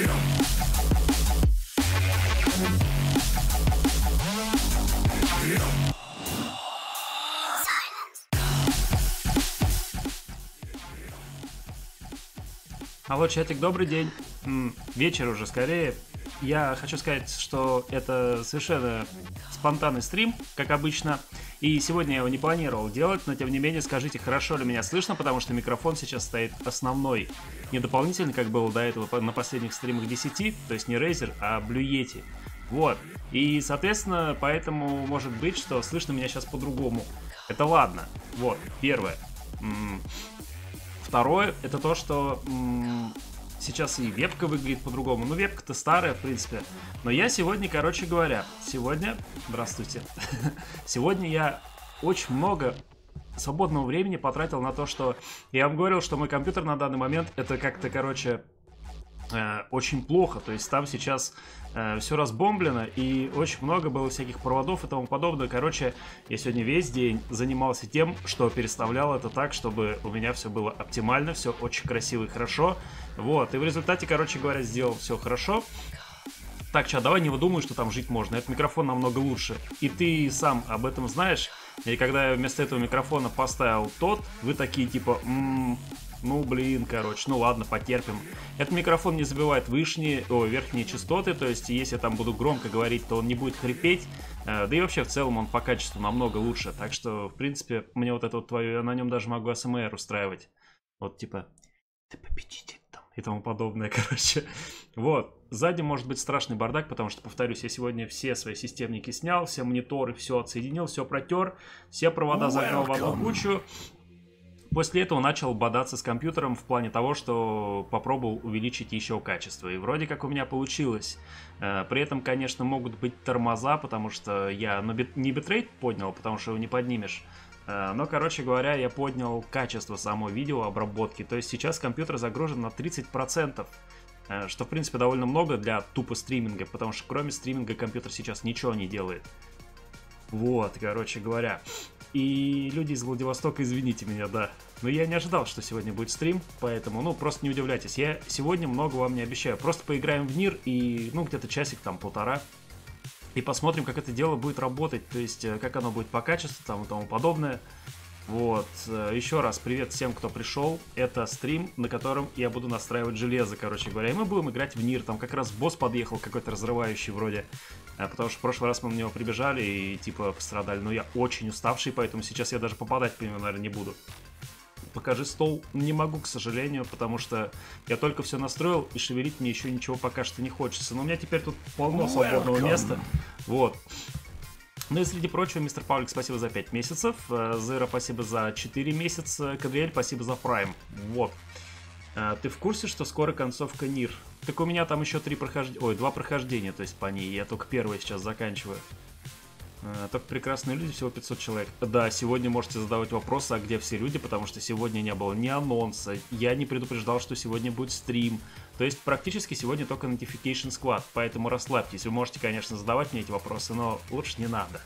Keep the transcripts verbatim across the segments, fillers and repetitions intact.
Алло, чатик, добрый день. М, вечер уже скорее. Я хочу сказать, что это совершенно спонтанный стрим, как обычно. И сегодня я его не планировал делать, но тем не менее скажите, хорошо ли меня слышно, потому что микрофон сейчас стоит основной, не дополнительный, как было до этого на последних стримах десяти, то есть не Razer, а Blue Yeti. Вот. И, соответственно, поэтому может быть, что слышно меня сейчас по-другому. Это ладно. Вот, первое. М, Второе, это то, что м, сейчас и вебка выглядит по-другому. Ну, вебка-то старая, в принципе. Но я сегодня, короче говоря, сегодня... Здравствуйте. Сегодня я очень много свободного времени потратил на то, что... Я вам говорил, что мой компьютер на данный момент это как-то, короче... Э, очень плохо, то есть там сейчас э, все разбомблено и очень много было всяких проводов и тому подобное. Короче, я сегодня весь день занимался тем, что переставлял это так, чтобы у меня все было оптимально, все очень красиво и хорошо. Вот, и в результате, короче говоря, сделал все хорошо. Так, чё, давай не выдумай, что там жить можно, этот микрофон намного лучше. И ты сам об этом знаешь. И когда я вместо этого микрофона поставил тот, вы такие типа... М-м, ну, блин, короче, ну ладно, потерпим. Этот микрофон не забивает вышние, о, верхние частоты, то есть если я там буду громко говорить, то он не будет хрипеть. Э, да и вообще в целом он по качеству намного лучше. Так что, в принципе, мне вот это вот твое, я на нем даже могу эс эм эр устраивать. Вот типа, ты победитель там и тому подобное, короче. Вот. Сзади может быть страшный бардак, потому что, повторюсь, я сегодня все свои системники снял, все мониторы, все отсоединил, все протер, все провода загнал в одну кучу. После этого начал бодаться с компьютером в плане того, что попробовал увеличить еще качество. И вроде как у меня получилось. При этом, конечно, могут быть тормоза, потому что я не битрейт поднял, потому что его не поднимешь. Но, короче говоря, я поднял качество самой видеообработки. То есть сейчас компьютер загружен на тридцать процентов. Что, в принципе, довольно много для тупо стриминга, потому что кроме стриминга компьютер сейчас ничего не делает. Вот, короче говоря. И люди из Владивостока, извините меня, да. Но я не ожидал, что сегодня будет стрим, поэтому, ну, просто не удивляйтесь. Я сегодня много вам не обещаю. Просто поиграем в Нир и, ну, где-то часик, там, полтора. И посмотрим, как это дело будет работать, то есть, как оно будет по качеству, там, и тому подобное. Вот. Еще раз привет всем, кто пришел. Это стрим, на котором я буду настраивать железо, короче говоря. И мы будем играть в Нир. Там как раз босс подъехал какой-то разрывающий вроде. Потому что в прошлый раз мы на него прибежали и типа пострадали. Но я очень уставший, поэтому сейчас я даже попадать по нему, наверное, не буду. Покажи стол. Не могу, к сожалению, потому что я только все настроил, и шевелить мне еще ничего пока что не хочется. Но у меня теперь тут полно свободного места. Вот. Ну и среди прочего, мистер Павлик, спасибо за пять месяцев. Зера, спасибо за четыре месяца. Кадриэль, спасибо за прайм. Вот. Ты в курсе, что скоро концовка Нир? Так у меня там еще три прохождения. Ой, два прохождения, то есть по ней. Я только первое сейчас заканчиваю. Только прекрасные люди, всего пятьсот человек. Да, сегодня можете задавать вопросы, а где все люди, потому что сегодня не было ни анонса. Я не предупреждал, что сегодня будет стрим. То есть практически сегодня только Notification Squad, поэтому расслабьтесь. Вы можете, конечно, задавать мне эти вопросы, но лучше не надо.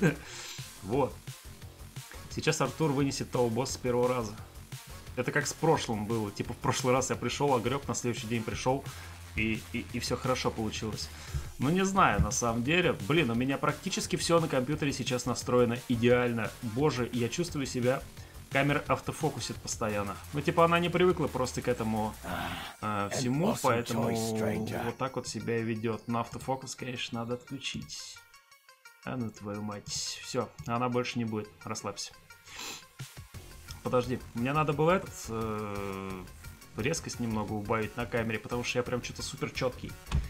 Вот. Сейчас Артур вынесет того босса с первого раза. Это как с прошлым было. Типа в прошлый раз я пришел, огреб, на следующий день пришел, и, и, и все хорошо получилось. Ну не знаю, на самом деле. Блин, у меня практически все на компьютере сейчас настроено идеально. Боже, я чувствую себя... Камера автофокусит постоянно. Ну, типа, она не привыкла просто к этому э, всему, поэтому вот так вот себя и ведет. Но автофокус, конечно, надо отключить. А ну твою мать. Все, она больше не будет. Расслабься. Подожди, мне надо было этот э, резкость немного убавить на камере, потому что я прям что-то супер четкий.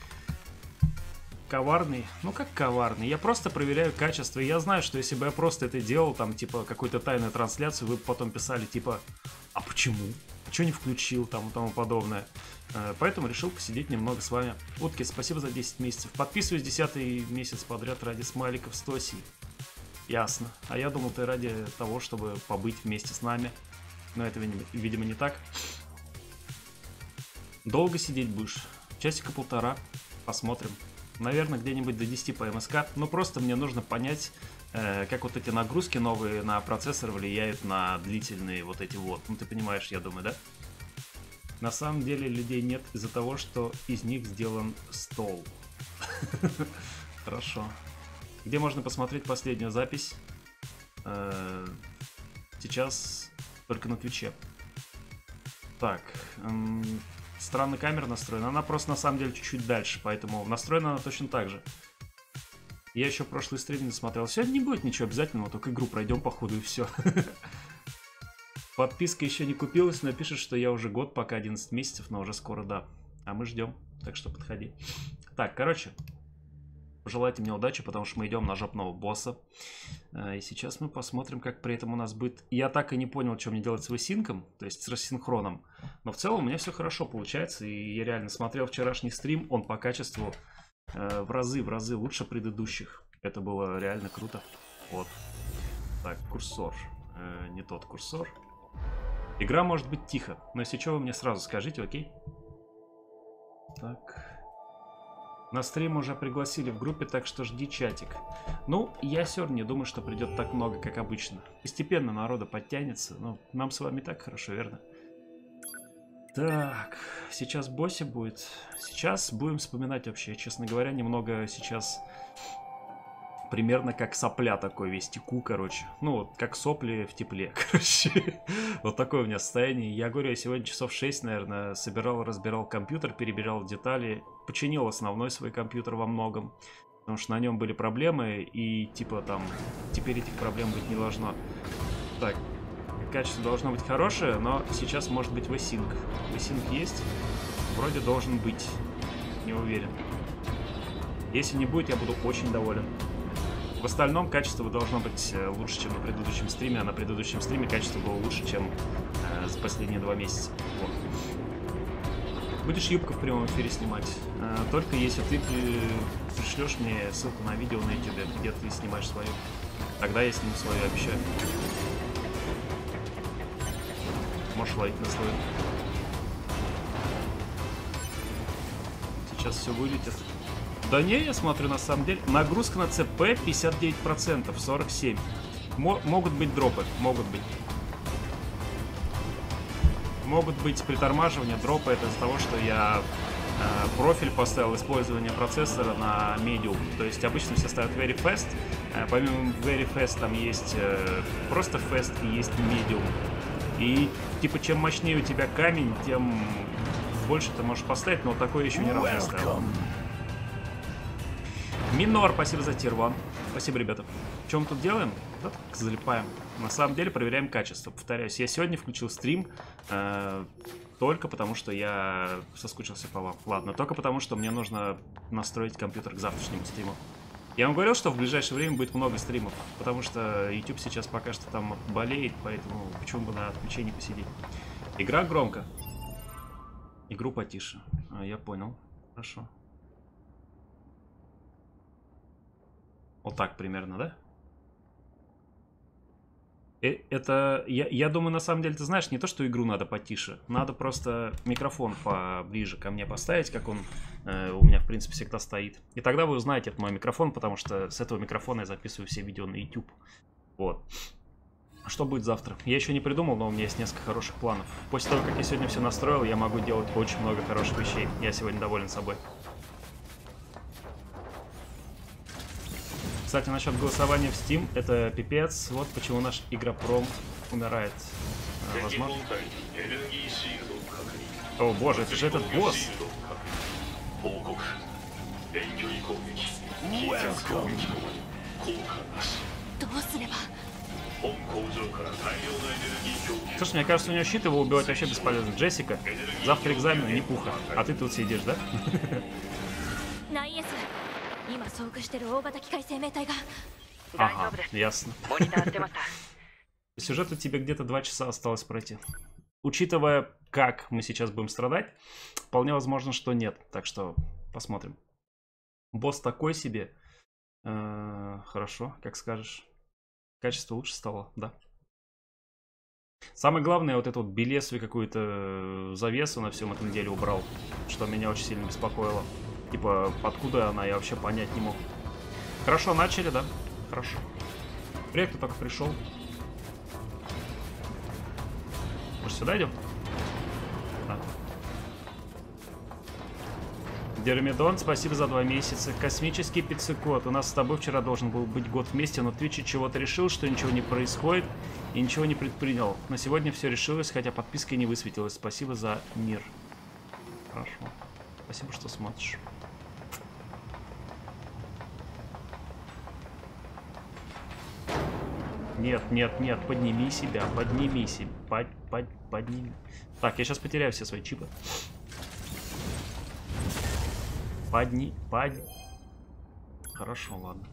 Коварный. Ну как коварный? Я просто проверяю качество. И я знаю, что если бы я просто это делал, там, типа, какую-то тайную трансляцию, вы бы потом писали, типа, а почему? Что не включил, там, и тому подобное. Поэтому решил посидеть немного с вами. Утки, спасибо за десять месяцев. Подписываюсь десятый месяц подряд ради смайликов с Тоси. Ясно. А я думал, ты ради того, чтобы побыть вместе с нами. Но это, видимо, не так. Долго сидеть будешь? Часика полтора. Посмотрим. Наверное, где-нибудь до десяти по эм эс ка. Но просто мне нужно понять, э, как вот эти нагрузки новые на процессор влияют на длительные вот эти вот. Ну, ты понимаешь, я думаю, да? На самом деле людей нет из-за того, что из них сделан стол. Хорошо. Где можно посмотреть последнюю запись? Сейчас только на Твиче. Так. Странно камера настроена. Она просто на самом деле чуть-чуть дальше, поэтому настроена она точно так же. Я еще прошлый стрим не смотрел. Сегодня не будет ничего обязательного, только игру пройдем по ходу и все. Подписка еще не купилась, но пишет, что я уже год, пока одиннадцать месяцев, но уже скоро да. А мы ждем, так что подходи. Так, короче, пожелайте мне удачи, потому что мы идем на жопного босса. И сейчас мы посмотрим, как при этом у нас будет... Я так и не понял, что мне делать с высинком, то есть с рассинхроном. Но в целом у меня все хорошо получается, и я реально смотрел вчерашний стрим, он по качеству э, в разы, в разы лучше предыдущих. Это было реально круто. Вот. Так, курсор. Э, не тот курсор. Игра может быть тихо, но если что, вы мне сразу скажите, окей? Так. На стрим уже пригласили в группе, так что жди чатик. Ну, я все равно не думаю, что придет так много, как обычно. Постепенно народа подтянется, но нам с вами так хорошо, верно? Так, сейчас боссе будет. Сейчас будем вспоминать вообще, честно говоря, немного сейчас... Примерно как сопля такой весь теку, короче. Ну, вот как сопли в тепле, короче. Вот такое у меня состояние. Я говорю, я сегодня часов шесть, наверное, собирал, разбирал компьютер, перебирал детали. Починил основной свой компьютер во многом. Потому что на нем были проблемы, и типа там, теперь этих проблем быть не должно. Так, качество должно быть хорошее, но сейчас может быть высинк. Высинк есть? Вроде должен быть. Не уверен. Если не будет, я буду очень доволен. В остальном качество должно быть лучше, чем на предыдущем стриме, а на предыдущем стриме качество было лучше, чем э, за последние два месяца. Вот. Будешь юбку в прямом эфире снимать, э, только если ты при... пришлешь мне ссылку на видео на YouTube, где ты снимаешь свою. Тогда я сниму свою, обещаю. Можешь ловить на свою. Сейчас все вылетит. Да не, я смотрю, на самом деле, нагрузка на ЦП пятьдесят девять процентов, сорок семь процентов. Мо могут быть дропы, могут быть. Могут быть притормаживания, дропы. Это из-за того, что я э, профиль поставил использование процессора на medium. То есть обычно все ставят very fast. Э, помимо very fast там есть э, просто fast и есть medium. И типа чем мощнее у тебя камень, тем больше ты можешь поставить, но такое еще ни разу не ставил. Минор, спасибо за тир-ван. Спасибо, ребята. Что мы тут делаем? Да, так залипаем. На самом деле проверяем качество. Повторяюсь, я сегодня включил стрим э, только потому, что я соскучился по вам. Ладно, только потому, что мне нужно настроить компьютер к завтрашнему стриму. Я вам говорил, что в ближайшее время будет много стримов, потому что YouTube сейчас пока что там болеет, поэтому почему бы на отключении посидеть. Игра громко. Игру потише. А, я понял. Хорошо. Вот так примерно, да? Это, я, я думаю, на самом деле, ты знаешь, не то, что игру надо потише. Надо просто микрофон поближе ко мне поставить, как он э, у меня, в принципе, всегда стоит. И тогда вы узнаете, это мой микрофон, потому что с этого микрофона я записываю все видео на YouTube. Вот. Что будет завтра? Я еще не придумал, но у меня есть несколько хороших планов. После того, как я сегодня все настроил, я могу делать очень много хороших вещей. Я сегодня доволен собой. Кстати, насчет голосования в Steam, это пипец. Вот почему наш Игропром умирает. А, возможно. О боже, это же этот босс. Слушай, мне кажется, у него щит, его убивать вообще бесполезно. Джессика, завтра экзамен, не пуха. А ты тут сидишь, да? Ага, ясно. Сюжету тебе где-то два часа осталось пройти. Учитывая, как мы сейчас будем страдать, вполне возможно, что нет. Так что посмотрим. Босс такой себе. Э-э, хорошо, как скажешь. Качество лучше стало, да. Самое главное, вот эту вот белесую какую-то завесу на всем этом деле убрал, что меня очень сильно беспокоило. Типа, откуда она, я вообще понять не мог. Хорошо, начали, да? Хорошо. Привет, кто только пришел. Может, сюда идем? Да. Дермидон, спасибо за два месяца. Космический пиццекот. У нас с тобой вчера должен был быть год вместе, но Twitch чего-то решил, что ничего не происходит и ничего не предпринял. Но сегодня все решилось, хотя подписка и не высветилась. Спасибо за мир. Хорошо. Спасибо, что смотришь. Нет, нет, нет, подними себя, подними себя, под, под, подними. Так, я сейчас потеряю все свои чипы. Подни, под. Хорошо, ладно.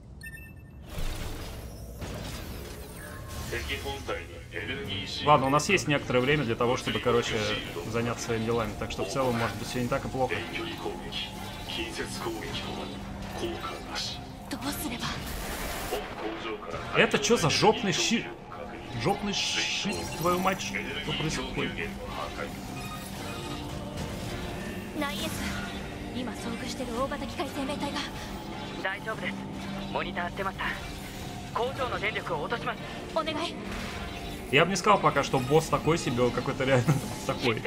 Ладно, у нас есть некоторое время для того, чтобы, короче, заняться своими делами. Так что в целом, может быть, все не так и плохо. Это что за жопный щит? Жопный щит, твою мать, что происходит? Я бы не сказал пока, что босс такой себе, какой-то реально такой.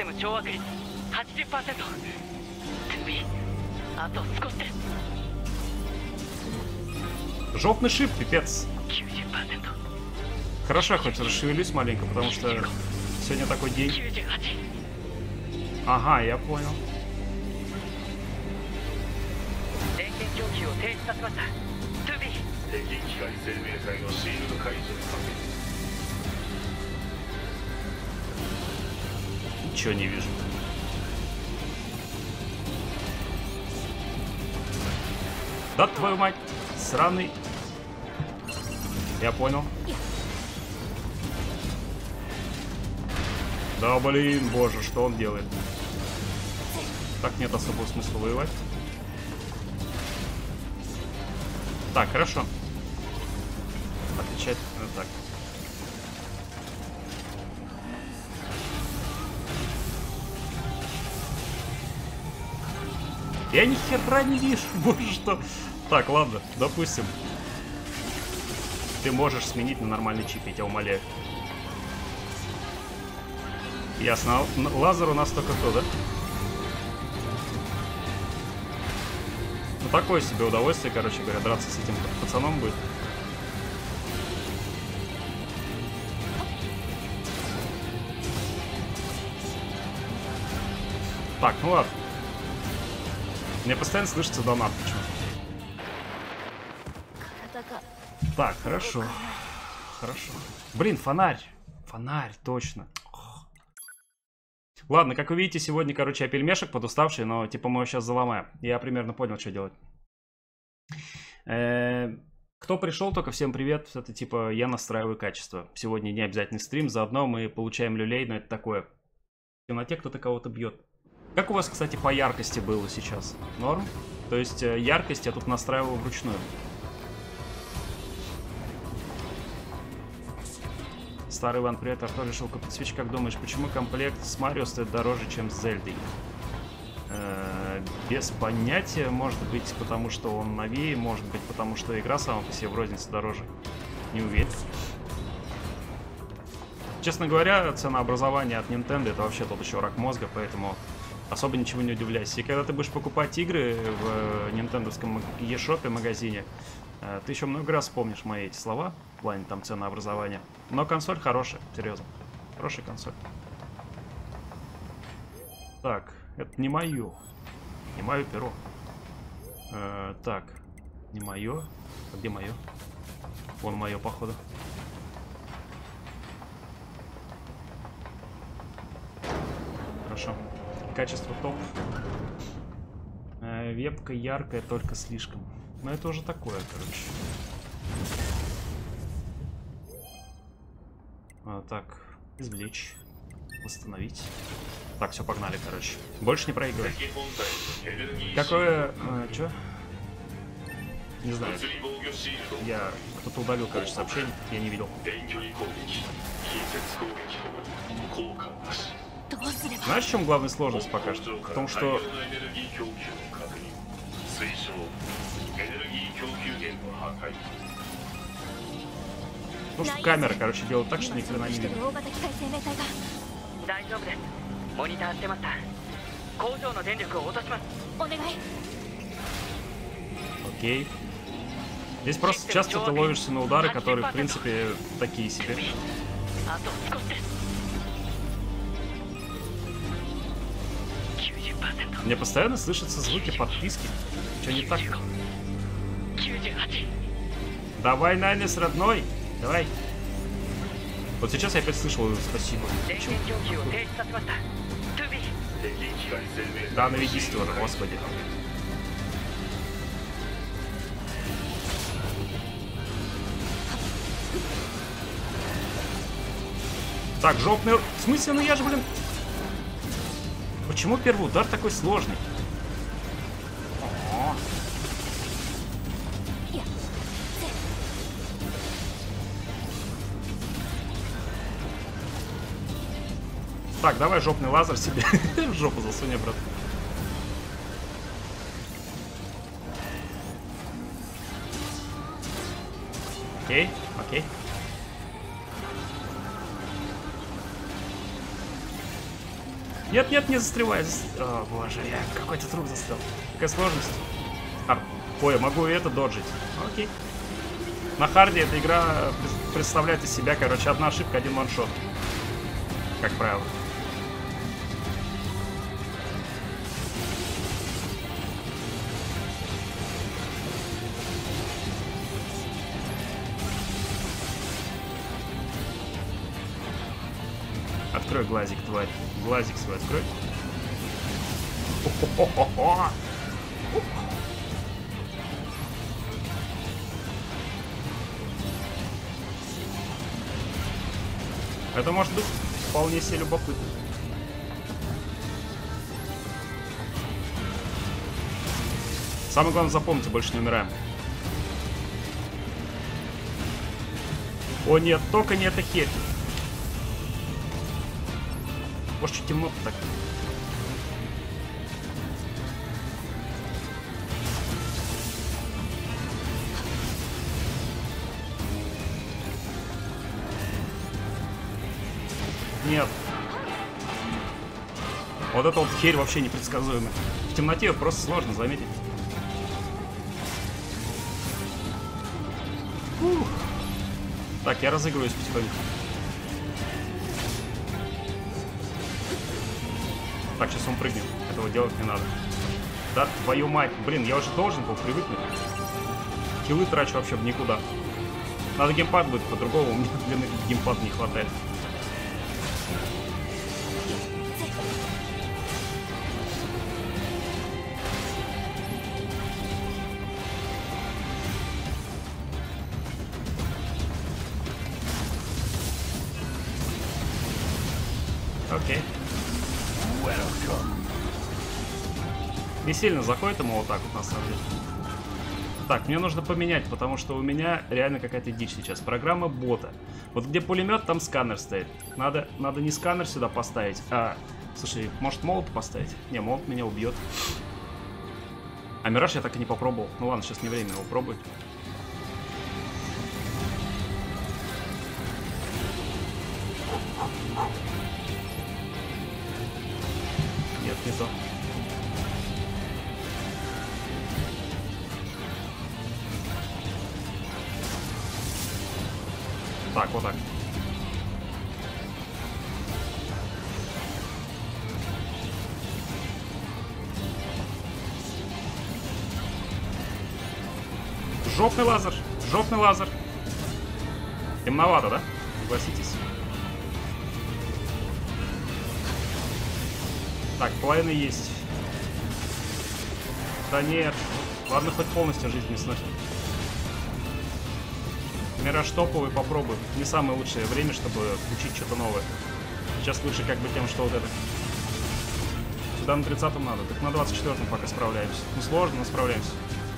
Жопный шип, пипец. Хорошо, я хоть расшевелюсь маленько, потому что сегодня такой день. Ага, я понял. Ничего не вижу. Да твою мать, сраный. Я понял. Да блин, боже, что он делает? Так, нет особого смысла воевать. Так, хорошо. Отвечать ну, так. Я ни хера не вижу, боже, что... Так, ладно, допустим. Ты можешь сменить на нормальный чип, я тебя умоляю. Ясно. Лазер у нас только то, да? Ну, такое себе удовольствие, короче говоря, драться с этим пацаном будет. Так, ну ладно. Мне постоянно слышится донат почему-то. Так, хорошо. Хорошо. Блин, фонарь. Фонарь, точно. Ох. Ладно, как вы видите, сегодня, короче, я пельмешек подуставший, но типа мы его сейчас заломаем. Я примерно понял, что делать. Э-э- кто пришел, только всем привет. Это типа я настраиваю качество. Сегодня не обязательный стрим, заодно мы получаем люлей, но это такое. В темноте кто-то кого-то бьет. Как у вас, кстати, по яркости было сейчас? Норм? То есть яркость я тут настраивал вручную. Старый Иван, привет, Артур решил купить свич. Как думаешь, почему комплект с Марио стоит дороже, чем с Зельдой? Э-э- без понятия. Может быть, потому что он новее, может быть, потому что игра сама по себе в рознице дороже. Не уверен. Честно говоря, ценообразование от Nintendo это вообще тот еще рак мозга, поэтому особо ничего не удивляйся. И когда ты будешь покупать игры в нинтендовском eShop магазине, ты еще много раз вспомнишь мои эти слова в плане там ценообразования. Но консоль хорошая, серьезно. Хорошая консоль. Так, это не мое. Не мое перо. Э, так, не мое. А где мое? Вон мое, походу. Хорошо. Качество топ. Э, вебка яркая, только слишком. Но это уже такое, короче. А, так, извлечь. Восстановить. Так, все, погнали, короче. Больше не проигрывай. Какое... А, чё? Не знаю. Я... Кто-то удалил, короче, сообщение. Я не видел. Знаешь, в чем главная сложность пока что? В том, что... Ну, что камера, короче, делает так, что ни хрена не видно. Окей. Здесь просто часто ты ловишься на удары, которые, в принципе, такие себе. Мне постоянно слышатся звуки подписки. Что не так? Давай, Найнес, родной. Давай. Вот сейчас я опять слышал спасибо. Почему? Да, наведи стюарда, господи. Так, жопный... В смысле? Ну я же, блин... Почему первый удар такой сложный? О-о-о. Так, давай жопный лазер себе в жопу засунь, брат. Окей, окей. Нет, нет, не застревай. О, боже, я какой-то труп застрял. Какая сложность. А, ой, могу и это доджить. Окей. На харде эта игра представляет из себя, короче, одна ошибка, один ваншот. Как правило. Открой глазик, тварь. Глазик свой открой. О-хо-хо-хо-хо. Это может быть вполне себе любопытно. Самое главное, запомните, больше не умираем. О нет, только не эта херь. Может, чуть темно так. Нет. Вот эта вот херь вообще непредсказуемая. В темноте ее просто сложно заметить. Ух. Так, я разыгрываюсь потихоньку. Так, сейчас он прыгнет. Этого делать не надо. Да, твою мать. Блин, я уже должен был привыкнуть. Киллы трачу вообще в никуда. Надо геймпад будет по-другому. У меня длины геймпада не хватает. Окей. Не сильно заходит ему вот так вот, на самом деле. Так, мне нужно поменять, потому что у меня реально какая-то дичь сейчас. Программа бота. Вот где пулемет, там сканер стоит. Надо, надо не сканер сюда поставить, а... Слушай, может молот поставить? Не, молот меня убьет. А Мираж я так и не попробовал. Ну ладно, сейчас не время его пробовать. Нет, не то. Так, вот так. Жопный лазер, жопный лазер. Темновато, да? Согласитесь. Так, половина есть. Да нет. Ладно, хоть полностью жизнь не сносит. Мираж топовый, попробуй. Не самое лучшее время, чтобы учить что-то новое. Сейчас лучше как бы тем, что вот это. Сюда на тридцатом надо. Так на двадцать четвёртом пока справляемся. Ну сложно, но справляемся.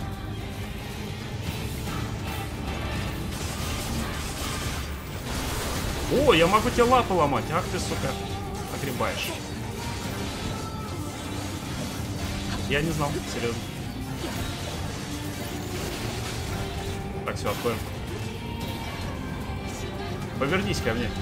О, я могу тебе лапы ломать. Ах ты, сука. Огребаешь. Я не знал, серьезно. Так, все, отходим. Повернись ко мне.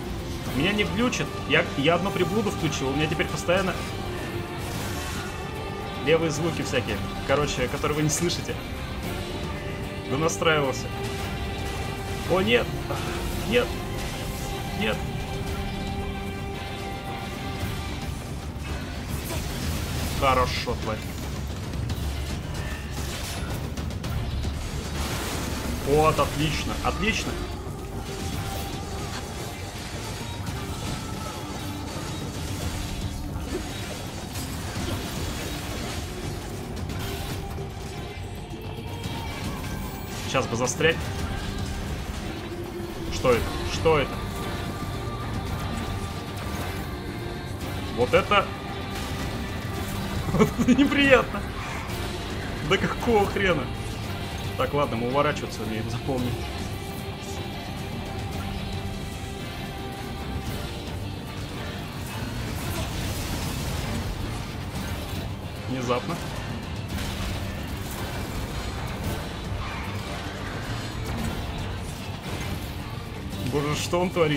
Меня не глючит. Я, я одну приблуду включил. У меня теперь постоянно... левые звуки всякие. Короче, которые вы не слышите. Да настраивался. О, нет! Нет! Нет! Хорошо, тварь. Вот, отлично, отлично. Сейчас бы застрять. Что это? Что это? Вот это... Вот это неприятно. Да какого хрена? Так, ладно, мы уворачиваться умеем, запомни. Внезапно. Боже, что он творит?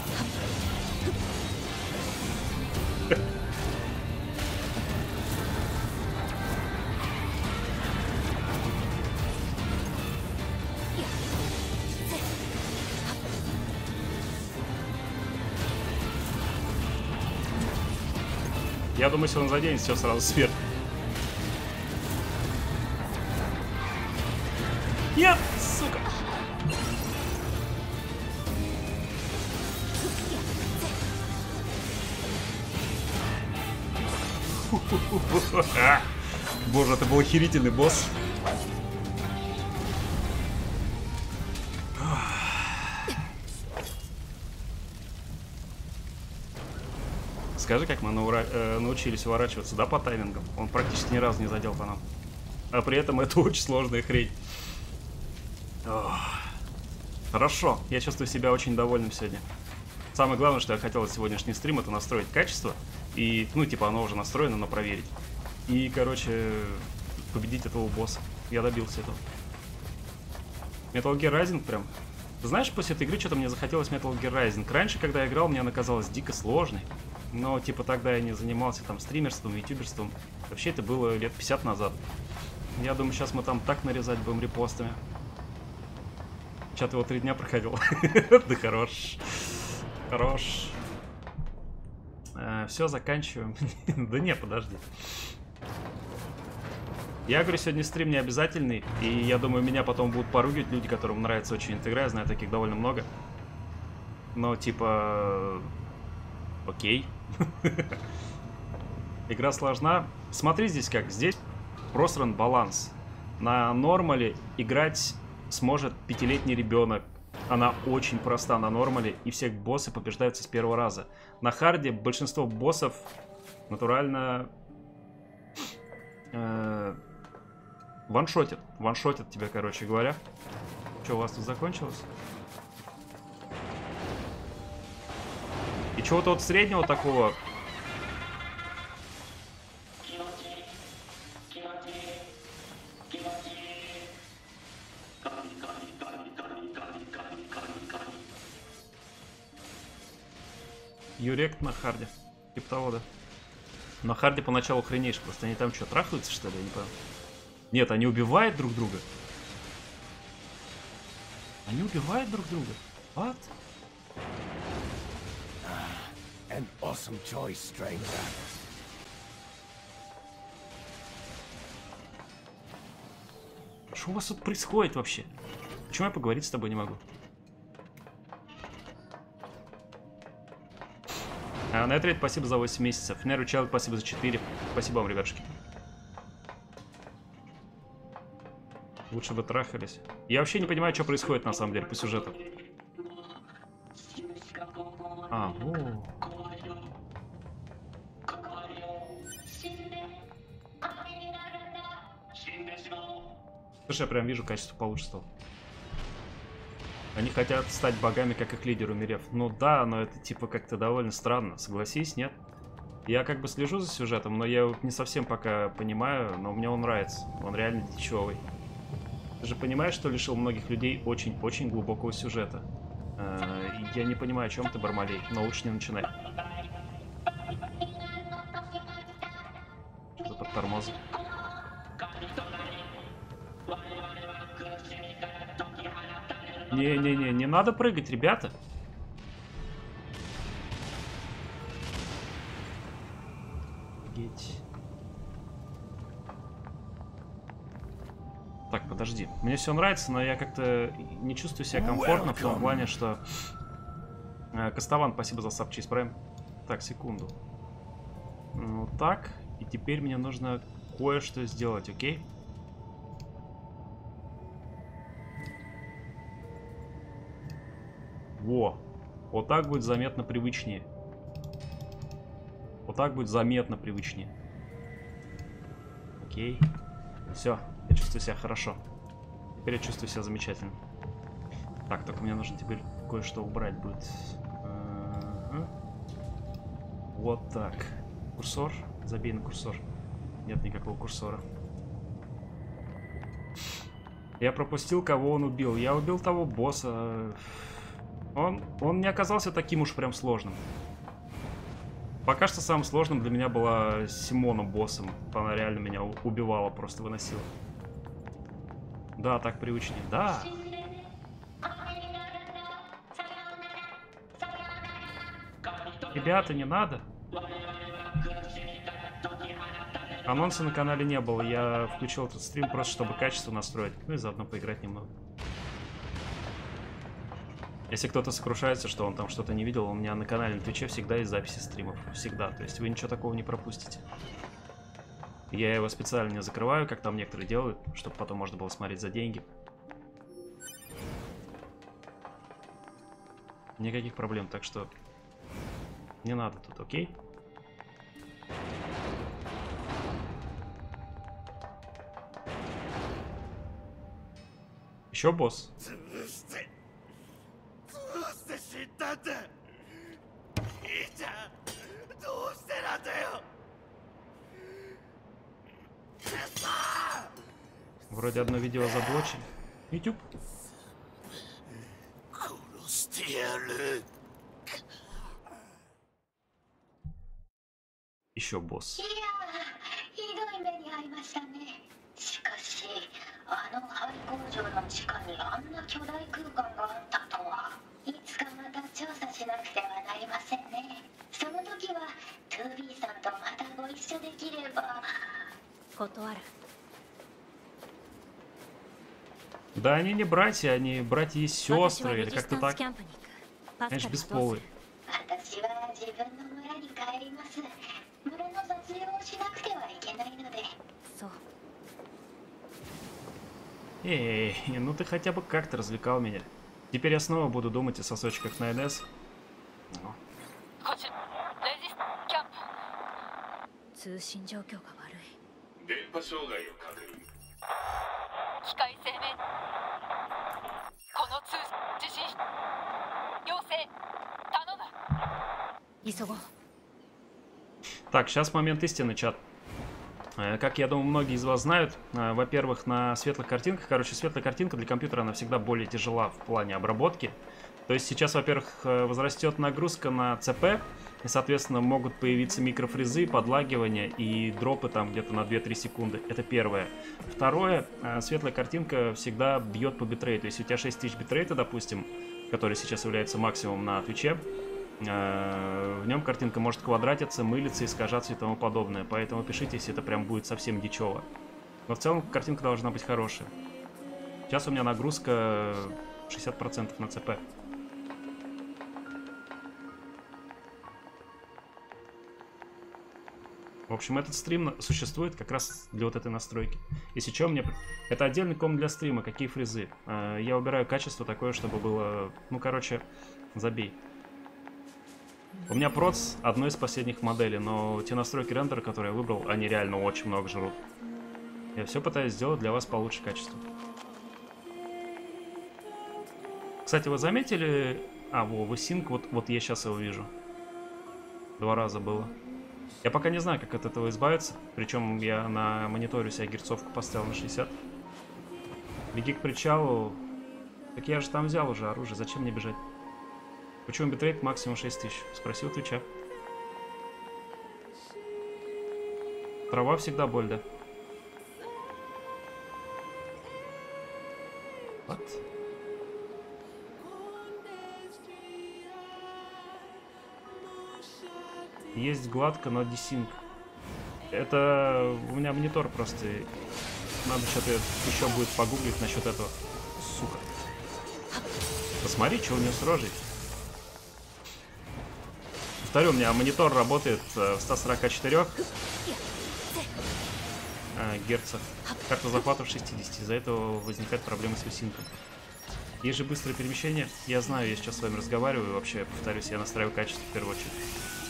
Я думаю, если он заденет все сразу сверху. Нет, сука! Боже, это был охерительный босс. Скажи, как мы наура... э, научились уворачиваться, да, по таймингам? Он практически ни разу не задел по нам. А при этом это очень сложная хрень. Ох. Хорошо, я чувствую себя очень довольным сегодня. Самое главное, что я хотел от сегодняшний стрим, это настроить качество. И, ну, типа, оно уже настроено, но проверить. И, короче, победить этого босса. Я добился этого. Metal Gear Rising прям. Ты знаешь, после этой игры что-то мне захотелось Metal Gear Rising. Раньше, когда я играл, мне она казалась дико сложной. Но, типа, тогда я не занимался там стримерством, ютуберством. Вообще, это было лет пятьдесят назад. Я думаю, сейчас мы там так нарезать будем репостами. Чат его три дня проходил. Да хорош. Хорош. Все, заканчиваем. Да не, подожди. Я говорю, сегодня стрим не обязательный. И я думаю, меня потом будут поругивать люди, которым нравится очень эта игра. Я знаю, таких довольно много. Но, типа... Окей. Игра сложна. Смотри здесь как. Здесь просран баланс. На нормале играть сможет пятилетний ребенок. Она очень проста на нормале, и все боссы побеждаются с первого раза. На харде большинство боссов натурально э, ваншотят. Ваншотят тебя, короче говоря. Что, у вас тут закончилось? И чего-то вот среднего такого... Юрект на харде. Типа того, да. На харде поначалу хренеешь. Просто они там что, трахаются, что ли? Я не понял. Нет, они убивают друг друга. Они убивают друг друга. What? An awesome choice, stranger. Что у вас тут происходит вообще? Почему я поговорить с тобой не могу? А, Нетрейд, спасибо за восемь месяцев. Неру Чайлд, спасибо за четыре. Спасибо вам, ребятушки. Лучше бы трахались. Я вообще не понимаю, что происходит на самом деле по сюжету. А, о. Слушай, я прям вижу, качество получше стало. Они хотят стать богами, как их лидер, умерев. Ну да, но это типа как-то довольно странно. Согласись, нет? Я как бы слежу за сюжетом, но я его не совсем пока понимаю, но мне он нравится. Он реально дичевый. Ты же понимаешь, что лишил многих людей очень-очень глубокого сюжета. Э, я не понимаю, о чем ты, Бармалей, но лучше не начинай. Что за тормозы? Не-не-не, не надо прыгать, ребята. Офигеть. Так, подожди. Мне все нравится, но я как-то не чувствую себя комфортно в том плане, что... Кастован, спасибо за саб Чиз Прайм. Так, секунду. Вот так. И теперь мне нужно кое-что сделать, окей? Во. Вот так будет заметно привычнее. Вот так будет заметно привычнее. Окей. Все. Я чувствую себя хорошо. Теперь я чувствую себя замечательно. Так, только мне нужно теперь кое-что убрать будет. Ага. Вот так. Курсор. Забей на курсор. Нет никакого курсора. Я пропустил, кого он убил. Я убил того босса. Он, он не оказался таким уж прям сложным. Пока что самым сложным для меня была Симона боссом. Она реально меня убивала, просто выносила. Да, так привычнее. Да. Ребята, не надо. Анонса на канале не было. Я включил этот стрим просто, чтобы качество настроить. Ну и заодно поиграть немного. Если кто-то сокрушается, что он там что-то не видел, у меня на канале на Твиче всегда есть записи стримов. Всегда. То есть вы ничего такого не пропустите. Я его специально не закрываю, как там некоторые делают, чтобы потом можно было смотреть за деньги. Никаких проблем, так что не надо тут, окей? Еще босс. Вроде одно видео заблочили. YouTube. Еще босс. Да они не братья, они братья и сестры, или как-то так. Конечно, бесполые. Эй, ну ты хотя бы как-то развлекал меня. Теперь я снова буду думать о сосочках на эн эс. Ну. Так, сейчас момент истины, чат. Как я думаю, многие из вас знают, во-первых, на светлых картинках, короче, светлая картинка для компьютера, она всегда более тяжела в плане обработки. То есть сейчас, во-первых, возрастет нагрузка на ЦП, и, соответственно, могут появиться микрофризы, подлагивания и дропы там где-то на две-три секунды. Это первое. Второе, светлая картинка всегда бьет по битрейту. Если у тебя шесть тысяч битрейта, допустим, который сейчас является максимум на Твиче, в нем картинка может квадратиться, мылиться, искажаться и тому подобное. Поэтому пишите, если это прям будет совсем дичево. Но в целом картинка должна быть хорошая. Сейчас у меня нагрузка шестьдесят процентов на ЦП. В общем, этот стрим существует как раз для вот этой настройки. Если что, мне... Это отдельный ком для стрима, какие фрезы. Я убираю качество такое, чтобы было... Ну, короче, забей. У меня проц одной из последних моделей, но те настройки рендера, которые я выбрал, они реально очень много жрут. Я все пытаюсь сделать для вас получше качество. Кстати, вы заметили... А, во, высинк, вот, вот я сейчас его вижу. Два раза было. Я пока не знаю, как от этого избавиться. Причем я на мониторе себе герцовку поставил на шестьдесят. Беги к причалу. Так я же там взял уже оружие, зачем мне бежать? Почему битрейт максимум шесть тысяч? Спросил Твича. Трава всегда боль, да? Вот. Есть гладко, но десинк. Это у меня монитор просто. Надо что-то еще будет погуглить насчет этого. Сука. Посмотри, что у нее с рожей. Повторю, у меня монитор работает в ста сорока четырёх герцах. Карта захвата в шестидесяти. Из-за этого возникают проблемы с висинком. Есть же быстрое перемещение. Я знаю, я сейчас с вами разговариваю. Вообще, повторюсь, я настраиваю качество в первую очередь.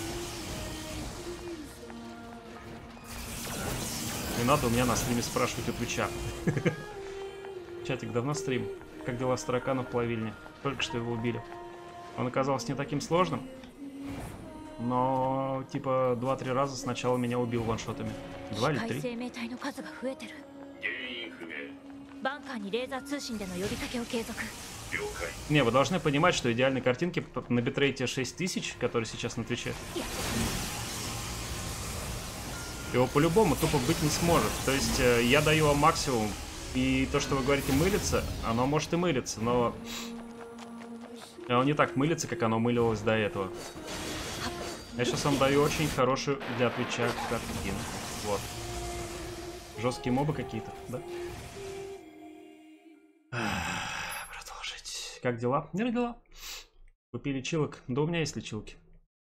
Не надо у меня на стриме спрашивать у Твича. Чатик, давно стрим? Как дела с тараканом в плавильне? Только что его убили. Он оказался не таким сложным. Но, типа, два-три раза сначала меня убил ваншотами. Два или три. Не, вы должны понимать, что идеальные картинки на битрейте шесть тысяч, который сейчас на Твиче, его по-любому тупо быть не сможет. То есть э, я даю вам максимум, и то, что вы говорите мылится, оно может и мылиться, но оно не так мылится, как оно мылилось до этого. Я сейчас вам даю очень хорошую для Твича картину. Вот. Жесткие мобы какие-то, да? Продолжить. Как дела? Не дела. Купи лечилок? Да у меня есть лечилки.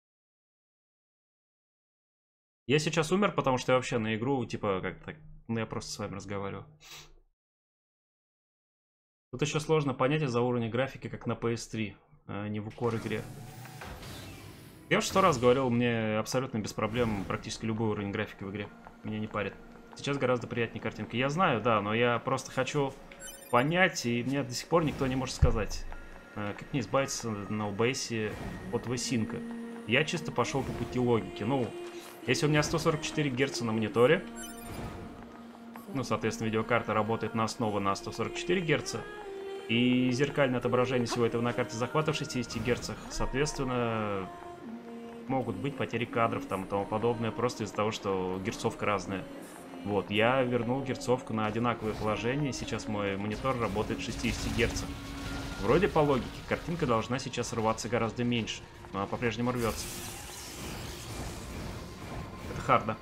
Я сейчас умер, потому что я вообще на игру, типа, как так, ну я просто с вами разговариваю. Тут еще сложно понять из-за уровня графики, как на пи эс три, а не в укор игре. Я уже сто раз говорил, мне абсолютно без проблем практически любой уровень графики в игре. Меня не парит. Сейчас гораздо приятнее картинка. Я знаю, да, но я просто хочу понять, и мне до сих пор никто не может сказать, как мне избавиться на о би эс от высинка. Я чисто пошел по пути логики. Ну, если у меня сто сорок четыре герца на мониторе, ну, соответственно, видеокарта работает на основу на сто сорок четыре герца, и зеркальное отображение всего этого на карте захвата в шестидесяти герцах, соответственно, могут быть потери кадров там и тому подобное, просто из-за того, что герцовка разная. Вот, я вернул герцовку на одинаковое положение, сейчас мой монитор работает в шестидесяти герцах. Вроде по логике, картинка должна сейчас рваться гораздо меньше, но она по-прежнему рвется. Это харда.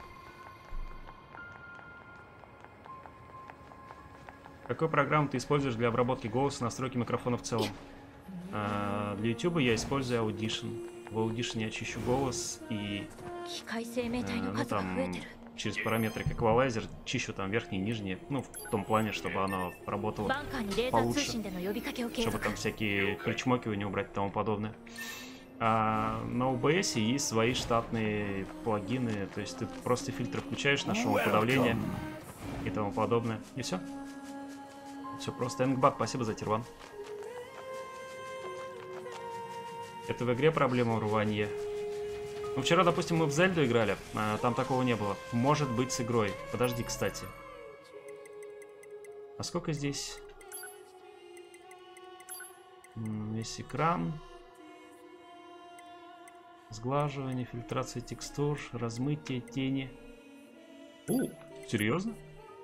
Какую программу ты используешь для обработки голоса, настройки микрофона в целом? А, для YouTube я использую Audition. В Audition я чищу голос и а, ну, там, через параметры как эквалайзер чищу там верхние и нижние. Ну, в том плане, чтобы оно работало получше. Чтобы там всякие причмокивания убрать и тому подобное. А на о би эс есть свои штатные плагины. То есть ты просто фильтры включаешь на шумоподавление и тому подобное. И все. Все просто. Энгбат, спасибо за тирван. Это в игре проблема рвания. Ну, вчера, допустим, мы в Зельду играли, а там такого не было. Может быть, с игрой. Подожди, кстати. А сколько здесь? Весь экран. Сглаживание, фильтрация текстур, размытие, тени. О, серьезно?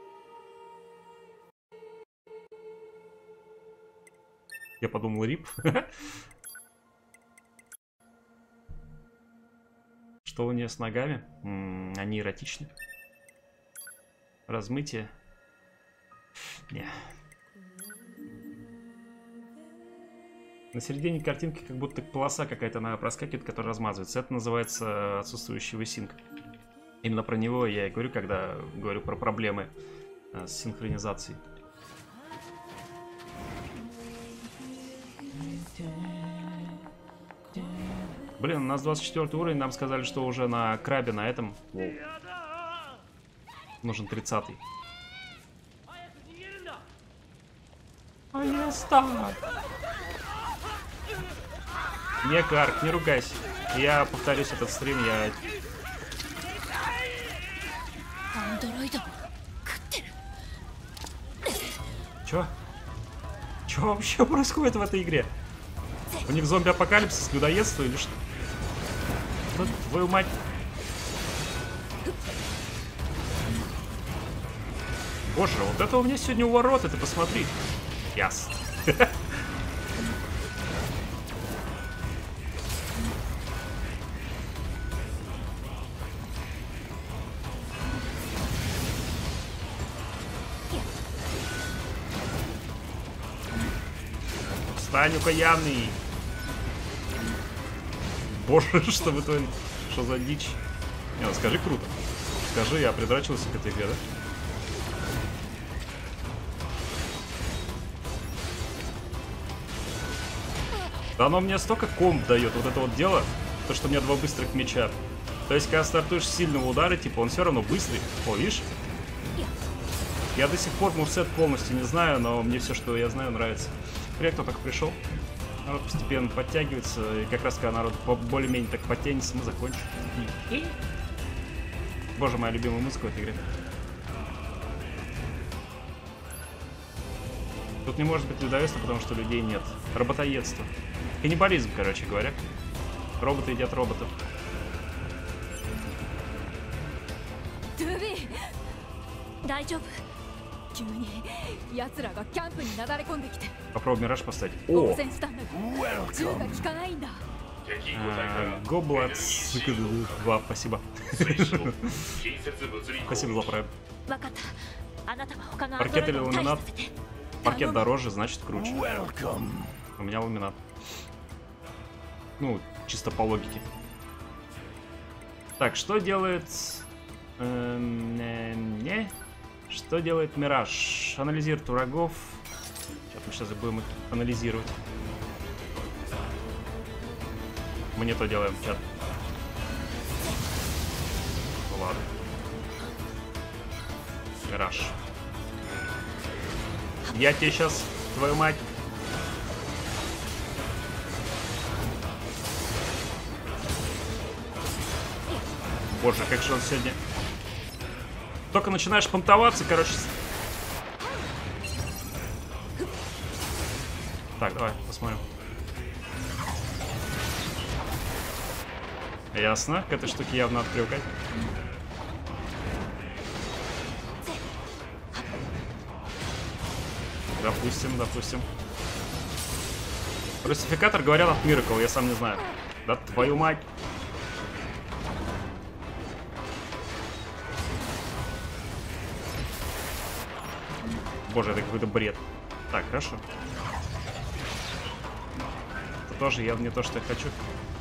Я подумал, рип. Что у нее с ногами? М-м, они эротичны. Размытие. Не. На середине картинки как будто полоса какая-то она проскакивает, которая размазывается. Это называется отсутствующий высинк. Именно про него я и говорю, когда говорю про проблемы а, с синхронизацией. Блин, у нас двадцать четвёртый уровень, нам сказали, что уже на крабе на этом. Воу. Нужен тридцатый. А я стал. Не, Карк, не ругайся. Я повторюсь этот стрим, я... Чё? Чё вообще происходит в этой игре? У них зомби-апокалипсис, людоедство или что? Ну, твою мать. Боже, вот это у меня сегодня увороты, ты посмотри. Ясно. Встань, укаянный! Боже, что вы творите? Что за дичь? Не, ну скажи круто. Скажи, я придрачивался к этой игре, да? Да оно мне столько комп дает, вот это вот дело, то, что у меня два быстрых меча. То есть, когда стартуешь с сильного удара, типа, он все равно быстрый. О, видишь? Я до сих пор мувсет полностью не знаю, но мне все, что я знаю, нравится. Привет, кто так пришел. Народ постепенно подтягивается, и как раз когда народ более-менее так подтянется, мы закончим. И... Боже, моя любимая музыка в этой игре. Тут не может быть людоедства, потому что людей нет. Работоедство. Каннибализм, короче говоря. Роботы едят роботов. Попробуй мираж поставить. О! Гоблац. Два, спасибо. Спасибо за прайм. Паркет или ламинат? Паркет дороже, значит круче. У меня ламинат. Ну, чисто по логике. Так, что делает... Не. Что делает Мираж? Анализирует врагов. Сейчас мы сейчас будем их анализировать. Мы не то делаем, чат. Ну ладно. Мираж. Я тебе сейчас, твою мать. Боже, как же он сегодня... Только начинаешь понтоваться, короче. Так, давай, посмотрим. Ясно, к этой штуке явно надо привыкать. Допустим, допустим. Русификатор, говорят, от Miracle, я сам не знаю. Да твою мать. Боже, это какой-то бред. Так, хорошо. Это тоже явно не то, что я хочу.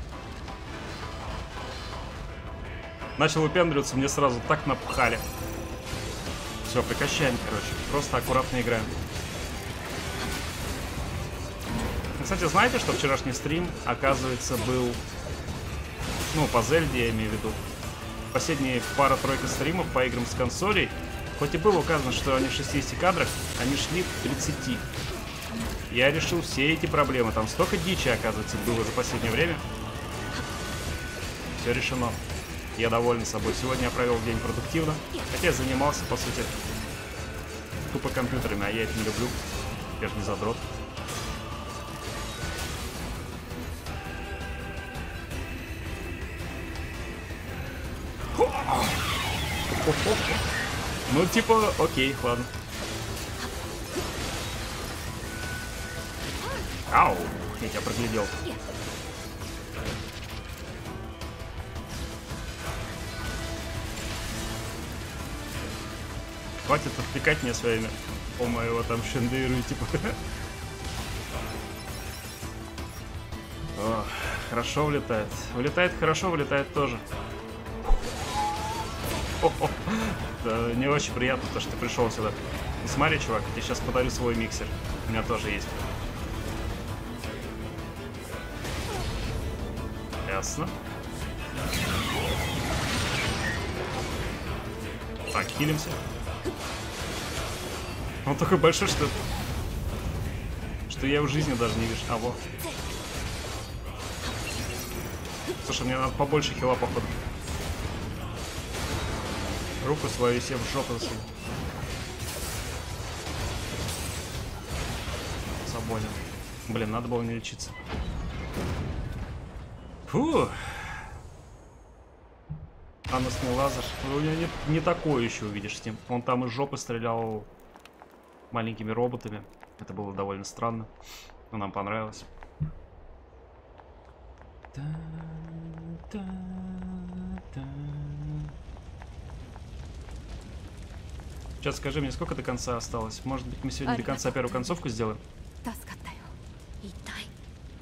Начал выпендриваться, мне сразу так напхали. Все, прекращаем, короче. Просто аккуратно играем. Кстати, знаете, что вчерашний стрим, оказывается, был... Ну, по Зельде, я имею в виду. Последние пара-тройка стримов по играм с консолей. Хоть и было указано, что они в шестидесяти кадрах, они шли в тридцати. Я решил все эти проблемы. Там столько дичи, оказывается, было за последнее время. Все решено. Я доволен собой. Сегодня я провел день продуктивно. Хотя я занимался, по сути, тупо компьютерами, а я это не люблю. Я же не задрот. Ну, типа, окей, ладно. Ау, я тебя проглядел. Хватит отвлекать меня своими. О, моего там шендейру, типа. О, хорошо влетает. Вылетает хорошо, вылетает тоже. О-о. Да, не очень приятно, то, что ты пришел сюда. Ну, смотри, чувак, я тебе сейчас подарю свой миксер. У меня тоже есть. Ясно. Так, хилимся. Он такой большой, что... Что я в жизни даже не вижу. А, вот. Слушай, мне надо побольше хила, походу. Руку свою себе в жопу засунул. Свободен. Блин, надо было не лечиться. Фу. Анусный лазер. У меня не, не такое еще увидишь с ним. Он там из жопы стрелял маленькими роботами. Это было довольно странно. Но нам понравилось. Сейчас скажи мне, сколько до конца осталось? Может быть, мы сегодня до конца первую концовку сделаем?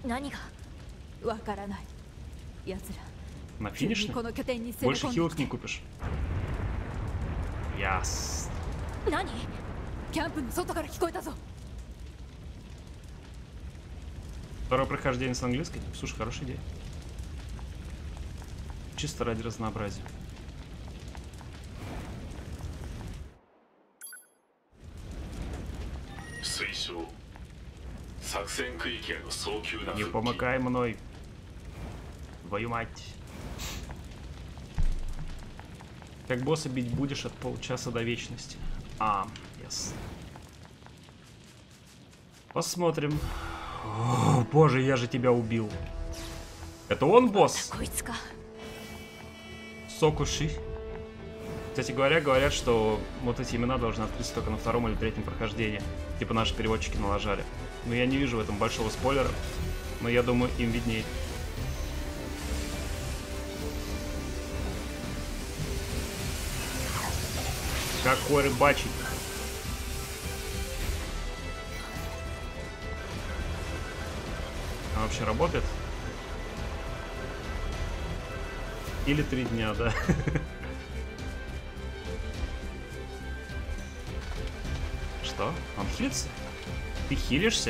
На финишной? Больше хилок не купишь. Яс. Второе прохождение с английской? Слушай, хорошая идея. Чисто ради разнообразия. Не помыкай мной. Твою мать. Как босса бить будешь от полчаса до вечности? А, ясно. Посмотрим. О, боже, я же тебя убил. Это он босс? Сокуши. Кстати говоря, говорят, что вот эти имена должны открыться только на втором или третьем прохождении. Типа наши переводчики налажали. Но я не вижу в этом большого спойлера. Но я думаю, им виднее. Какой рыбачий. Она вообще работает? Или три дня, да? Что? Он хилится? Ты хилишься?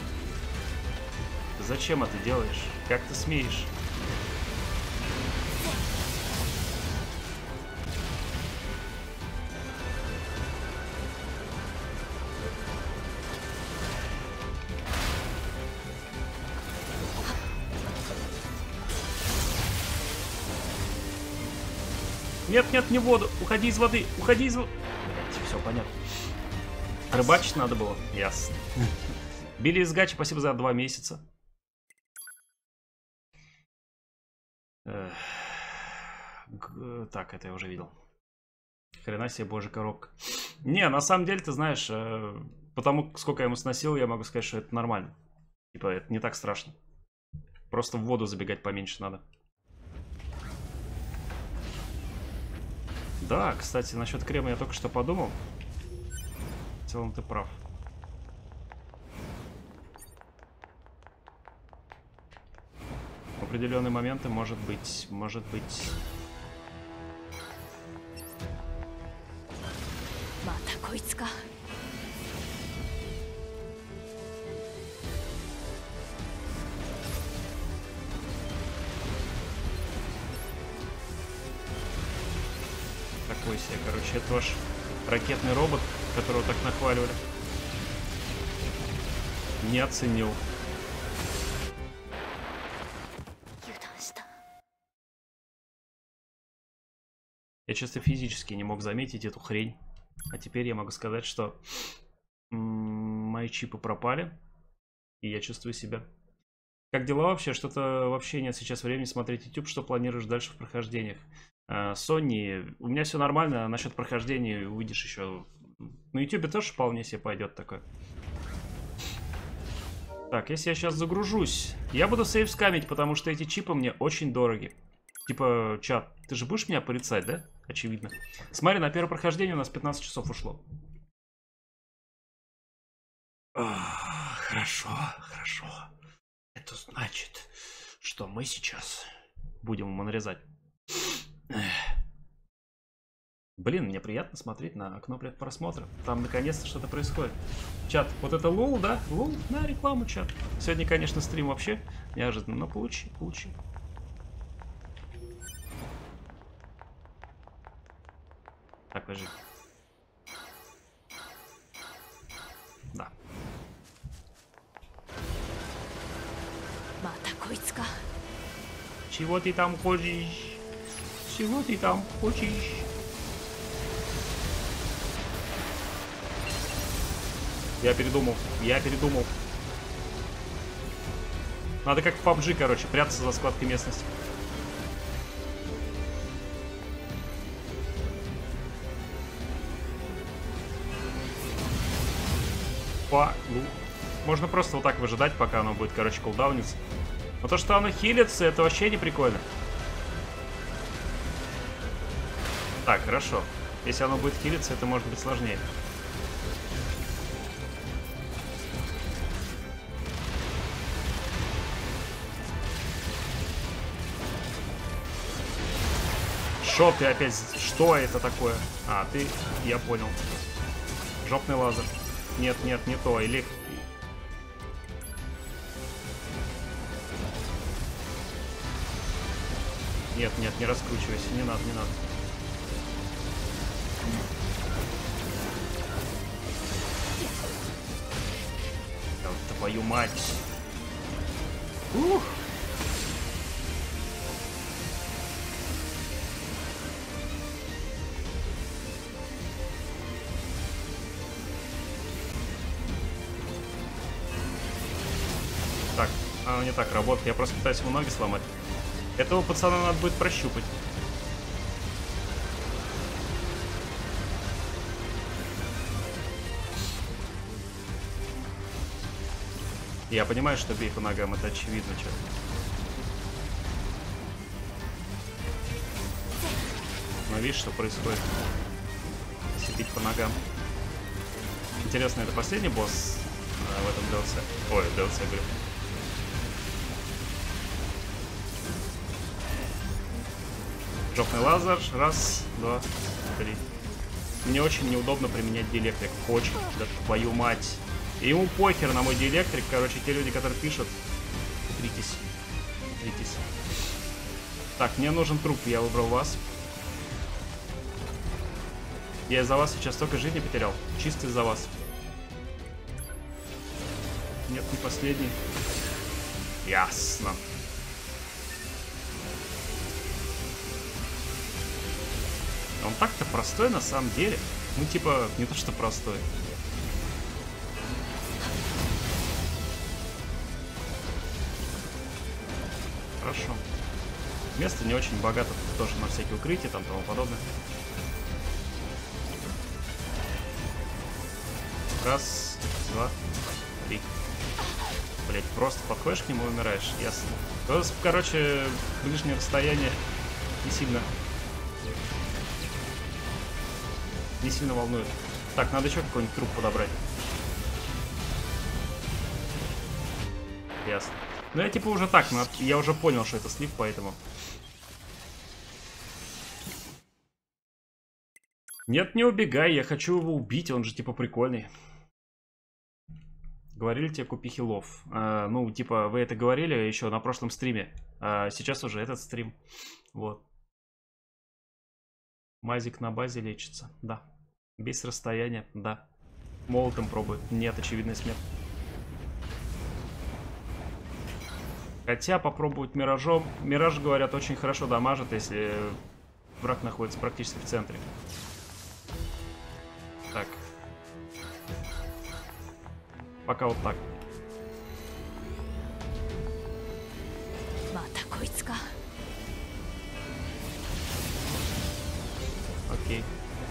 Зачем это делаешь? Как ты смеешь? Нет, нет, не в воду. Уходи из воды. Уходи из воды. Все, понятно. Рыбачить надо было. Ясно. Билли из Гачи, спасибо за два месяца. Так, это я уже видел. Хрена себе, божья коробка. Не, на самом деле, ты знаешь, потому сколько я ему сносил, я могу сказать, что это нормально. Типа, это не так страшно. Просто в воду забегать поменьше надо. Да, кстати, насчет крема я только что подумал. В целом ты прав. В определенные моменты может быть, может быть... Такой себе, короче, это ваш ракетный робот, которого так нахваливали. Не оценил. Я чисто физически не мог заметить эту хрень. А теперь я могу сказать, что мои чипы пропали. И я чувствую себя. Как дела вообще? Что-то вообще нет сейчас времени смотреть YouTube. Что планируешь дальше в прохождениях? Sony, у меня все нормально. Насчет прохождения увидишь еще. На YouTube тоже вполне себе пойдет такое. Так, если я сейчас загружусь, я буду сейв скамить, потому что эти чипы мне очень дороги. Типа, чат, ты же будешь меня порицать, да? Очевидно. Смотри, на первое прохождение у нас пятнадцать часов ушло. Ах, хорошо, хорошо. Это значит, что мы сейчас будем ему нарезать. Блин, мне приятно смотреть на окно просмотра. Там наконец-то что-то происходит. Чат, вот это лол, да? Лол, на рекламу, чат. Сегодня, конечно, стрим вообще неожиданно, но получи, получи. Так, подожди. Да. Чего ты там хочешь? Чего ты там хочешь? Я передумал, я передумал. Надо как в пабджи, короче, прятаться за складкой местности. По... Ну, можно просто вот так выжидать, пока оно будет, короче, кулдауниться. Но то, что оно хилится, это вообще не прикольно. Так, хорошо. Если оно будет хилиться, это может быть сложнее. Что ты опять? Что это такое? А, ты... Я понял. Жопный лазер. Нет, нет, не то. Или... Нет, нет, не раскручивайся. Не надо, не надо. Да, твою мать. Ух. Так, оно не так работает. Я просто пытаюсь ему ноги сломать. Этого пацана надо будет прощупать. Я понимаю, что бей по ногам, это очевидно, что. Но видишь, что происходит? Если бить по ногам. Интересно, это последний босс а, в этом ди эл си? Ой, ди эл си, говорю. Жопный лазер. Раз, два, три. Мне очень неудобно применять диэлектрик. Очень. Да твою мать. И ему похер на мой диэлектрик. Короче, те люди, которые пишут. Утритесь. Утритесь. Так, мне нужен труп. Я выбрал вас. Я из-за вас сейчас столько жизни потерял. Чисто из-за вас. Нет, не последний. Ясно. Он так-то простой на самом деле. Ну, типа, не то что простой. Хорошо. Место не очень богато, тоже на всякие укрытия, там тому подобное. Раз, два, три. Блять, просто подходишь к нему и умираешь. Ясно. То, короче, ближнее расстояние не сильно... Не сильно волнует. Так, надо еще какой-нибудь труп подобрать. Ясно. Ну я типа уже так, я уже понял, что это слив, поэтому... Нет, не убегай, я хочу его убить, он же типа прикольный. Говорили тебе, купи хилов. А, ну, типа, вы это говорили еще на прошлом стриме. А сейчас уже этот стрим. Вот. Мазик на базе лечится, да. Без расстояния, да. Молотом пробует. Нет, очевидная смерть. Хотя попробовать миражом. Мираж, говорят, очень хорошо дамажит, если враг находится практически в центре. Так. Пока вот так. Окей.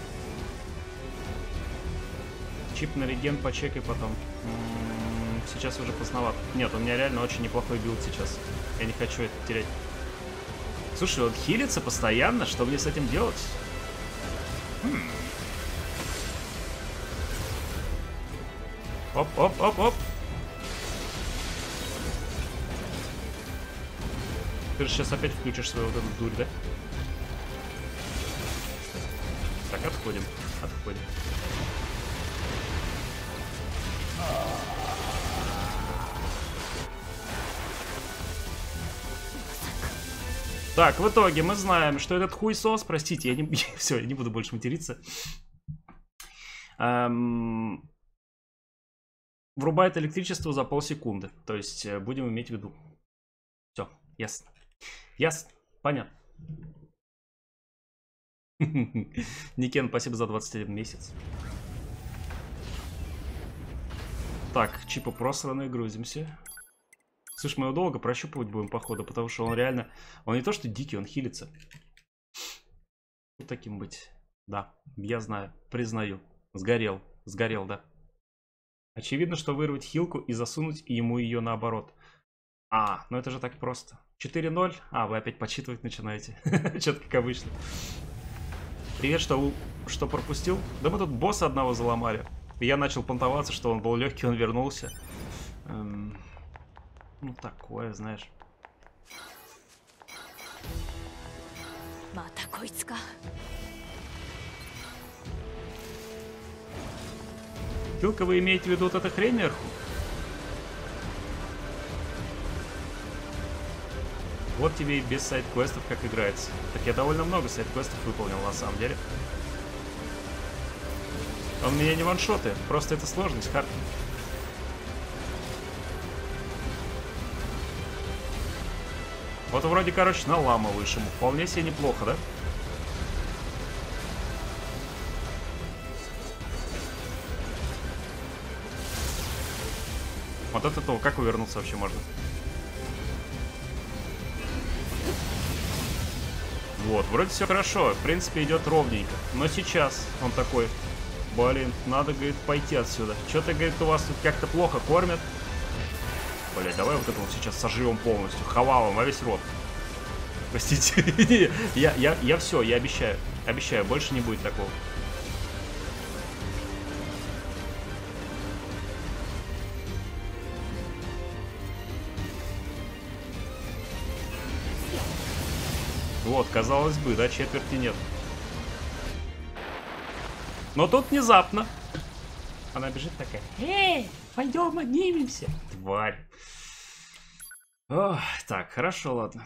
Чип на реген почекай потом. М-м, сейчас уже поздновато. Нет, у меня реально очень неплохой билд сейчас. Я не хочу это терять. Слушай, он хилится постоянно. Что мне с этим делать? Хм. Оп-оп-оп-оп. Ты же сейчас опять включишь свою вот эту дурь, да? Так, отходим. Отходим. Так, в итоге мы знаем, что этот хуесос, простите, я не... Все, я не буду больше материться. Эм... Врубает электричество за полсекунды. То есть, будем иметь в виду. Все, ясно. Ясно, понятно. Никен, спасибо за двадцать один месяц. Так, чипы просраны, грузимся. Слушай, мы его долго прощупывать будем, походу, потому что он реально... Он не то что дикий, он хилится. Вот таким быть. Да, я знаю, признаю. Сгорел, сгорел, да. Очевидно, что вырвать хилку и засунуть ему ее наоборот. А, ну это же так просто. четыре ноль. А, вы опять подсчитывать начинаете. Что-то как обычно. Привет, что, что пропустил? Да мы тут босса одного заломали. И я начал понтоваться, что он был легкий, он вернулся. Эм... Ну, такое, знаешь. Хилка, вы имеете в виду вот эта хрень наверху? Вот тебе и без сайд-квестов как играется. Так я довольно много сайд-квестов выполнил на самом деле. Он меня не ваншотает, просто это сложность, хард. Вот вроде, короче, на лама вышел. Вполне себе неплохо, да? Вот от этого как увернуться вообще можно? Вот, вроде все хорошо. В принципе, идет ровненько. Но сейчас он такой: блин, надо, говорит, пойти отсюда. Что-то, говорит, у вас тут как-то плохо кормят. Блять, давай вот это вот сейчас сожрем полностью. Хавалом во весь рот. Простите. я, я, я все, я обещаю. Обещаю, больше не будет такого. Вот, казалось бы, да, четверти нет. Но тут внезапно она бежит такая: эй, пойдем обнимемся. Тварь. Ох, так, хорошо, ладно.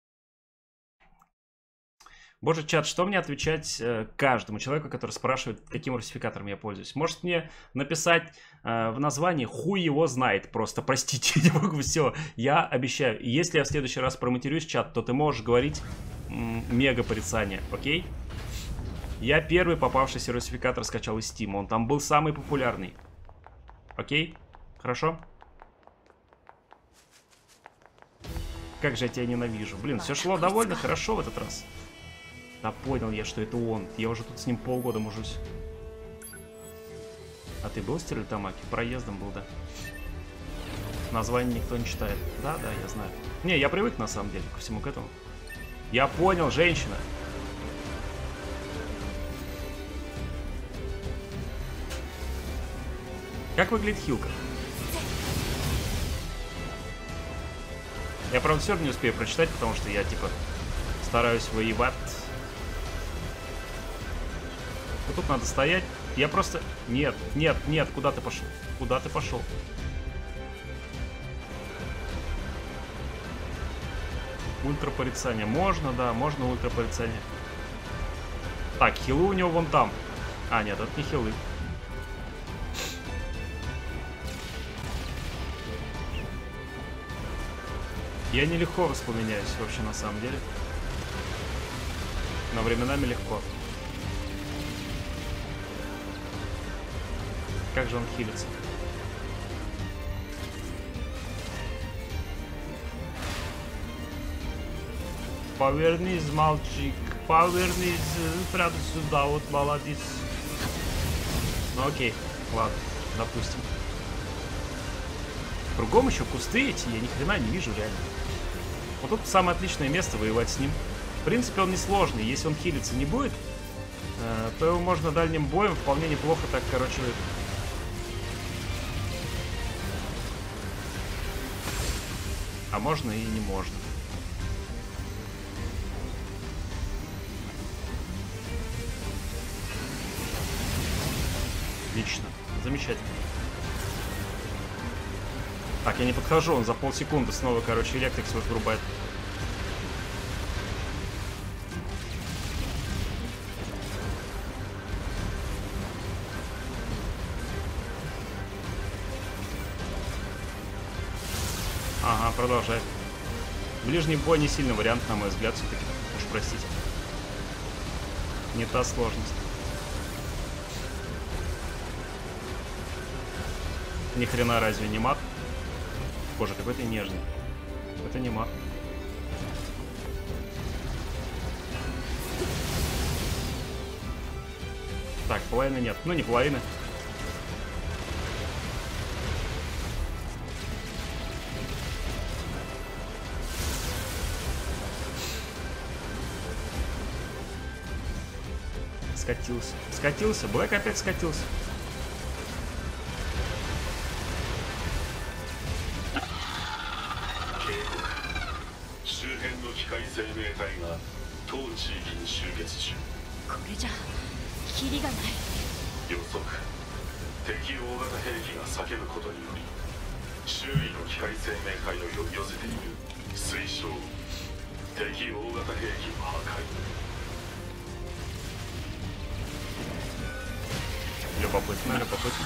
Боже, чат, что мне отвечать э, каждому человеку, который спрашивает, каким русификатором я пользуюсь? Может мне написать э, в названии «Хуй его знает», просто, простите, не могу, все. Я обещаю, если я в следующий раз проматерюсь, чат, то ты можешь говорить мега порицание, окей? Я первый попавшийся русификатор скачал из Steam, он там был самый популярный. Окей? Хорошо? Как же я тебя ненавижу. Блин, все шло довольно хорошо в этот раз. Да понял я, что это он. Я уже тут с ним полгода мужусь. А ты был в Стерлитамаке? Проездом был, да? Название никто не читает. Да, да, я знаю. Не, я привык на самом деле ко всему к этому. Я понял, женщина. Как выглядит хилка? Я, правда, все равно не успею прочитать, потому что я, типа, стараюсь воевать. Вот тут надо стоять. Я просто... Нет, нет, нет, куда ты пошел? Куда ты пошел? Ультрапорицание. Можно, да, можно ультрапорицание. Так, хилы у него вон там. А, нет, это не хилы. Я нелегко воспламеняюсь вообще на самом деле. Но временами легко. Как же он хилится? Повернись, мальчик. Повернись прямо сюда. Вот молодец. Ну окей, ладно, допустим. Кругом еще кусты эти, я ни хрена не вижу реально. Вот тут самое отличное место воевать с ним. В принципе, он несложный. Если он хилиться не будет, э, то его можно дальним боем вполне неплохо так, короче... А можно и не можно. Отлично. Замечательно. Так, я не подхожу, он за полсекунды снова, короче, электрик свой вырубает. Ага, продолжает. Ближний бой не сильный вариант, на мой взгляд, все-таки. Уж простите. Не та сложность. Ни хрена разве не мат? Боже, какой ты нежный. Это не мат. Так, половины нет. Ну, не половины. Скатился. Скатился. Блэк опять скатился. Любопытно, любопытно.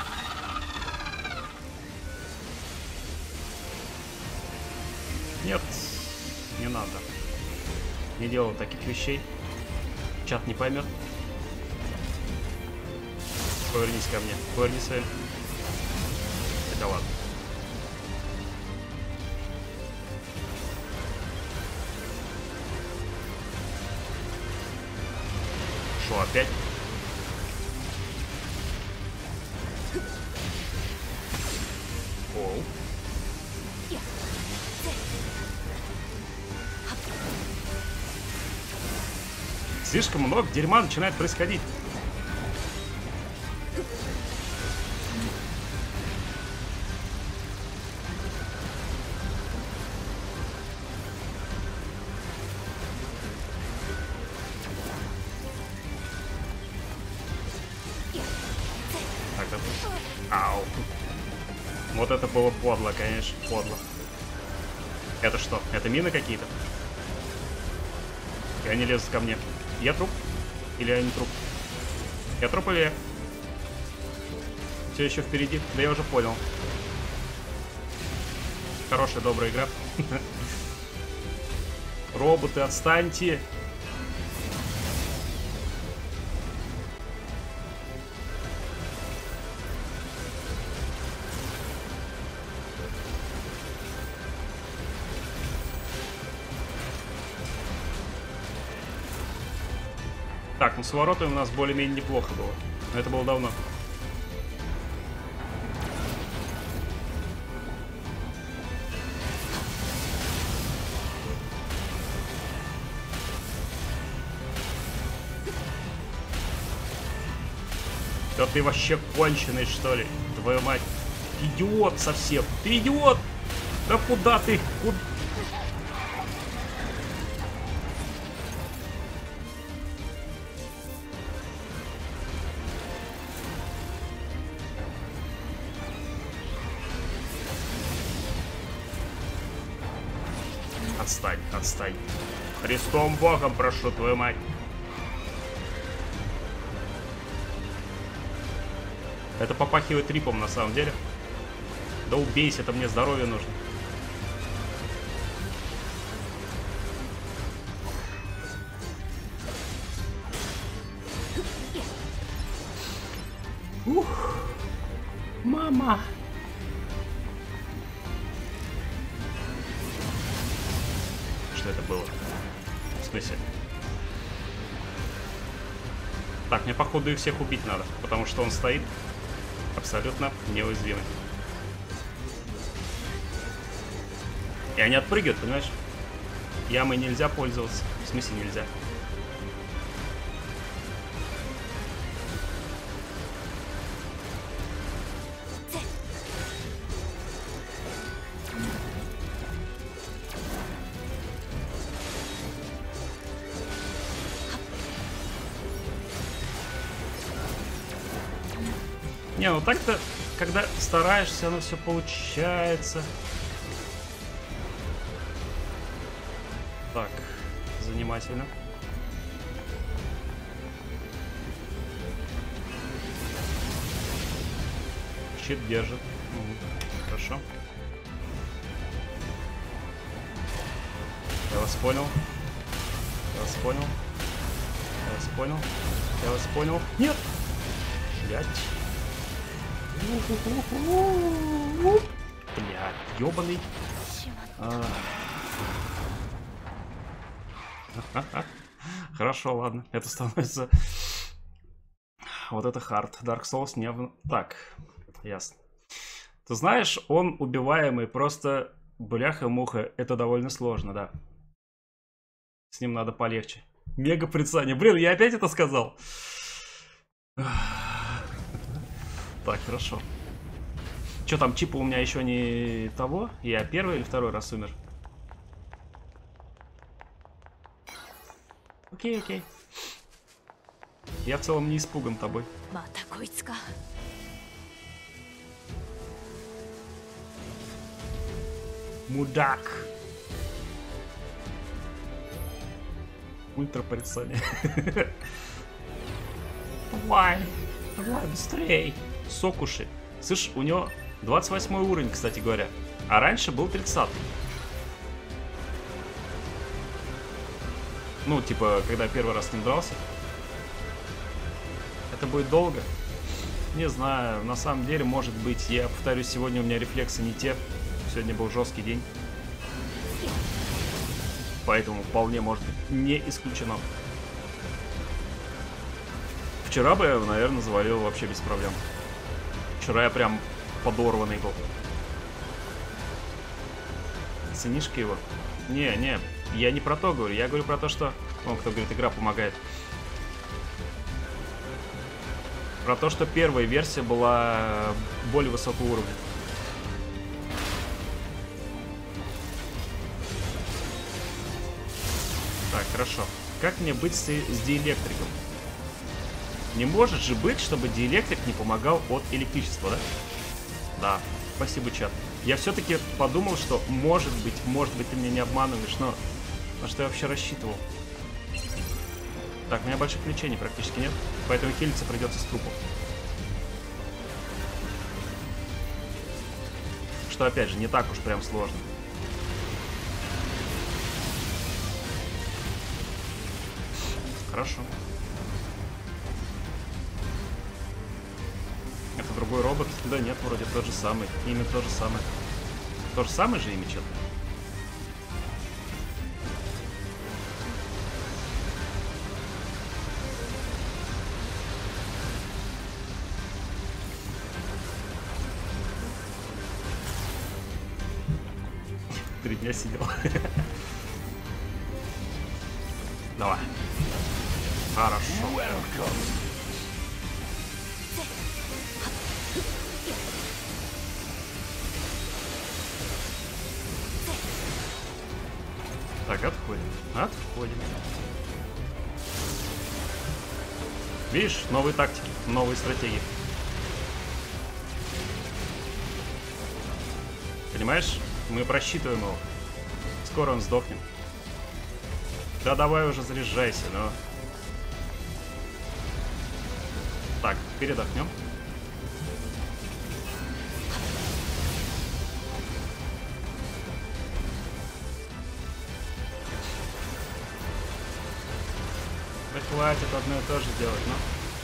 Нет, не надо. Не делал таких вещей. Чат не поймет. Повернись ко мне. Повернись своим. Это ладно. Шо, опять? Оу. Слишком много дерьма начинает происходить. Так, да. Ау. Вот это было подло, конечно, подло. Это что? Это мины какие-то? И они лезут ко мне. Я труп? Или я не труп? Я труп или я? Все еще впереди? Да я уже понял. Хорошая, добрая игра. Роботы, отстаньте! Так, ну с воротами у нас более-менее неплохо было. Но это было давно. Да ты вообще конченый, что ли? Твою мать. Идиот совсем. Ты идиот! Да куда ты? Куда? Отстань, отстань. Христом Богом прошу, твою мать. Это попахивает трипом на самом деле. Да убейся, это мне здоровье нужно. Ух, мама. Что это было? В смысле? Так, мне походу их всех убить надо, потому что он стоит абсолютно неуязвимый. И они отпрыгивают, понимаешь? Ямой нельзя пользоваться. В смысле нельзя? Не, ну так-то, когда стараешься, оно все получается. Так, занимательно. Щит держит. Угу. Хорошо. Я вас понял. Я вас понял. Я вас понял. Я вас понял. Нет! Блять. Блядь, ёбаный. А. Хорошо, ладно. Это становится... Вот это хард. Dark Souls не... Так, ясно. Ты знаешь, он убиваемый, просто бляха-муха. Это довольно сложно, да. С ним надо полегче. Мега прицание. Блин, я опять это сказал. Так, хорошо. Что там, чипа у меня еще не того? Я первый или второй раз умер? Окей, окей. Я в целом не испуган тобой. Мудак. Ультра порицание. Давай, давай быстрей. Сокуши. Слышь, у него двадцать восьмой уровень, кстати говоря. А раньше был тридцатый. Ну, типа, когда первый раз с ним дрался. Это будет долго? Не знаю. На самом деле, может быть, я повторюсь, сегодня у меня рефлексы не те. Сегодня был жесткий день. Поэтому вполне может быть не исключено. Вчера бы я, наверное, завалил вообще без проблем. Вчера я прям подорванный был. Сынишка его? Не, не, я не про то говорю. Я говорю про то, что... О, кто говорит, игра помогает. Про то, что первая версия была более высокого уровня. Так, хорошо. Как мне быть с, с диэлектриком? Не может же быть, чтобы диэлектрик не помогал от электричества, да? Да, спасибо, чат. Я все-таки подумал, что может быть, может быть, ты меня не обманываешь, но на что я вообще рассчитывал? Так, у меня больших лечений практически нет, поэтому хилиться придется с трупом. Что, опять же, не так уж прям сложно. Хорошо. Это другой робот? Да нет, вроде тот же самый. Имя то же самое. То же самое же имя, что-то? Три дня сидел. Давай. Хорошо. Так, отходим. Отходим. Видишь, новые тактики, новые стратегии. Понимаешь? Мы просчитываем его. Скоро он сдохнет. Да давай уже заряжайся, но... Так, передохнем. Да хватит одно и то же делать, но...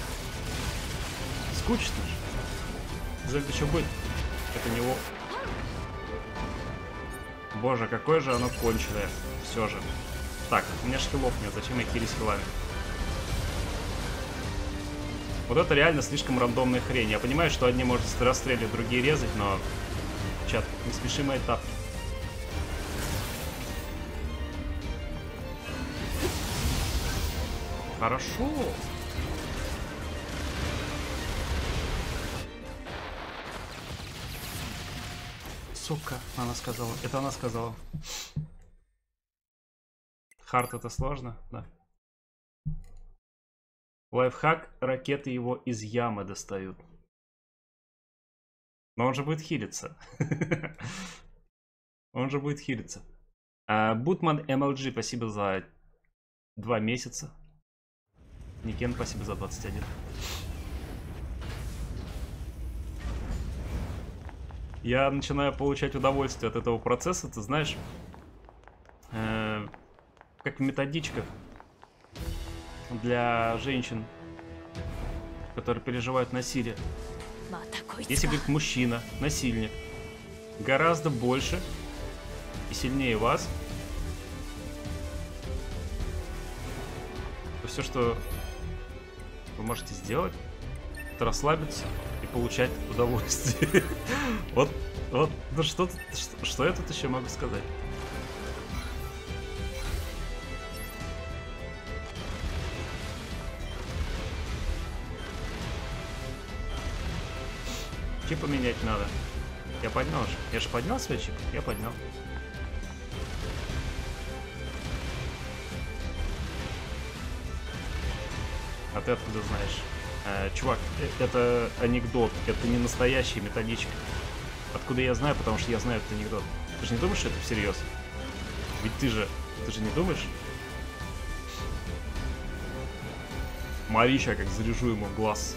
Скучно же. Зельда еще будет. Это него. Боже, какое же оно конченое. Все же. Так, у меня шкилов нет. Зачем я хилюсь хилами? Вот это реально слишком рандомная хрень. Я понимаю, что одни может расстрелять, другие резать, но... Чат, не спеши мои тапки. Хорошо. Сука, она сказала. Это она сказала. Хард это сложно, да. Лайфхак, ракеты его из ямы достают. Но он же будет хилиться. Он же будет хилиться. Бутман эм эл джи, спасибо за два месяца. Никен, спасибо за двадцать один. Я начинаю получать удовольствие от этого процесса, ты знаешь, э, как в методичках для женщин, которые переживают насилие. Если, говорит, мужчина, насильник, гораздо больше и сильнее вас, то все, что вы можете сделать, это расслабиться и получать удовольствие. Вот, вот, ну что, что, что я тут еще могу сказать? Чип поменять надо. Я поднял же. Я же поднял свой чип? Я поднял. А ты откуда знаешь? Э, чувак, э, это анекдот, это не настоящая методичка. Откуда я знаю? Потому что я знаю этот анекдот. Ты же не думаешь, что это всерьез? Ведь ты же, ты же не думаешь? Марища, как заряжу ему в глаз.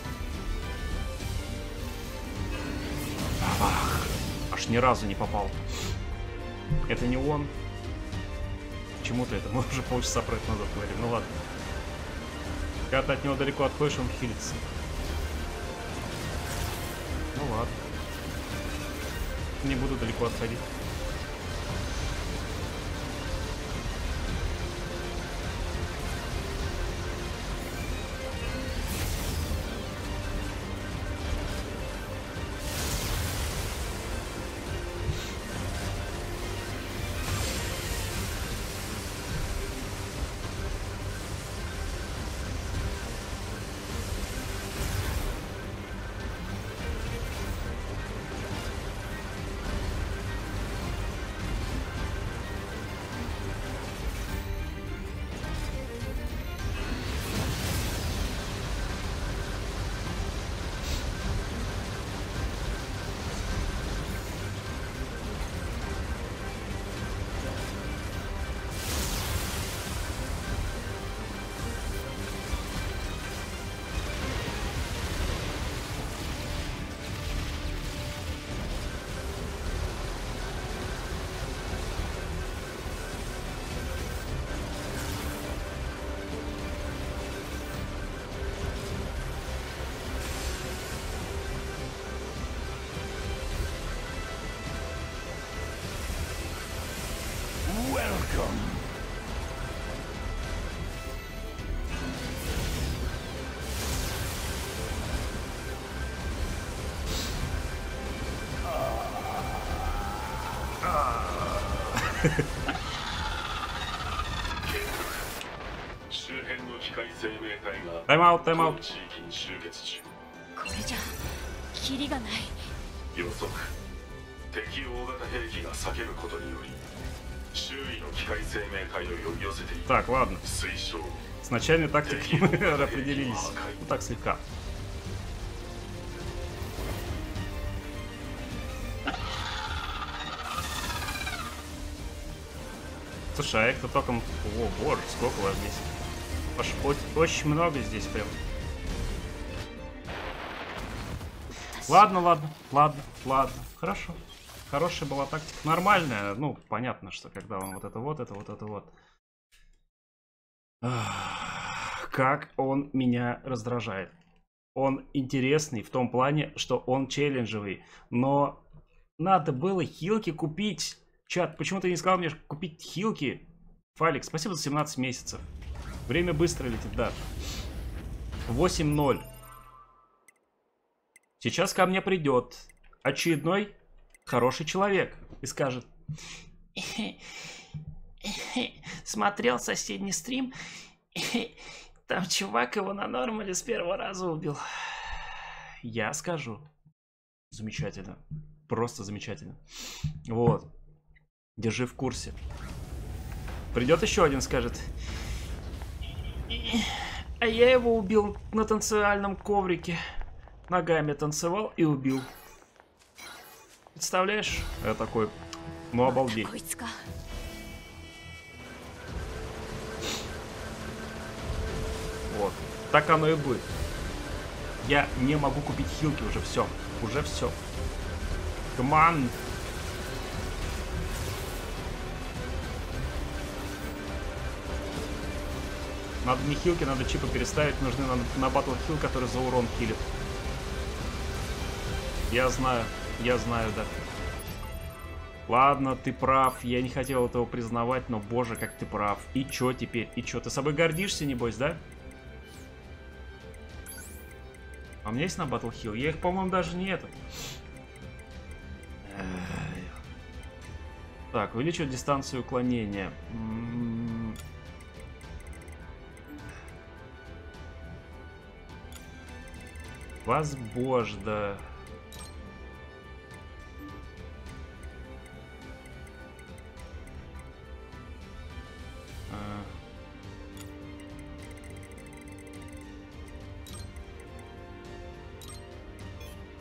Ах, аж ни разу не попал. Это не он. Почему-то это? Мы уже полчаса про это назад говорим. Ну ладно. Когда ты от него далеко отходишь, он хилится. Ну ладно. Не буду далеко отходить. Тайм-аут, тайм-аут. これじゃキリがない。 予測敵大型兵器が叫ぶことにより周囲の機械生命体を呼び寄せている。 Так, ладно. 推奨 С начальной тактикой мы определились. Ну так слегка. Слушай, а их-то только... О, боже, сколько вас здесь. Аж о- очень много здесь прям. Ладно, ладно, ладно, ладно. Хорошо. Хорошая была тактика. Нормальная. Ну, понятно, что когда он вот это вот, это вот, это вот. Ах, как он меня раздражает. Он интересный в том плане, что он челленджевый. Но надо было хилки купить. Чат, почему ты не сказал мне купить хилки? Фалик, спасибо за семнадцать месяцев. Время быстро летит, да. восемь ноль. Сейчас ко мне придет очередной хороший человек и скажет: смотрел соседний стрим, там чувак его на нормале с первого раза убил. Я скажу: замечательно. Просто замечательно. Вот. Держи в курсе. Придет еще один, скажет: а я его убил на танцевальном коврике. Ногами танцевал и убил. Представляешь? Я такой: ну обалдеть. こいつか。 Вот. Так оно и будет. Я не могу купить хилки уже, все. Уже все. Команд. Надо не хилки, надо чипы переставить. Нужны на, на батл хил, который за урон хилит. Я знаю, я знаю, да. Ладно, ты прав. Я не хотел этого признавать, но боже, как ты прав. И чё теперь? И чё? Ты собой гордишься, небось, да? А у меня есть на батл хил? Я их, по-моему, даже не это. Так, увеличивать дистанцию уклонения. М-м-м. Возможно.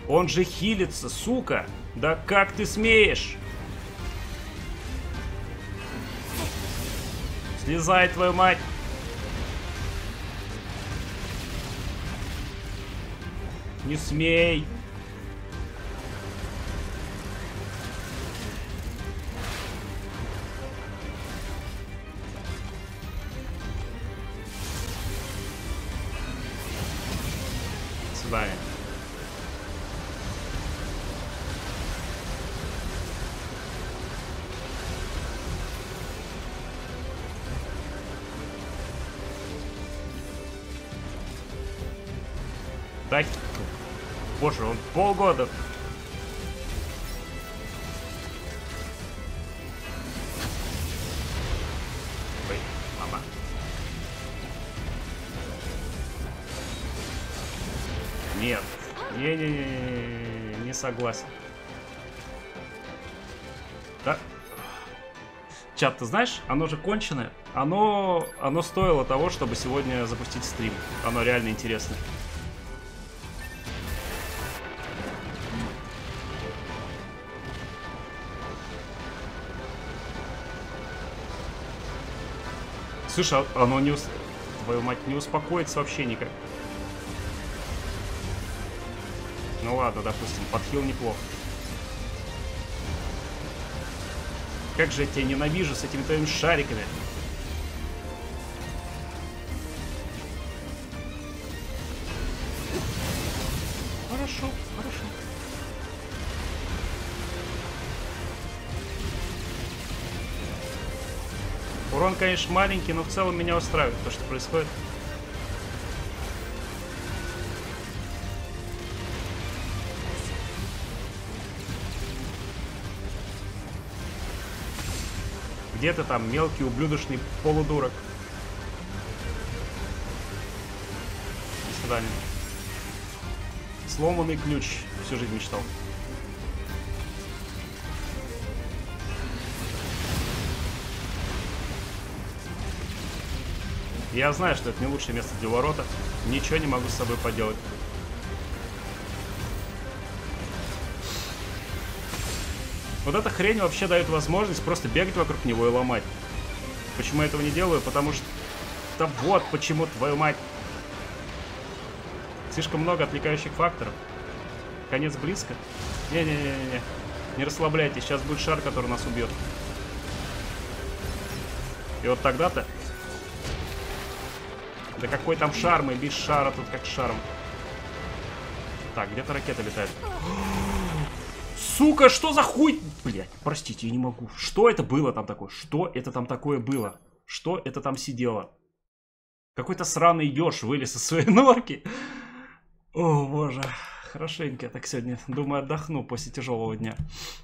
Он же хилится, сука! Да как ты смеешь? Слезай, твою мать! Не смей! До свидания. Так, боже, он полгода. Ой, мама. Нет, не-не-не, не согласен. Да. Чат, ты знаешь, оно же конченое. Оно, оно стоило того, чтобы сегодня запустить стрим. Оно реально интересно. Слушай, оно не... Ус... Твою мать, не успокоится вообще никак. Ну ладно, допустим, подхил неплохо. Как же я тебя ненавижу с этими твоими шариками. Хорошо, хорошо. Урон, конечно, маленький, но в целом меня устраивает то, что происходит. Где ты там, мелкий ублюдочный полудурок? До свидания. Сломанный ключ. Всю жизнь мечтал. Я знаю, что это не лучшее место для ворота. Ничего не могу с собой поделать. Вот эта хрень вообще дает возможность просто бегать вокруг него и ломать. Почему я этого не делаю? Потому что... Да вот почему, твою мать. Слишком много отвлекающих факторов. Конец близко. Не-не-не-не. Не расслабляйтесь, сейчас будет шар, который нас убьет. И вот тогда-то... Да какой там шар, мы без шара тут как с шаром. Так, где-то ракета летает. Сука, что за хуй? Блять, простите, я не могу. Что это было там такое? Что это там такое было? Что это там сидело? Какой-то сраный еж вылез из своей норки. О, боже. Хорошенько я так сегодня, думаю, отдохну после тяжелого дня.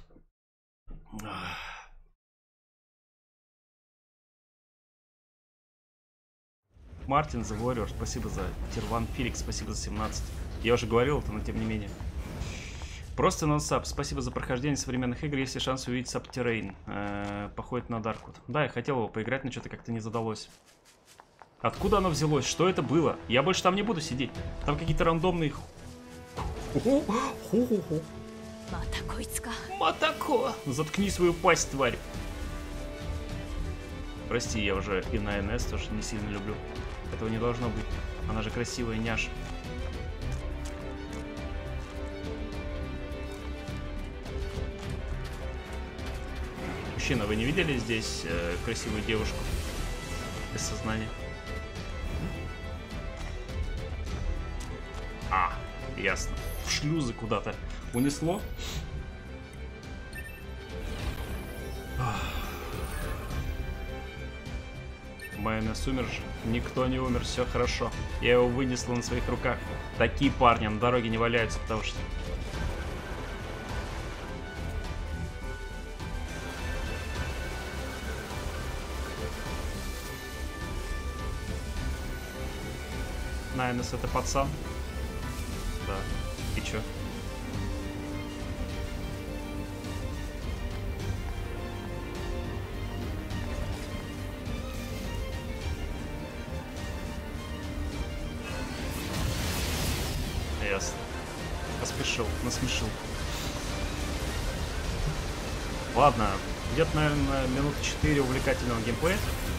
Мартин The Warrior, спасибо за Тирван Феликс, спасибо за семнадцать. Я уже говорил это, но тем не менее. Просто нонсап, спасибо за прохождение современных игр, есть ли шанс увидеть Subterrane. Э-э, походит на Дарквуд. Да, я хотел его поиграть, но что-то как-то не задалось. Откуда оно взялось? Что это было? Я больше там не буду сидеть. Там какие-то рандомные... Ху-ху-ху. Матако! Заткни свою пасть, тварь. Прости, я уже и на эн эс тоже не сильно люблю. Этого не должно быть. Она же красивая няша. Мужчина, вы не видели здесь э, красивую девушку без сознания? А, ясно. В шлюзы куда-то унесло. Майонез умер же. Никто не умер, все хорошо. Я его вынесла на своих руках. Такие парни на дороге не валяются, потому что... Майонез это пацан. Да. И чё? насмешил, насмешил. Ладно, где-то, наверное, минут четыре увлекательного геймплея.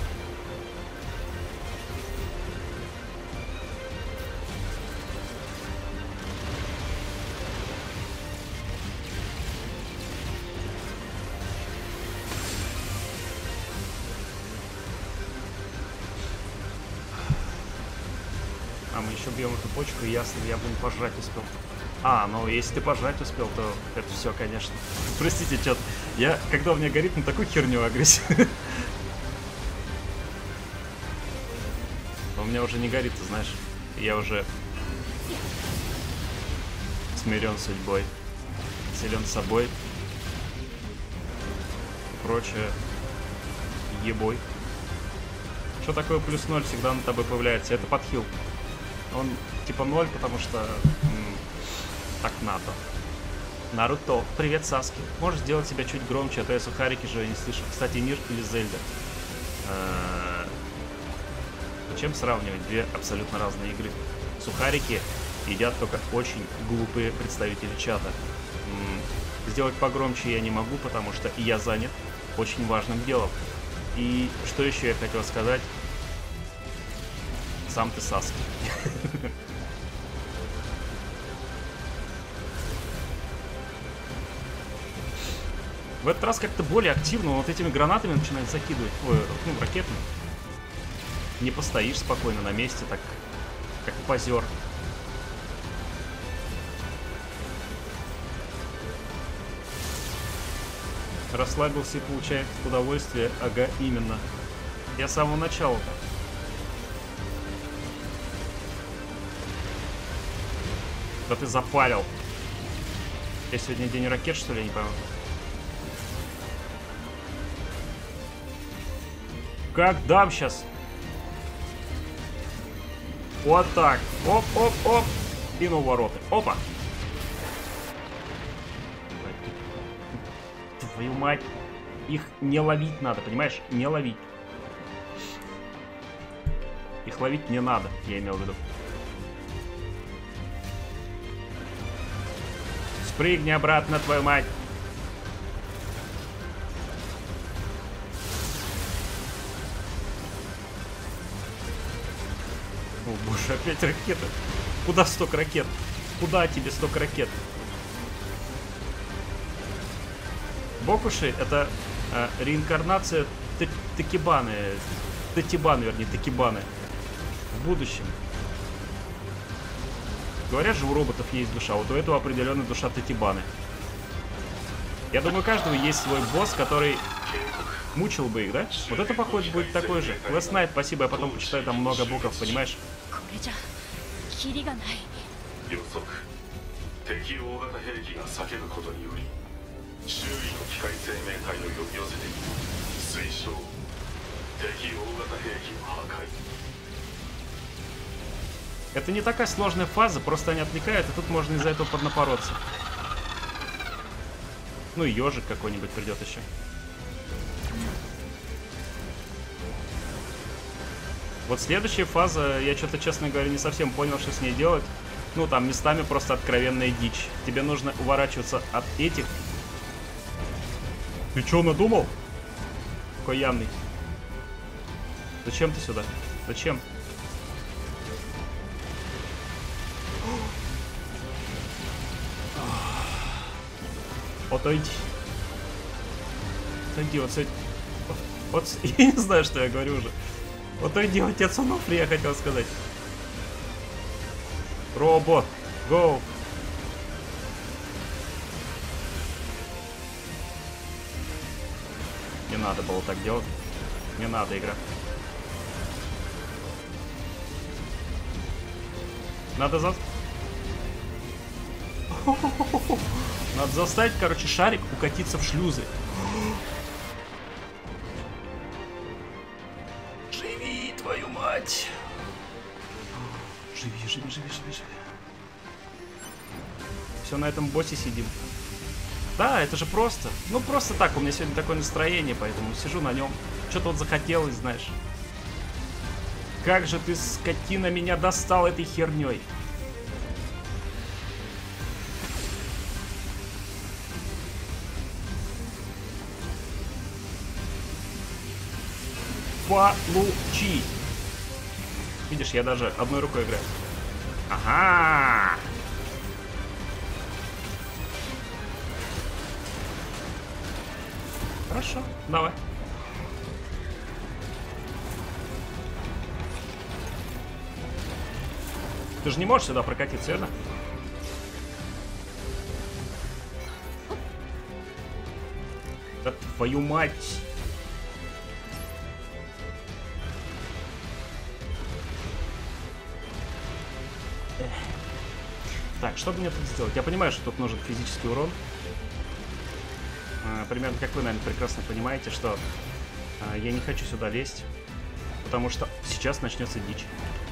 А мы еще бьем эту почку, и ясно, я бы не пожрать успел. А, ну если ты пожрать успел, то это все, конечно. Простите, чё, я, когда у меня горит, на такую херню агрессию. У меня уже не горит, ты знаешь. Я уже смирен судьбой, силен собой и прочее. Ебой. Что такое плюс ноль всегда на тобой появляется? Это подхил. Он типа ноль, потому что м, так надо. Наруто, привет, Саски. Можешь сделать себя чуть громче, а то я сухарики же не слышу. Кстати, Нир или Зельда? Э-э- Зачем сравнивать две абсолютно разные игры? Сухарики едят только очень глупые представители чата. М- Сделать погромче я не могу, потому что я занят очень важным делом. И что еще я хотел сказать? Сам ты Саски. В этот раз как-то более активно вот этими гранатами начинает закидывать. Ой, ну, ракетами. Не постоишь спокойно на месте, так как позер. Расслабился и получает удовольствие. Ага, именно. Я с самого начала-то. Да ты запалил. Я сегодня день ракет, что ли, я не пойму. Как дам сейчас? Вот так. Оп-оп-оп. И на вороты. Опа. Твою мать. Их не ловить надо, понимаешь? Не ловить. Их ловить не надо, я имел в виду. Спрыгни обратно, твою мать. О боже, опять ракеты. Куда столько ракет? Куда тебе столько ракет? Бокуши — это э, реинкарнация Такибаны. Татибан, вернее, Такибаны. В будущем. Говорят же, у роботов есть душа. Вот у этого определенно душа Татибаны. Я думаю, у каждого есть свой босс, который мучил бы их, да? Вот это, походу, будет такой же. Last Night, спасибо, я потом почитаю, там много букв, понимаешь? Это не такая сложная фаза, просто они отвлекают, и тут можно из-за этого поднапороться. Ну и ежик какой-нибудь придет еще. Вот следующая фаза, я что-то, честно говоря, не совсем понял, что с ней делать. Ну, там местами просто откровенная дичь. Тебе нужно уворачиваться от этих. Ты что, надумал? Какой явный. Зачем ты сюда? Зачем? Отойди. Отойди, вот, вот, я не знаю, что я говорю уже. Отойди, отец Онуфри, я хотел сказать. Робо, гоу. Не надо было так делать. Не надо, игра. Надо за... Надо заставить, короче, шарик укатиться в шлюзы. Живи, твою мать. Живи, живи, живи, живи, живи. Все, на этом боссе сидим. Да, это же просто. Ну, просто так, у меня сегодня такое настроение, поэтому сижу на нем. Что-то вот захотелось, знаешь. Как же ты, скотина, меня достал этой херней. Получи. Видишь, я даже одной рукой играю. Ага. Хорошо, давай. Ты же не можешь сюда прокатиться, верно? Да твою мать! Эх. Так, что мне тут сделать? Я понимаю, что тут нужен физический урон. А, примерно как вы, наверное, прекрасно понимаете, что а, я не хочу сюда лезть, потому что сейчас начнется дичь.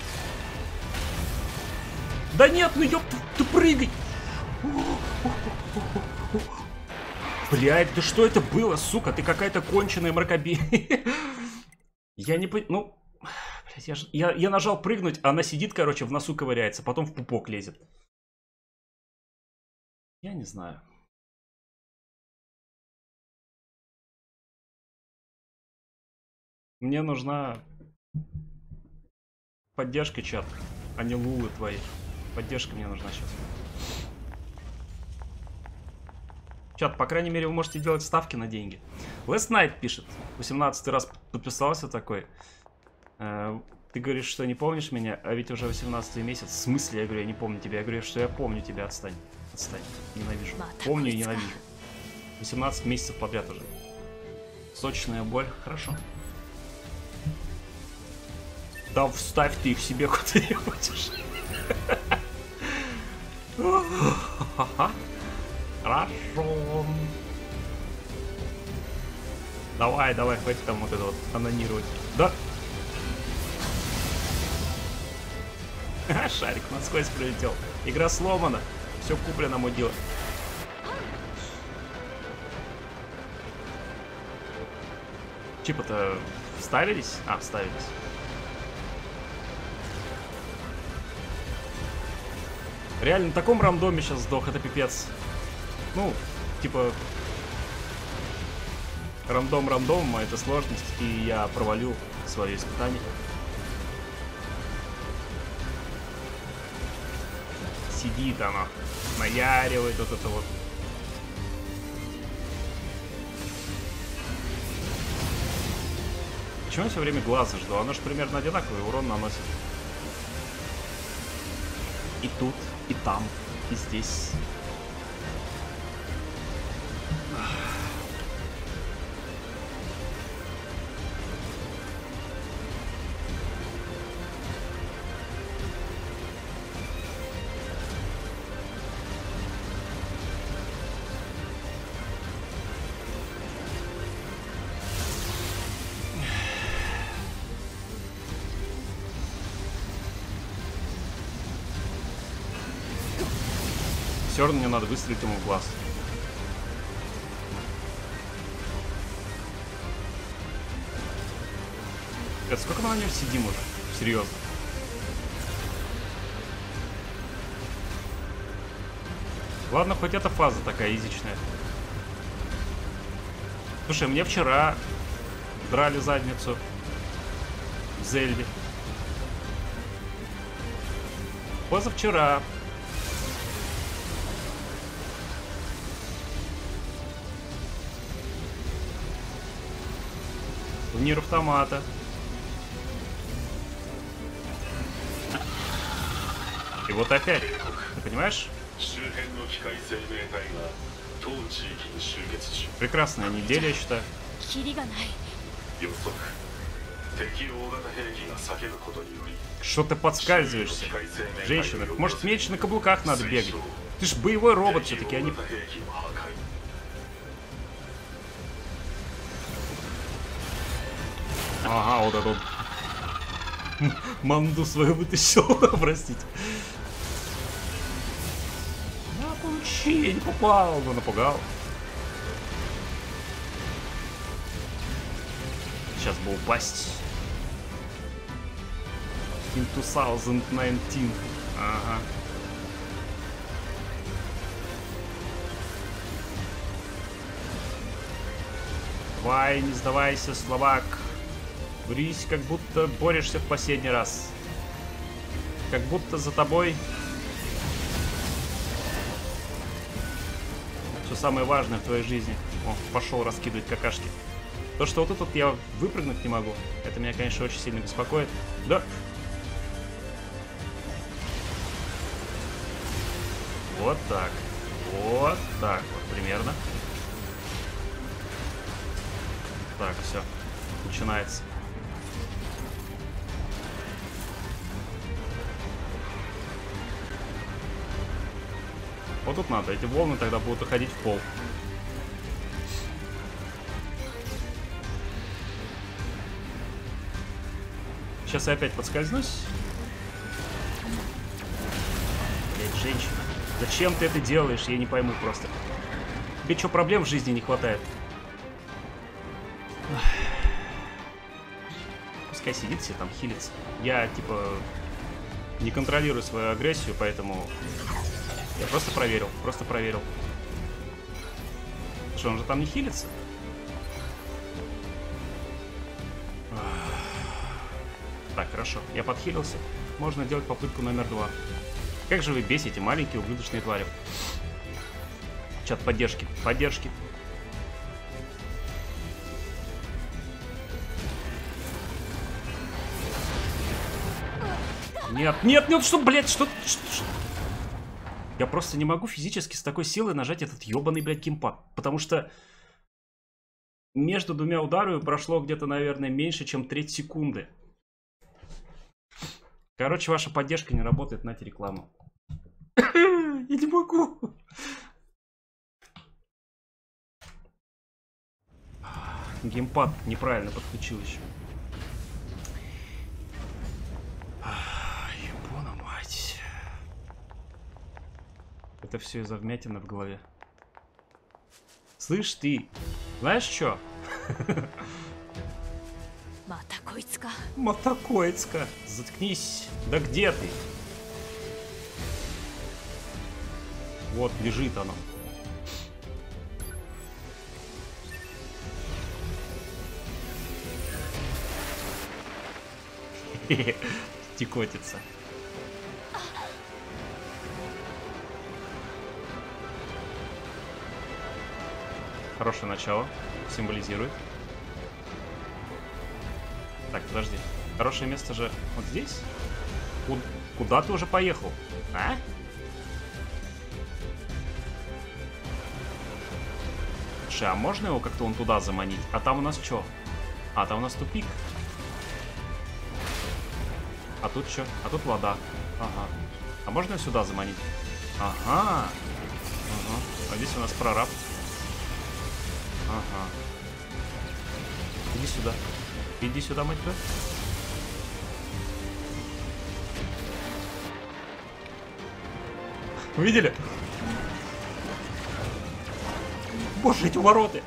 Да нет, ну ёп, ты прыгай! Блядь, да что это было, сука? Ты какая-то конченая мракобей. Я не понимаю, ну... Блядь, я, ж... я, я нажал прыгнуть, а она сидит, короче, в носу ковыряется, потом в пупок лезет. Я не знаю. Мне нужна поддержка, чат, а не лулы твои. Поддержка мне нужна сейчас. Чат, по крайней мере, вы можете делать ставки на деньги. Last Night пишет. восемнадцатый раз подписался такой. Э, ты говоришь, что не помнишь меня, а ведь уже восемнадцатый месяц. В смысле, я говорю, я не помню тебя. Я говорю, что я помню тебя. Отстань. Отстань. Ненавижу. Помню и ненавижу. восемнадцать месяцев подряд уже. Сочная боль. Хорошо. Да вставь ты их себе куда-нибудь уже. Хорошо. Давай, давай, хватит там вот это вот анонировать. Да. Шарик насквозь пролетел. Игра сломана. Все куплено, мудила. Чипы-то вставились? А, вставились. Реально, на таком рандоме сейчас сдох, это пипец. Ну, типа... Рандом рандомом, а это сложность, и я провалю свое испытание. Сидит оно, наяривает вот это вот. Почему я все время глаза жду? Оно же примерно одинаковый урон наносит. И тут, и там, и здесь. Все равно мне надо выстрелить ему в глаз. Это сколько мы на нем сидим уже? Серьезно. Ладно, хоть эта фаза такая изичная. Слушай, мне вчера драли задницу в Зельде. Позавчера. В Нир Автомата. И вот опять. Ты понимаешь? Прекрасная неделя, я считаю. Что ты подскальзываешься? Женщина, может, меньше на каблуках надо бегать? Ты ж боевой робот все-таки, а не... Ага, вот этот вот. Манду свою вытащил, простите. На, получи, я не попал, но напугал. Сейчас бы упасть. In две тысячи девятнадцать. Ага. Давай, не сдавайся, Словак. Брись, как будто борешься в последний раз. Как будто за тобой все самое важное в твоей жизни. О, пошел раскидывать какашки. То, что вот тут вот я выпрыгнуть не могу, это меня, конечно, очень сильно беспокоит. Да. Вот так. Вот так вот примерно. Так, все. Начинается. Вот тут надо. Эти волны тогда будут уходить в пол. Сейчас я опять подскользнусь. Блять, женщина. Зачем ты это делаешь? Я не пойму просто. Тебе что, проблем в жизни не хватает? Пускай сидит себе там, хилится. Я, типа, не контролирую свою агрессию, поэтому... Я просто проверил, просто проверил. Что, он же там не хилится? Так, хорошо, я подхилился. Можно делать попытку номер два. Как же вы бесите, маленькие ублюдочные твари. Чат поддержки, поддержки. Нет, нет, нет, что, блядь, что, что, что? Я просто не могу физически с такой силой нажать этот ебаный, блядь, геймпад. Потому что между двумя ударами прошло где-то, наверное, меньше, чем треть секунды. Короче, ваша поддержка не работает, нате рекламу. Я не могу. Геймпад неправильно подключил еще. Ебана мать. Это все из-за вмятины в голове. Слышь ты, знаешь что? Мотокоицка. Заткнись. Да где ты? Вот, лежит оно. Текотится. Хорошее начало. Символизирует. Так, подожди. Хорошее место же вот здесь? Ку- куда ты уже поехал? А? Слушай, а можно его как-то вон туда заманить? А там у нас что? А, там у нас тупик. А тут что? А тут вода. Ага. А можно ее сюда заманить? Ага. Ага. А здесь у нас прораб. Ага. Иди сюда. Иди сюда, мать твою. Увидели? Боже, эти вороты!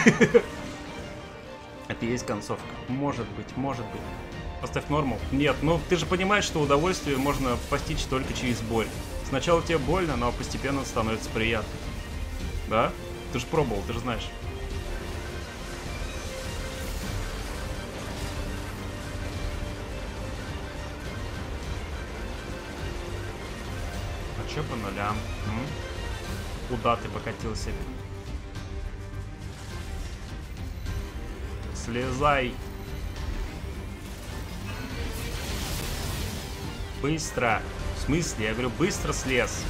Это и есть концовка. Может быть, может быть. Поставь норму. Нет, ну ты же понимаешь, что удовольствие можно постичь только через боль. Сначала тебе больно, но постепенно становится приятно. Да? Ты же пробовал, ты же знаешь. А чё по нулям? М? Куда ты покатился? Слезай. Быстро. В смысле? Я говорю, быстро слез.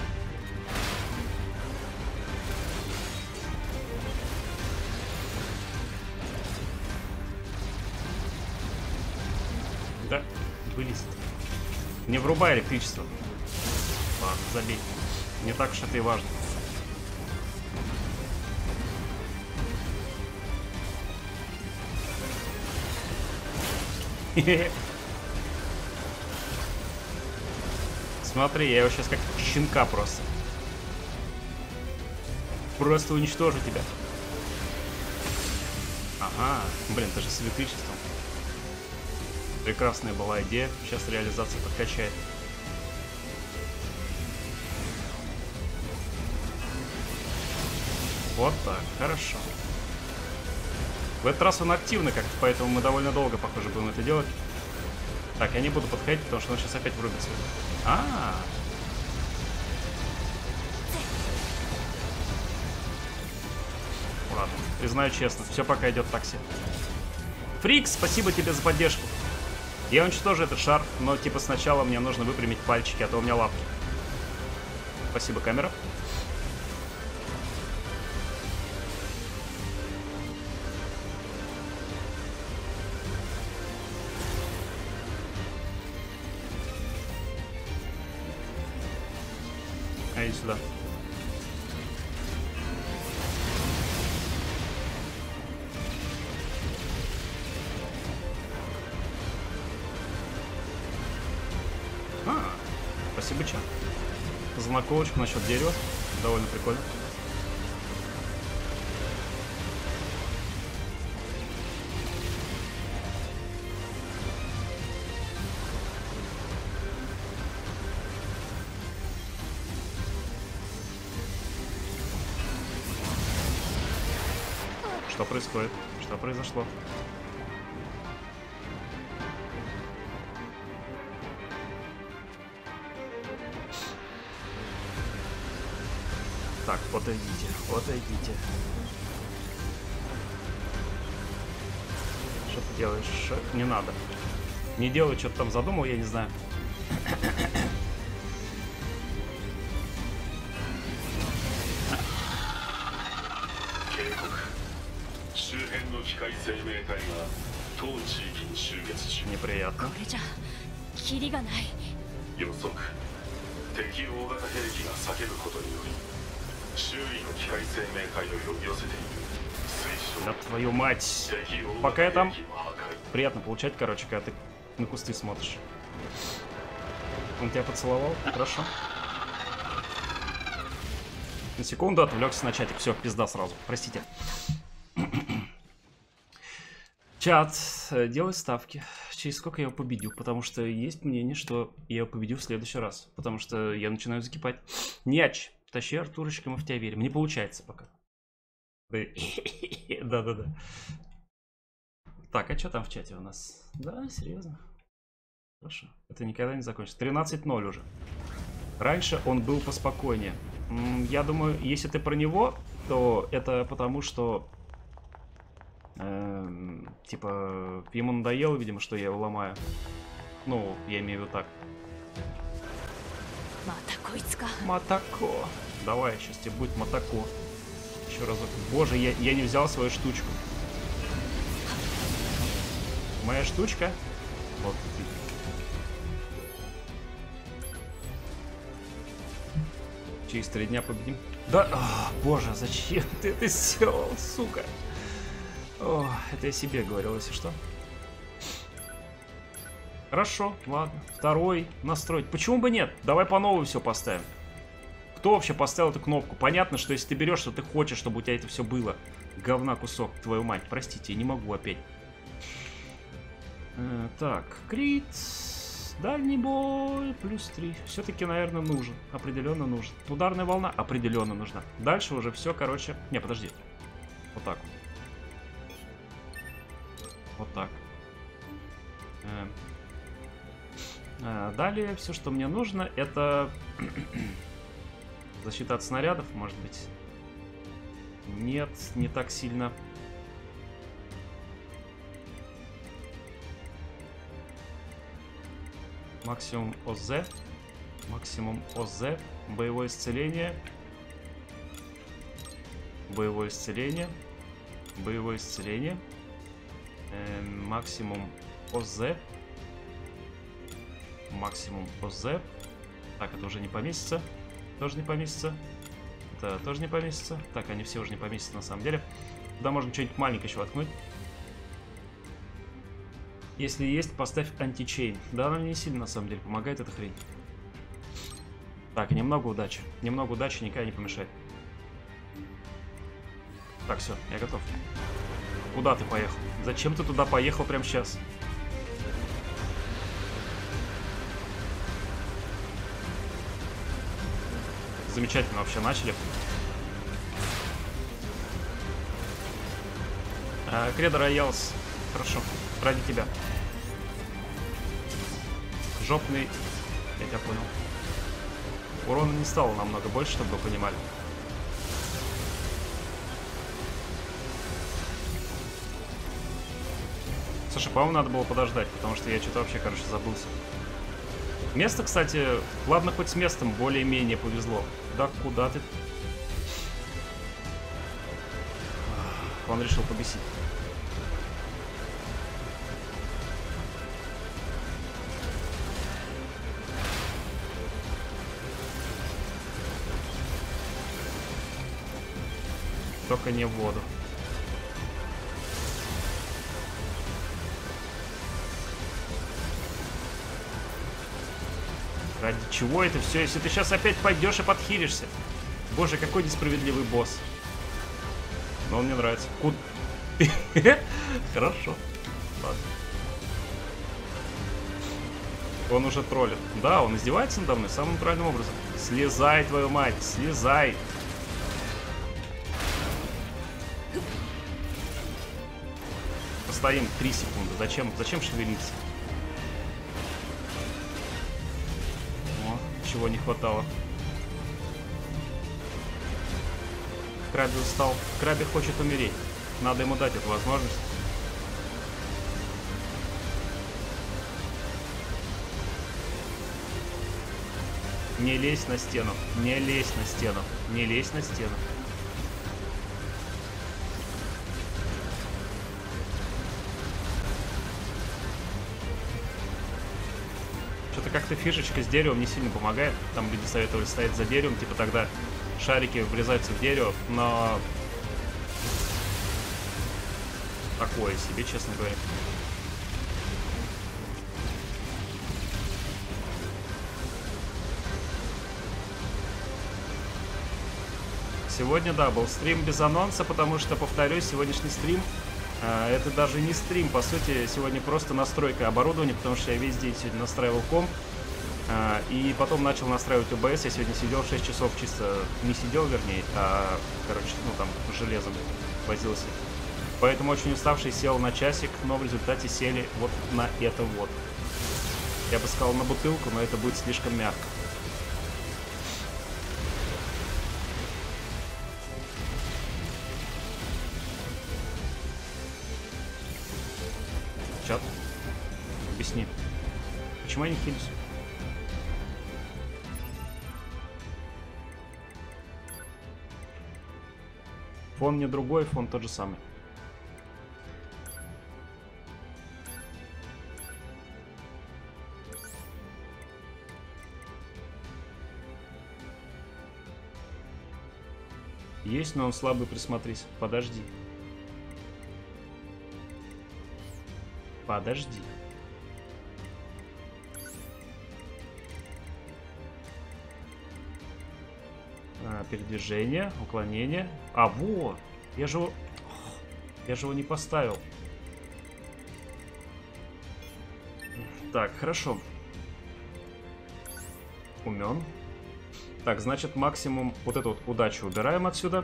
Да, вылез. Не врубай электричество. Ладно, забей. Не так уж это и важно. Смотри, я его сейчас как щенка просто. Просто уничтожу тебя. Ага, блин, ты же с электричеством. Прекрасная была идея. Сейчас реализация подкачает. Вот так, хорошо. В этот раз он активный как-то, поэтому мы довольно долго, похоже, будем это делать. Так, я не буду подходить, потому что он сейчас опять врубится. А, ладно, признаю честно, все пока идет так себе. Фрикс, спасибо тебе за поддержку. Я уничтожу этот шар, но типа сначала мне нужно выпрямить пальчики, а то у меня лапки. Спасибо, камера. А иди сюда. А, спасибо, чё. За наколочку насчет дерева. Довольно прикольно. Что происходит? Что произошло? Так, отойдите, отойдите. Что ты делаешь? Шо? Не надо. Не делай, что-то там задумал, я не знаю. Неприятно. これじゃキリがない。 予測敵大型兵器が叫ぶことにより周囲の機械生命体を呼び寄せている水晶 Да твою мать. 敵大 Пока я 型 там, 兵器の破壊 приятно получать, короче, когда ты на кусты смотришь. Он тебя поцеловал? Хорошо. На секунду отвлекся на чатик. Все, пизда сразу. Простите. Чат, делай ставки. Через сколько я его победю? Потому что есть мнение, что я его победю в следующий раз. Потому что я начинаю закипать. Няч, тащи Артурочка, мы в тебя верим. Не получается пока. Да-да-да. Так, а что там в чате у нас? Да, серьезно. Хорошо. Это никогда не закончится. тринадцать ноль уже. Раньше он был поспокойнее. Я думаю, если ты про него, то это потому, что... Э, типа, ему надоело, видимо, что я его ломаю. Ну, я имею в виду так. またこいつか。 Матако. Давай, сейчас тебе будет Матако. Еще разок. Боже, я, я не взял свою штучку. Моя штучка. Вот. Через три дня победим. Да, о, боже, зачем ты это сделал, сука? О, это я себе говорил, если что. Хорошо, ладно. Второй настроить. Почему бы нет? Давай по новой все поставим. Кто вообще поставил эту кнопку? Понятно, что если ты берешь, что ты хочешь, чтобы у тебя это все было. Говна кусок, твою мать. Простите, я не могу опять. Э, так, крит. Дальний бой. Плюс три. Все-таки, наверное, нужен. Определенно нужен. Ударная волна определенно нужна. Дальше уже все, короче... Не, подожди. Вот так вот. Вот так. Э, э, далее все, что мне нужно, это... Защита от снарядов, может быть. Нет, не так сильно. Максимум ОЗ. Максимум ОЗ. Боевое исцеление. Боевое исцеление. Боевое исцеление. Э, максимум ОЗ. Максимум ОЗ. Так, это уже не поместится. Тоже не поместится. Это тоже не поместится. Так, они все уже не поместятся на самом деле. Туда можно что-нибудь маленькое еще воткнуть. Если есть, поставь античейн. Да, она мне не сильно на самом деле помогает эта хрень. Так, немного удачи. Немного удачи никогда не помешает. Так, все, я готов. Куда ты поехал? Зачем ты туда поехал прямо сейчас? Замечательно вообще начали. А, Кредо Роялс. Хорошо. Ради тебя. Жопный. Я тебя понял. Урона не стало намного больше, чтобы вы понимали. Слушай, по-моему, надо было подождать, потому что я что-то вообще, короче, забылся. Место, кстати, ладно, хоть с местом более-менее повезло. Да куда ты? Он решил побесить. Только не в воду. Ради чего это все, если ты сейчас опять пойдешь и подхилишься? Боже, какой несправедливый босс. Но он мне нравится. Куд... Хорошо. Ладно. Он уже троллит. Да, он издевается надо мной самым правильным образом. Слезай, твою мать, слезай. Постоим три секунды. Зачем, зачем шевелиться? О, чего не хватало. Краби устал. Краби хочет умереть. Надо ему дать эту возможность. Не лезь на стену. Не лезь на стену. Не лезь на стену. Что-то как-то фишечка с деревом не сильно помогает. Там люди советовали стоять за деревом, типа тогда шарики врезаются в дерево, но такое себе, честно говоря. Сегодня, да, был стрим без анонса, потому что, повторюсь, сегодняшний стрим, э, это даже не стрим, по сути, сегодня просто настройка оборудования, потому что я весь день сегодня настраивал комп, э, и потом начал настраивать о бэ эс. Я сегодня сидел шесть часов, чисто не сидел, вернее, а, короче, ну там, железом возился. Поэтому очень уставший сел на часик, но в результате сели вот на это вот. Я бы сказал на бутылку, но это будет слишком мягко. Чат, объясни, почему я не хилюсь? Фон не другой, фон тот же самый. Есть, но он слабый, присмотрись. Подожди. Подожди. А, передвижение, уклонение. А, вот. Я же его... Я же его не поставил. Так, хорошо. Умен. Так, значит, максимум вот эту вот удачу убираем отсюда.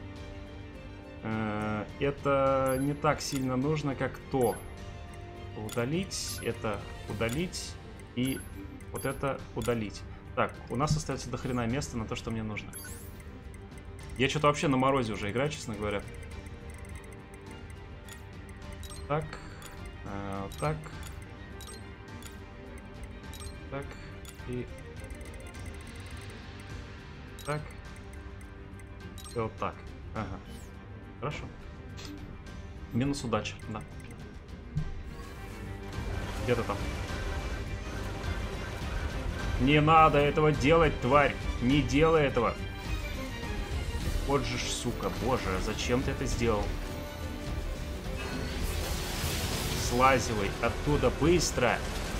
Это не так сильно нужно, как то. Удалить, это удалить и вот это удалить. Так, у нас остается дохрена места на то, что мне нужно. Я что-то вообще на морозе уже играю, честно говоря. Так, э, так, так и так и вот так. Ага, хорошо. Минус удача, да. Где-то там. Не надо этого делать, тварь. Не делай этого. Вот же ж, сука, боже, зачем ты это сделал? Слазивай оттуда быстро.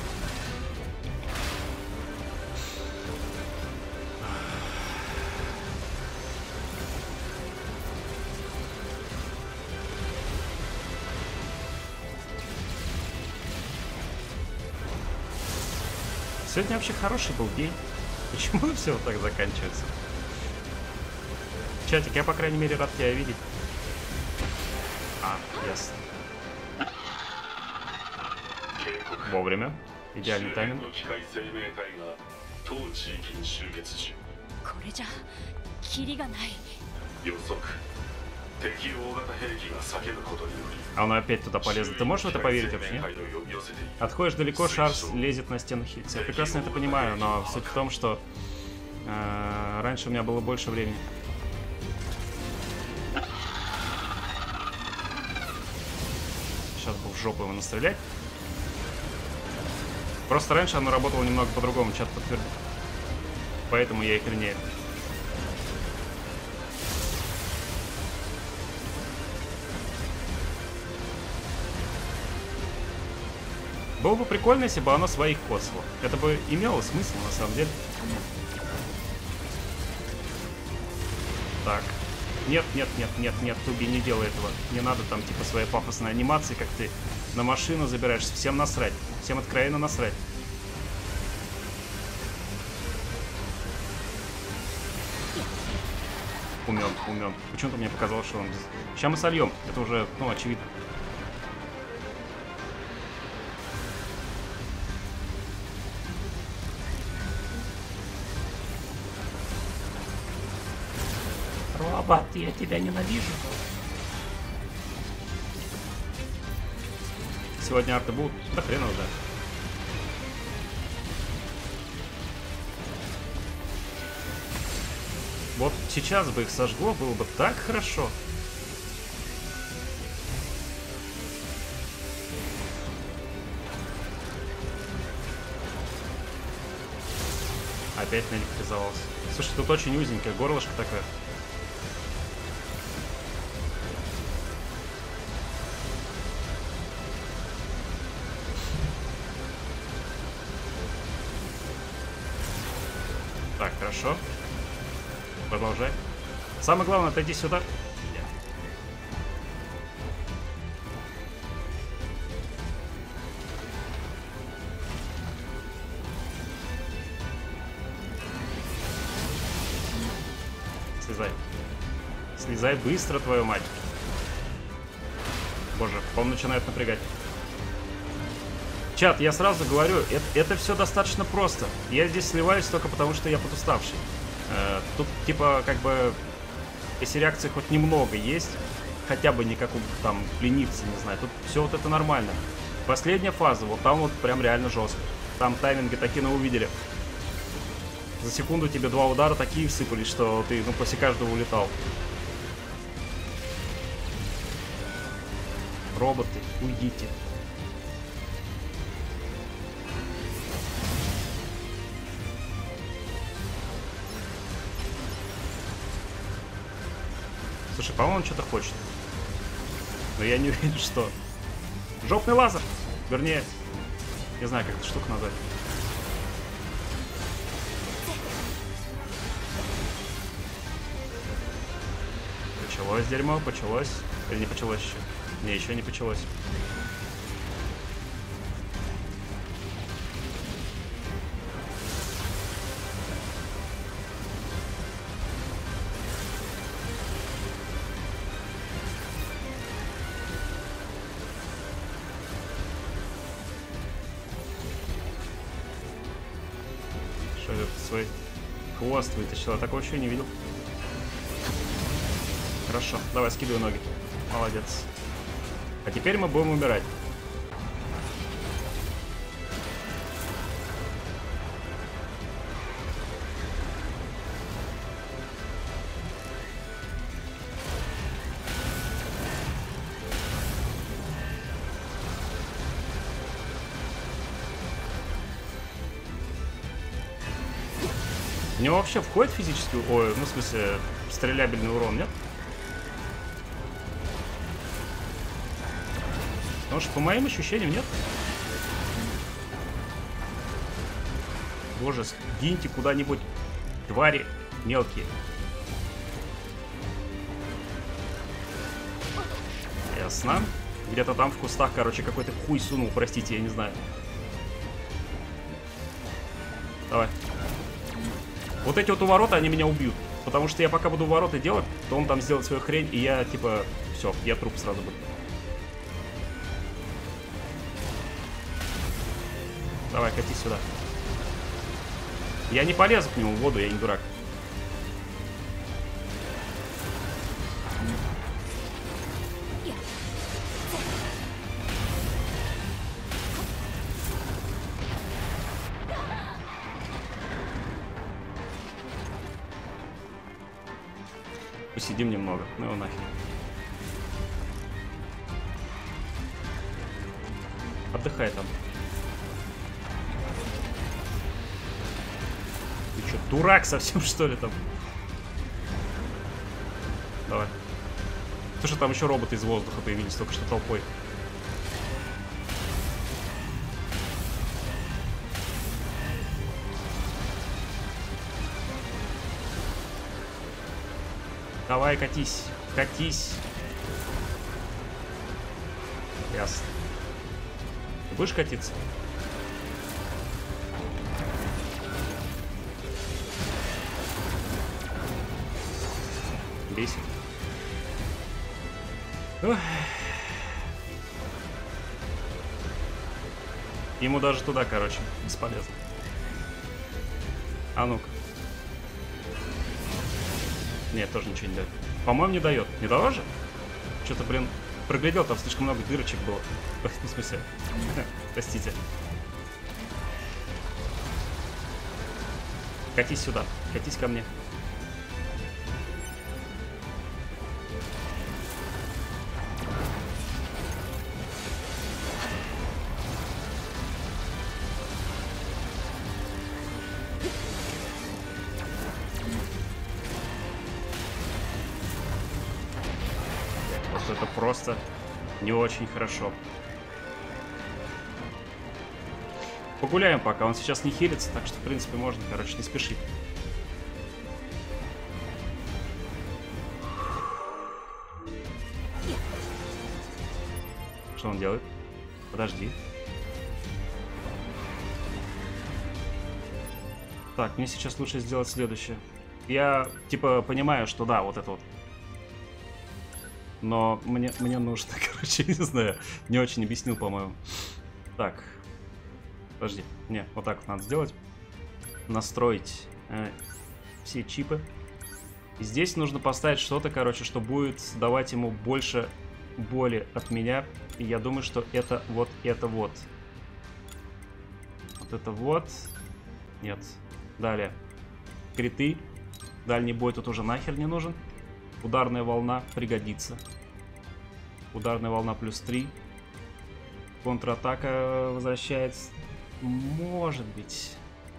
Сегодня вообще хороший был день. Почему все вот так заканчивается? Чатик, я, по крайней мере, рад тебя видеть. А, ясно. Вовремя. Идеальный тайминг. 当地域に集結中。 これじゃキリがない。 予測。敵大型兵器が叫ぶことにより。 А он опять туда полезет. Ты можешь в это поверить вообще, нет? Отходишь далеко, шар лезет на стену Хитца. Я прекрасно это понимаю, но суть в том, что э, раньше у меня было больше времени. Сейчас бы в жопу его настрелять. Просто раньше оно работало немного по-другому, чат подтвердит. Поэтому я и хренею. Было бы прикольно, если бы оно своих коцало. Это бы имело смысл, на самом деле. Так. Нет, нет, нет, нет, нет, Туби, не делай этого. Не надо там типа своей пафосной анимации, как ты на машину забираешься. Всем насрать. Всем откровенно насрать. Умен, умен. Почему-то мне показалось, что он... Сейчас мы сольем. Это уже, ну, очевидно. Робот, я тебя ненавижу. Сегодня арты будут? Да хрен его, да. Вот сейчас бы их сожгло, было бы так хорошо. Опять наэлектризовался. Слушай, тут очень узенькое горлышко такое. Так, хорошо. Продолжай. Самое главное, отойди сюда. Слезай. Слезай быстро, твою мать. Боже, по-моему, начинает напрягать. Чат, я сразу говорю, это, это все достаточно просто. Я здесь сливаюсь только потому, что я подуставший. Э, тут, типа, как бы, если реакции хоть немного есть, хотя бы не как у, там, ленивца, не знаю, тут все вот это нормально. Последняя фаза, вот там вот прям реально жестко. Там тайминги такие, ну, увидели. За секунду тебе два удара такие всыпались, что ты, ну, после каждого улетал. Роботы, уйдите. Слушай, по-моему, он что-то хочет. Но я не уверен, что... Жопный лазер! Вернее, не знаю, как эту штуку назвать. Почалось дерьмо, почалось. Или не почалось еще? Не, еще не почалось. Что это свой хвост вытащил? Я такого еще не видел. Хорошо, давай скидывай ноги. Молодец. А теперь мы будем умирать. У него вообще входит физический... Ой, ну в смысле, стрелябельный урон, нет? Потому что по моим ощущениям нет. Боже, сгиньте куда-нибудь, твари мелкие. Ясно. Где-то там в кустах, короче, какой-то хуй сунул, простите, я не знаю. Давай. Вот эти вот увороты, они меня убьют. Потому что я пока буду увороты делать, то он там сделает свою хрень, и я, типа, Все, я труп сразу был. Давай, кати сюда. Я не полезу к нему в воду, я не дурак. Посидим немного. Ну его нахер. Отдыхай там. Ты что, дурак совсем, что ли, там? Давай. Слушай, там еще роботы из воздуха появились только что толпой. Давай, катись. Катись. Ясно. Ты будешь катиться? Бесит. Ох. Ему даже туда, короче, бесполезно. А ну-ка. Нет, тоже ничего не дает. По-моему, не дает. Не дало же? Что-то, блин, проглядел, там слишком много дырочек было. В смысле? Простите. Катись сюда. Катись ко мне. Это просто не очень хорошо. Погуляем пока, он сейчас не хилится, так что, в принципе, можно, короче, не спешить. Что он делает? Подожди. Так, мне сейчас лучше сделать следующее. Я, типа, понимаю, что да, вот это вот. Но мне, мне нужно, короче, не знаю, не очень объяснил, по-моему. Так, подожди, не, вот так вот надо сделать. Настроить э, все чипы. И здесь нужно поставить что-то, короче, что будет давать ему больше боли от меня. И я думаю, что это вот это вот. Вот это вот. Нет. Далее. Криты. Дальний бой тут уже нахер не нужен. Ударная волна пригодится. Ударная волна плюс три. Контратака возвращается. Может быть.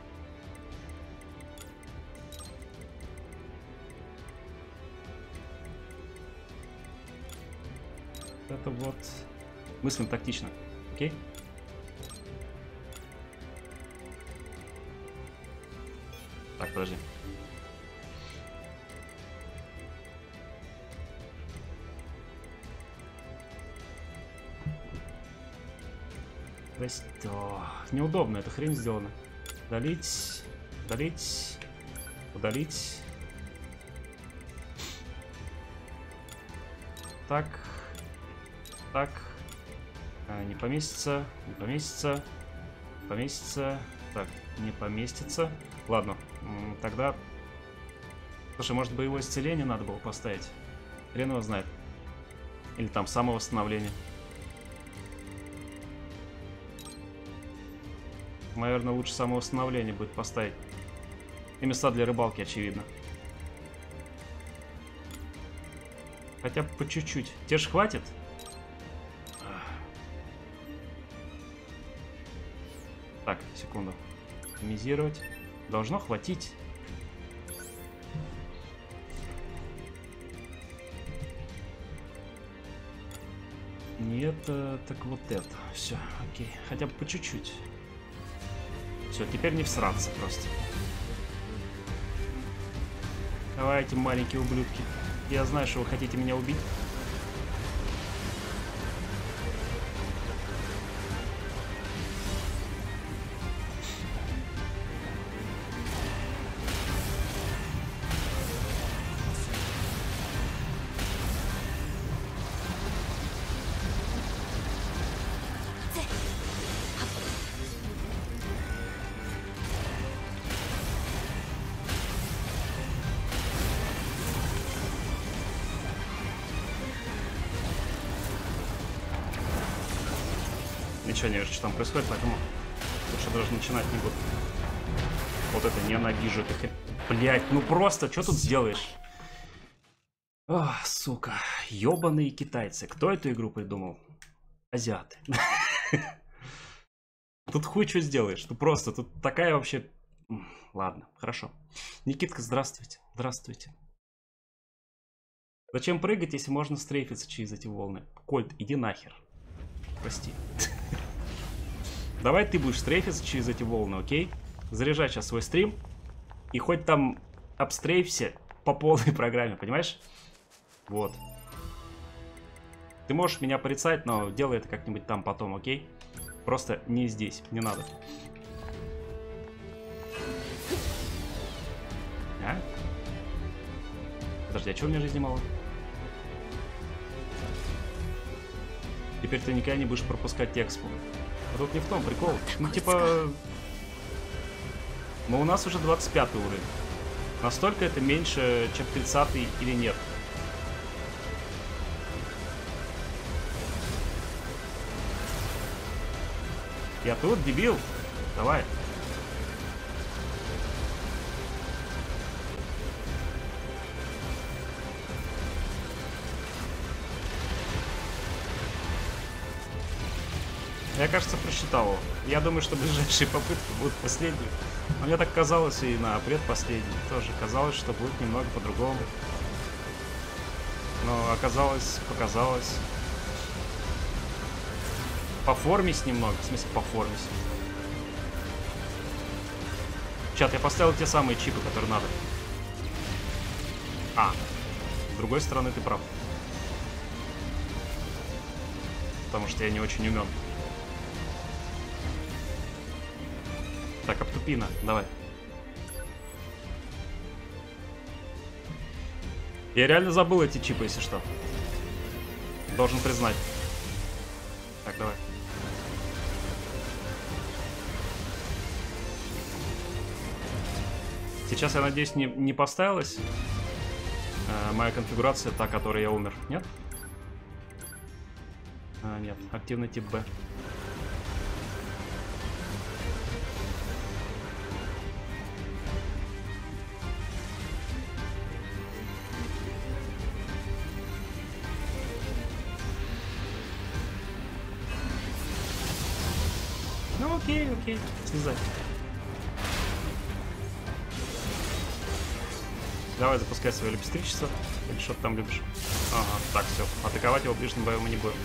Это вот. Мыслим тактично. Окей? Так, подожди. О, неудобно, эта хрень сделана. Удалить, удалить, удалить. Так, так. А, не поместится, не поместится, поместится. Так, не поместится. Ладно, тогда... Слушай, может, боевое исцеление надо было поставить? Хрен его знает. Или там самовосстановление. Наверное, лучше самовосстановление будет поставить. И места для рыбалки, очевидно. Хотя бы по чуть-чуть. Тебе же хватит? Так, секунду. Оптимизировать. Должно хватить. Не это, так вот это. Все, окей. Хотя бы по чуть-чуть. Все, теперь не всраться просто. Давайте, маленькие ублюдки. Я знаю, что вы хотите меня убить. Ничего не вижу, что там происходит, поэтому лучше даже начинать не буду. Вот это ненавижу. Это... Блять, ну просто, что тут сделаешь? Ох, сука. Ёбаные китайцы. Кто эту игру придумал? Азиаты. Тут хуй что сделаешь. Ну просто, тут такая вообще... Ладно, хорошо. Никитка, здравствуйте. Здравствуйте. Зачем прыгать, если можно стрейфиться через эти волны? Кольт, иди нахер. Прости. Давай ты будешь стрейфиться через эти волны, окей? Заряжай сейчас свой стрим. И хоть там обстрейфься по полной программе, понимаешь? Вот. Ты можешь меня порицать, но делай это как-нибудь там потом, окей? Просто не здесь, не надо. А? Подожди, а чего у меня жизни мало? Теперь ты никогда не будешь пропускать экспо. А тут не в том прикол. Ну типа... Но у нас уже двадцать пятый уровень. Настолько это меньше, чем тридцатый или нет? Я тут, дебил. Давай. Я, кажется, просчитал его. Я думаю, что ближайшие попытки будут последние. Но мне так казалось и на предпоследней тоже. Казалось, что будет немного по-другому. Но оказалось, показалось. Поформись немного. В смысле, поформись. Чат, я поставил те самые чипы, которые надо. А, с другой стороны, ты прав. Потому что я не очень умен. Так, Аптупина, давай. Я реально забыл эти чипы, если что. Должен признать. Так, давай. Сейчас, я надеюсь, не, не поставилась э, моя конфигурация, та, которой я умер. Нет? А, нет, активный тип Б. Ну окей, окей, слезай. Давай запускай свое лепестричество. Или что ты там любишь? Ага, так, все. Атаковать его в ближнем бою мы не будем.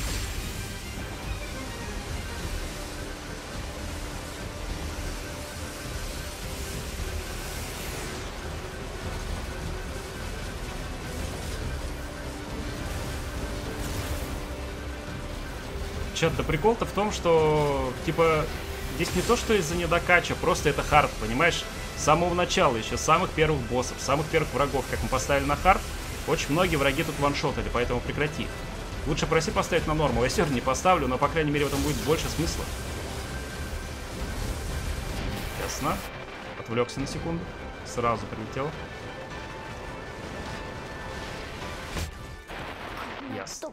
Чат, да прикол-то в том, что, типа, здесь не то, что из-за недокача, просто это хард, понимаешь? С самого начала, еще с самых первых боссов, самых первых врагов, как мы поставили на хард, очень многие враги тут ваншотали, поэтому прекрати. Лучше проси поставить на норму. Я все равно не поставлю, но, по крайней мере, в этом будет больше смысла. Ясно. Отвлекся на секунду. Сразу прилетел. Ясно.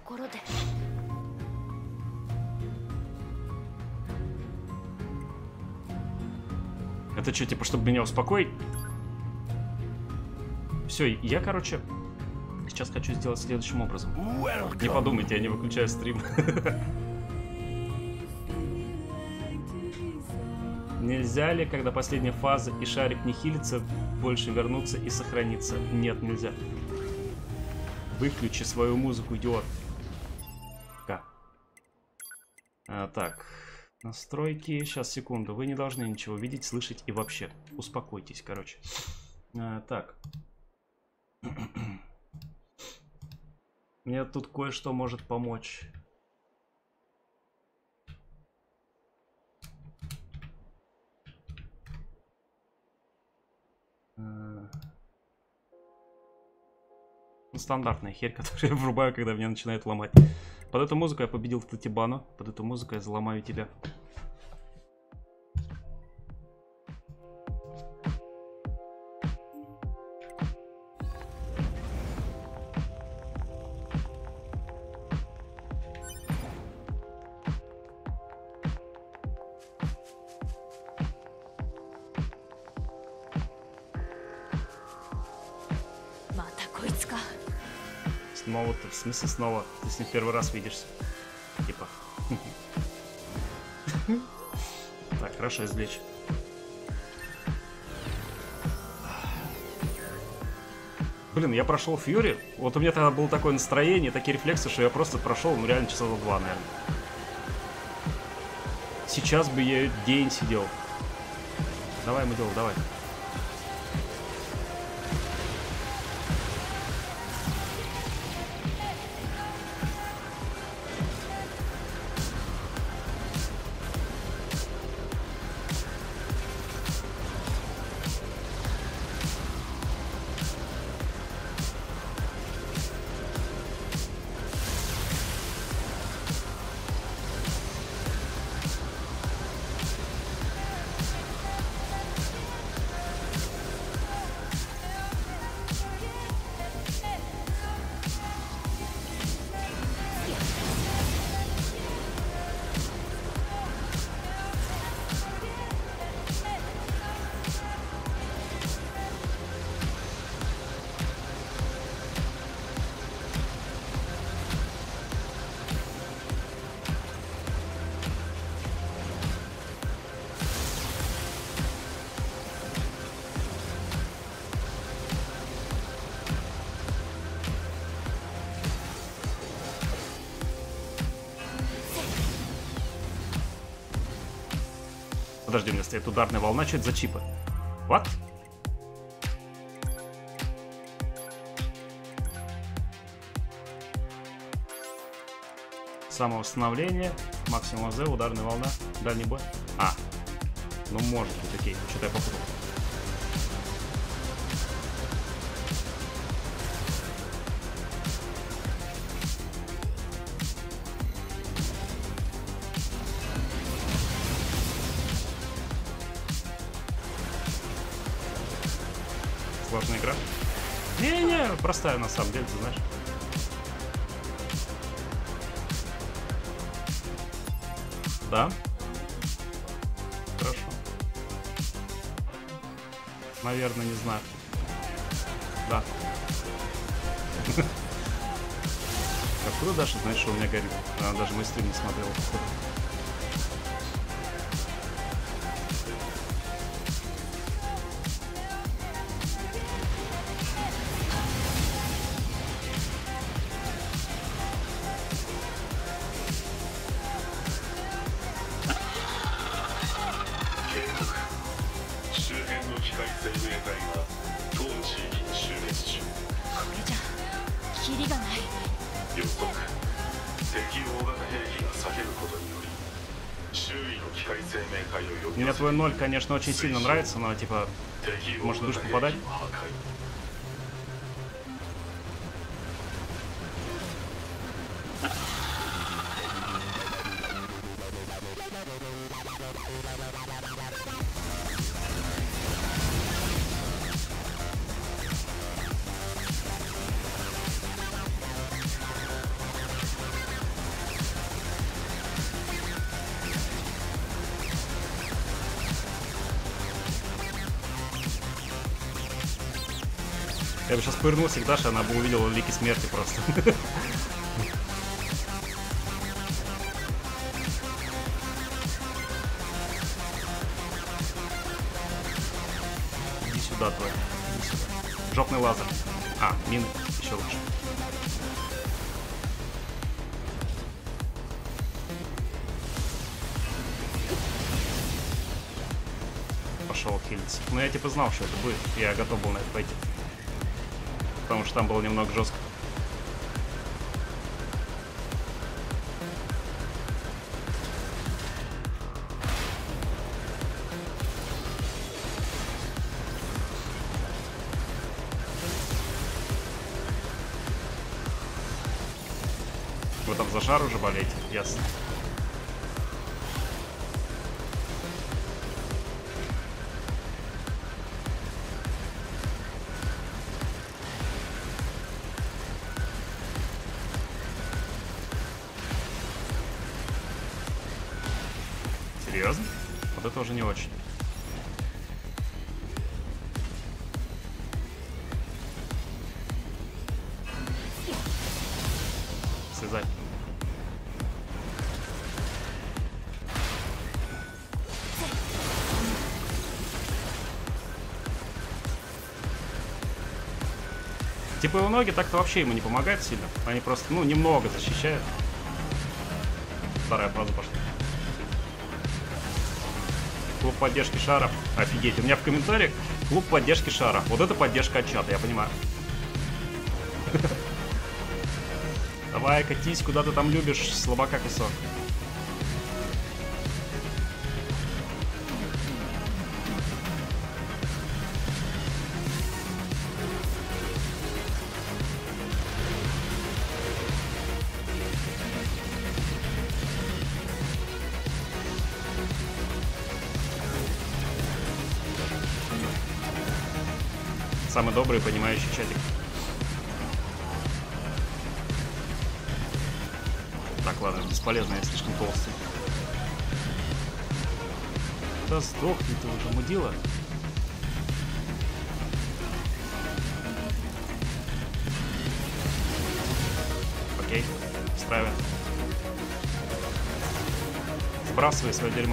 Это что, типа, чтобы меня успокоить? Все, я, короче, сейчас хочу сделать следующим образом. Не подумайте, я не выключаю стрим. Нельзя ли, когда последняя фаза и шарик не хилится, больше вернуться и сохраниться? Нет, нельзя. Выключи свою музыку, идиот. К. А, так. Настройки. Сейчас, секунду. Вы не должны ничего видеть, слышать и вообще. Успокойтесь, короче. А, так. Мне тут кое-что может помочь. А... Стандартная херь, которую я врубаю, когда меня начинают ломать. Под эту музыку я победил Татибану. Под эту музыку я заломаю тебя. Ну вот, в смысле снова? Ты с ним первый раз видишься. Типа. Так, хорошо, извлечь. Блин, я прошел Фьюри. Вот у меня тогда было такое настроение, такие рефлексы, что я просто прошел, ну реально часа за два, наверное. Сейчас бы я день сидел. Давай, мы делаем, давай. Подожди, у меня стоит ударная волна. Что это за чипы? What? Самовосстановление. Максимум АЗ, ударная волна. Дальний бой. А. Ну может быть, окей. Что-то я попутал. Сложная игра. Не-не, простая на самом деле, ты знаешь. Да. Хорошо. Наверное, не знаю. Да. Откуда Даша знает, что у меня горит? Она даже мой стрим не смотрела. Мне твой ноль, конечно, очень сильно нравится, но типа, может, будешь попадать? Я бы сейчас повернулся к Даше, она бы увидела лики смерти просто. Иди сюда, твой. Иди сюда. Жопный лазер. А, мин еще лучше. Пошел хилиться. Но я типа знал, что это будет. Я готов был на это пойти. Потому что там было немного жестко. Вы там за шар уже болеете? Ясно. Серьезно? Вот это уже не очень. Типа его ноги так-то вообще ему не помогают сильно. Они просто, ну, немного защищают. Вторая фаза пошла. Клуб поддержки шара. Офигеть. У меня в комментариях клуб поддержки шара. Вот это поддержка от чата, я понимаю. Давай, катись, куда ты там любишь, слабака кусок. Самый добрый и понимающий чатик. Так, ладно, бесполезно, я слишком толстый. Да сдохни ты уже, мудила. Окей, стравят. Сбрасывай свое дерьмо.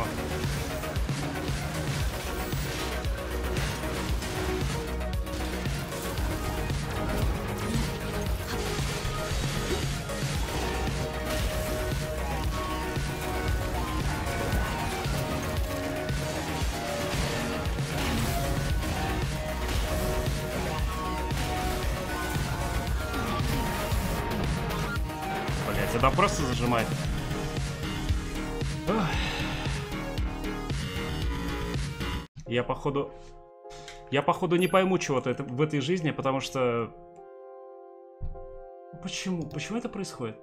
Тебя просто зажимает. Ох. Я походу... Я походу не пойму чего-то это, в этой жизни, потому что... Почему? Почему это происходит?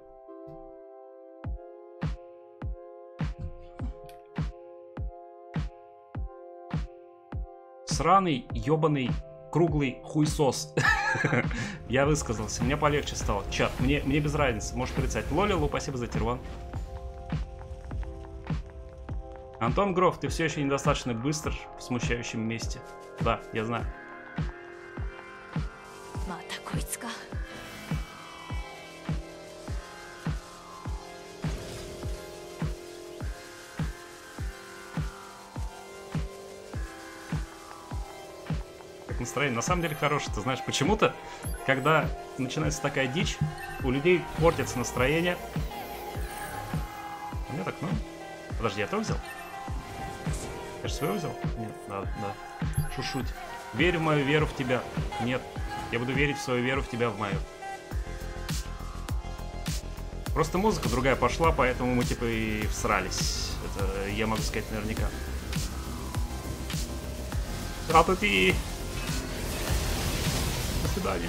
Сраный, ёбаный, круглый хуйсос. Я высказался, мне полегче стало. Чат, мне, мне без разницы, можешь прицать. Лолилу, спасибо за тирван. Антон Гров, ты все еще недостаточно быстр в смущающем месте. Да, я знаю. Настроение на самом деле хорошее. Ты знаешь, почему-то, когда начинается такая дичь, у людей портится настроение. У меня так, ну... Подожди, я то взял? Я же своего взял? Нет, да, да. Шушуть. Верю в мою веру в тебя. Нет. Я буду верить в свою веру в тебя, в мою. Просто музыка другая пошла, поэтому мы типа и всрались. Это я могу сказать наверняка. А тут и... До свидания.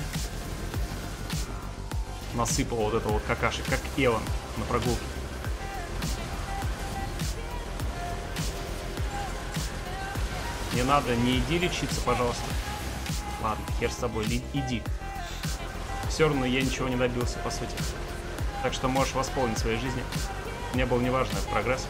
Насыпал вот это вот какашек, как Эван на прогулке. Не надо, не иди лечиться, пожалуйста. Ладно, хер с тобой, иди. Все равно я ничего не добился, по сути. Так что можешь восполнить своей жизни. Мне было неважно, это прогресс.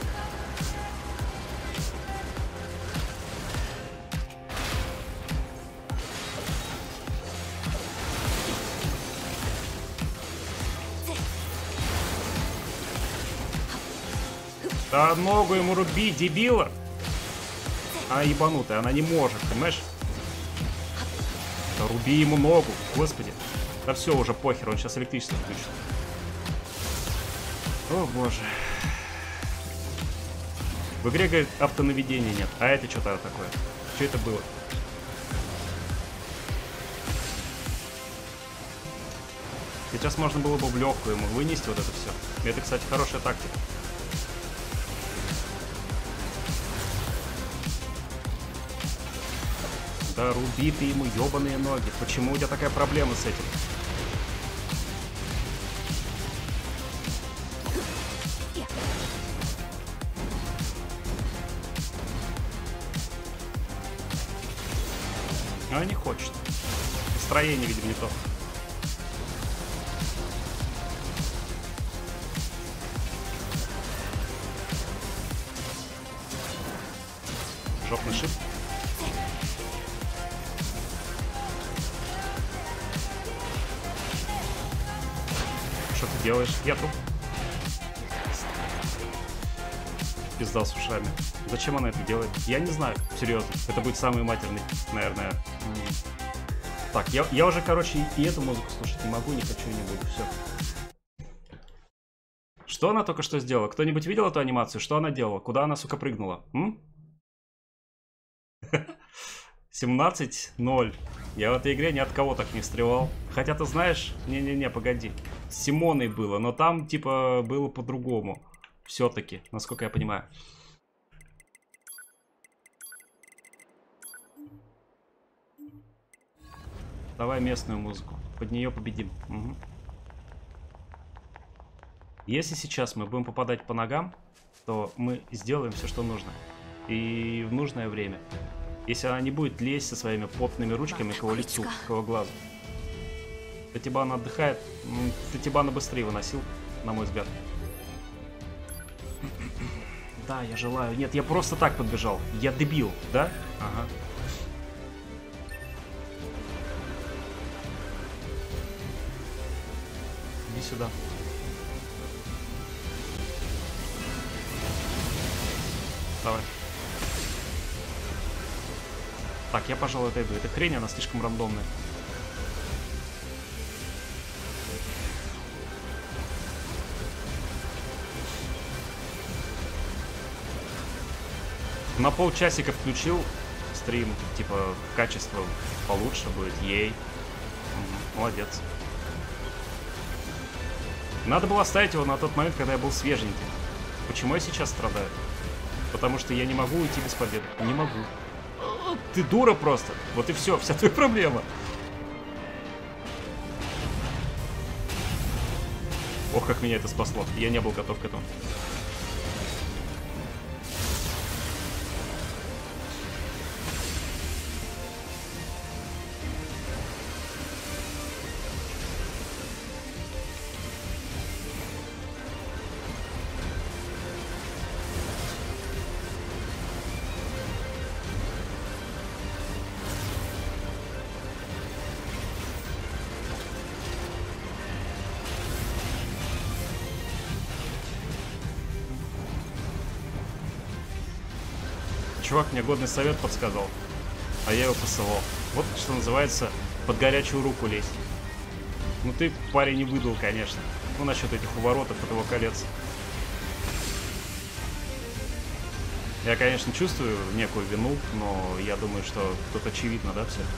Да ногу ему руби, дебила! Она ебанутая, она не может, понимаешь? Да руби ему ногу, господи. Да все, уже похер, он сейчас электричество включит. О боже. В игре, говорит, автонаведения нет. А это что-то такое? Что это было? Сейчас можно было бы в легкую ему вынести вот это все. Это, кстати, хорошая тактика. Да руби ты ему ебаные ноги. Почему у тебя такая проблема с этим? А не хочет. Настроение, видимо, не то. Жопный шип. Что ты делаешь? Я тут. Пизда с ушами. Зачем она это делает? Я не знаю. Серьезно. Это будет самый матерный, наверное, Так, я, я уже, короче, и эту музыку слушать не могу, не хочу, не буду. Все. Что она только что сделала? Кто-нибудь видел эту анимацию? Что она делала? Куда она, сука, прыгнула? семнадцать ноль. Я в этой игре ни от кого так не встревал. Хотя ты знаешь... Не-не-не, погоди. С Симоной было, но там, типа, было по-другому. Все-таки, насколько я понимаю. Давай местную музыку. Под нее победим. Угу. Если сейчас мы будем попадать по ногам, то мы сделаем все, что нужно. И в нужное время. Если она не будет лезть со своими потными ручками к его лицу, к его глазу. Татибана отдыхает. Татибана быстрее выносил, на мой взгляд. Да, я желаю. Нет, я просто так подбежал. Я дебил, да? Ага. Иди сюда. Давай. Так, я, пожалуй, отойду. Эта хрень, она слишком рандомная. На полчасика включил стрим, типа, качество получше будет. Ей. Угу, молодец. Надо было оставить его на тот момент, когда я был свеженький. Почему я сейчас страдаю? Потому что я не могу уйти без победы. Не могу. Ты дура просто. Вот и все, вся твоя проблема. Ох, как меня это спасло. Я не был готов к этому. Чувак мне годный совет подсказал, а я его посылал. Вот что называется под горячую руку лезть. Ну ты, парень, не выдал, конечно. Ну насчет этих уворотов от его колец. Я, конечно, чувствую некую вину, но я думаю, что тут очевидно, да, все?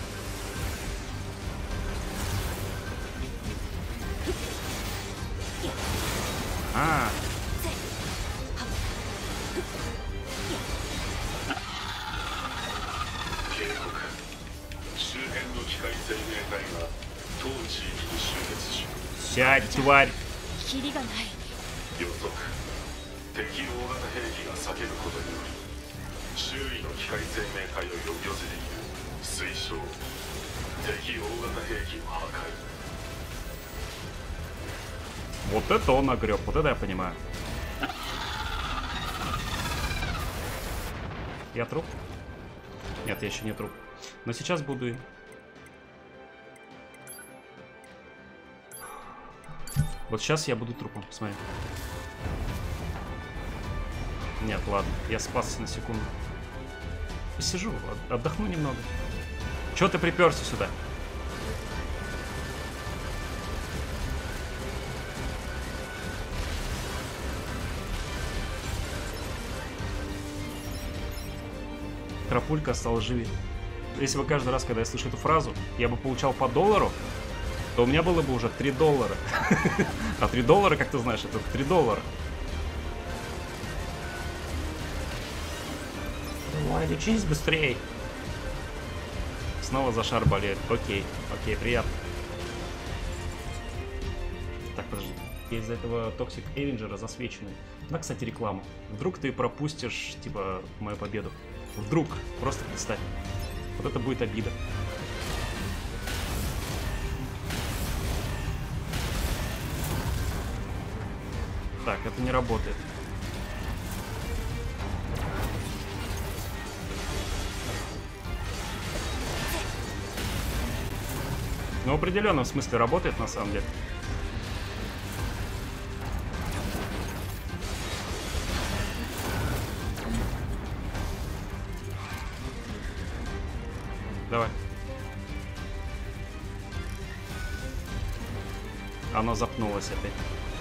А. Сядь, тварь! Вот это он огреб, вот это я понимаю. Я труп? Нет, я еще не труп. Но сейчас буду им. Вот сейчас я буду трупом, смотри. Нет, ладно, я спасся на секунду. Посижу, отдохну немного. Чё ты приперся сюда? Тропулька осталась живи. Если бы каждый раз, когда я слышу эту фразу, я бы получал по доллару, то у меня было бы уже три доллара. А три доллара, как ты знаешь, это три доллара. Давай, лечись быстрей. Снова за шар болеет. Окей, окей, приятно. Так, подожди. Я из-за этого Toxic Avenger засвеченный. На, кстати, рекламу. Вдруг ты пропустишь, типа, мою победу. Вдруг. Просто представь. Вот это будет обида. Так, это не работает. Ну, в определенном смысле работает, на самом деле. Давай. Оно запнулось опять.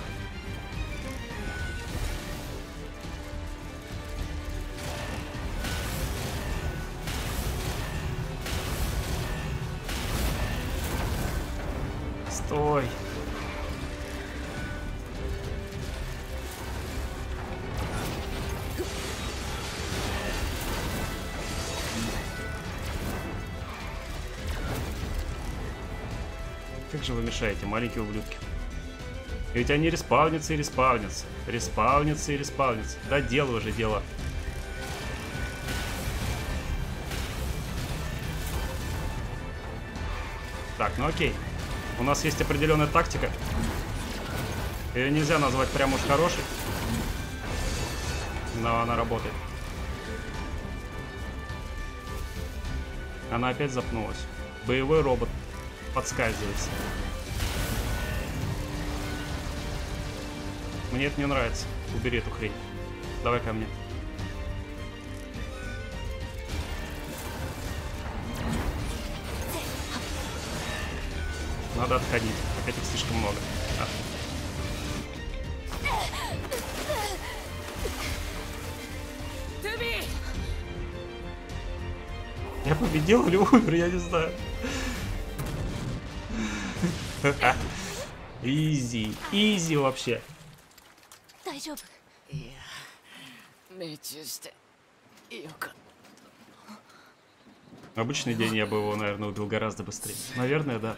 Стой. Как же вы мешаете, маленькие ублюдки? И ведь они респаунятся и респаунятся. Респаунятся и респаунятся. Да дело уже дело. Так, ну окей. У нас есть определенная тактика. Ее нельзя назвать прям уж хорошей. Но она работает. Она опять запнулась. Боевой робот подскальзывается. Мне это не нравится. Убери эту хрень. Давай ко мне. Надо отходить. Опять их слишком много. А. Я победил или умер, я не знаю. Изи. Изи вообще. Обычный день я бы его, наверное, убил гораздо быстрее. Наверное, да.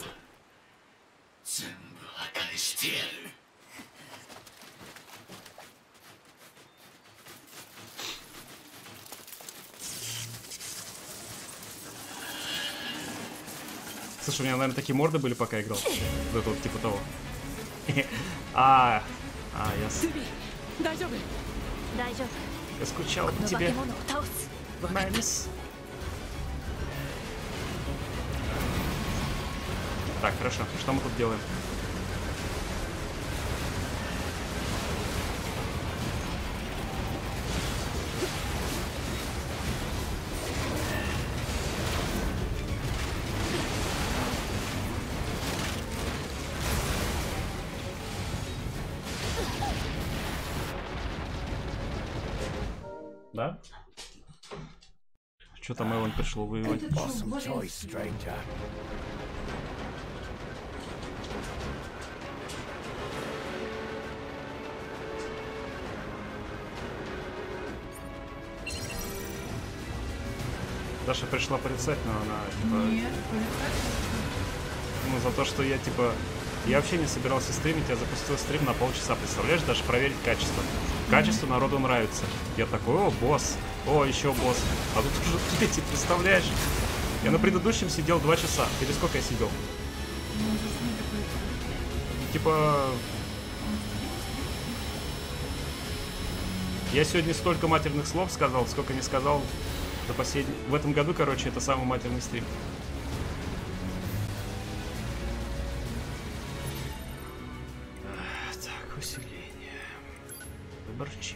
Слушай, у меня, наверное, такие морды были, пока играл. Вот это вот типа того. А, а, ясно. Я скучал по тебе. Мамис. Так, хорошо. Что мы тут делаем? Да? Что там Эван пришел воевать? Даша пришла порицать, но она типа... Нет, ну, за то, что я типа... Я вообще не собирался стримить, я запустил стрим на полчаса, представляешь, даже проверить качество. Качество народу нравится. Я такой, о, босс, о, еще босс. А тут уже третий, представляешь? Я на предыдущем сидел два часа. Или сколько я сидел? Типа... Я сегодня столько матерных слов сказал, сколько не сказал до последнего. В этом году, короче, это самый матерный стрим. Так, усиление. Выбор чипов.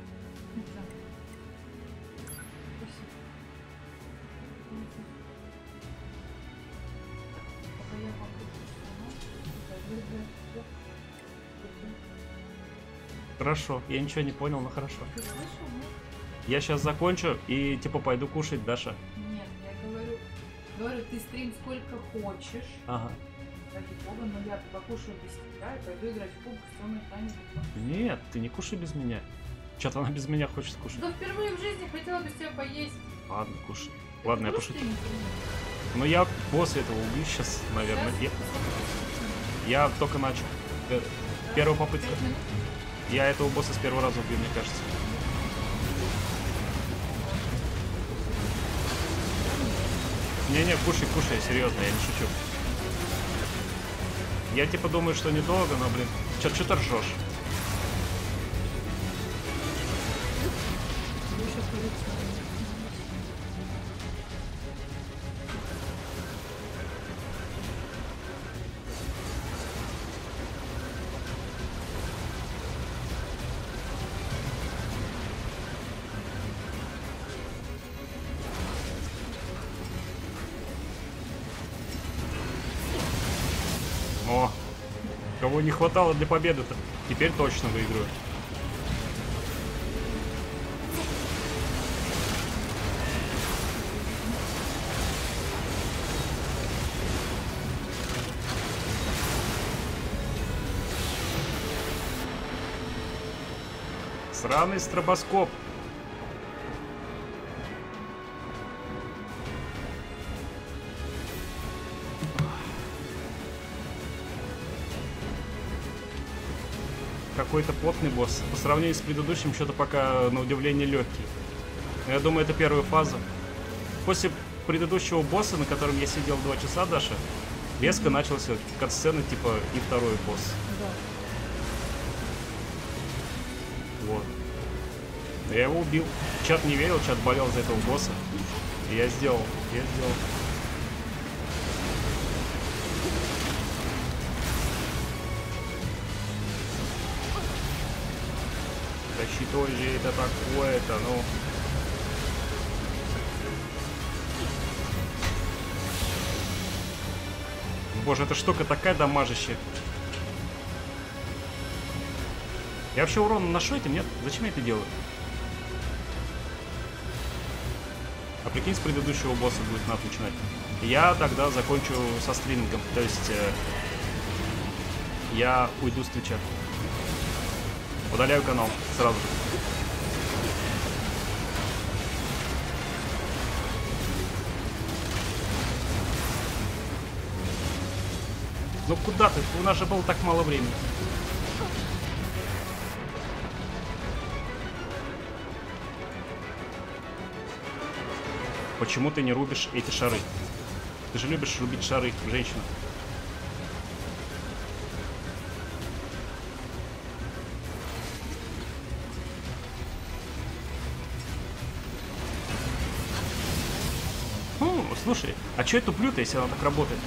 Хорошо, я ничего не понял, но хорошо. Ты слышал, нет? Я сейчас закончу и типа пойду кушать, Даша. Нет, я говорю, говорю, ты стрим сколько хочешь. Ага. Ради бога, но я покушаю без тебя и пойду играть в кубок в темной тайне. Нет, ты не кушай без меня. Что-то она без меня хочет кушать. Да впервые в жизни хотела без тебя поесть. Ладно, кушай. Ладно, я Потому что пошутил. ты не понимаешь. Но я после этого убью сейчас, наверное. Я, я только начал. Э, Первая попытка. Пять минут? Я этого босса с первого раза убью, мне кажется. Не-не, кушай, кушай, серьезно, я не шучу. Я типа думаю, что недолго, но, блин, чё, чё ты ржешь? О, Кого не хватало для победы-то? Теперь точно выиграю. Сраный стробоскоп. Какой-то потный босс. По сравнению с предыдущим, что-то пока на удивление легкий. Но я думаю, это первая фаза. После предыдущего босса, на котором я сидел два часа, Даша, резко начался кат-сцена типа и второй босс. Да. Вот. Я его убил. Чат не верил, чат болел за этого босса. И я сделал. Я сделал. Да что же это такое-то, ну... Боже, эта штука такая дамажащая. Я вообще урон наношу этим, нет? Зачем я это делаю? А прикинь, с предыдущего босса будет надо начинать. Я тогда закончу со стримингом. То есть э, я уйду с Твича. Удаляю канал сразу же. Ну куда ты? У нас же было так мало времени. Почему ты не рубишь эти шары? Ты же любишь рубить шары, женщина. Хм, слушай, а чё я туплю-то, если она так работает?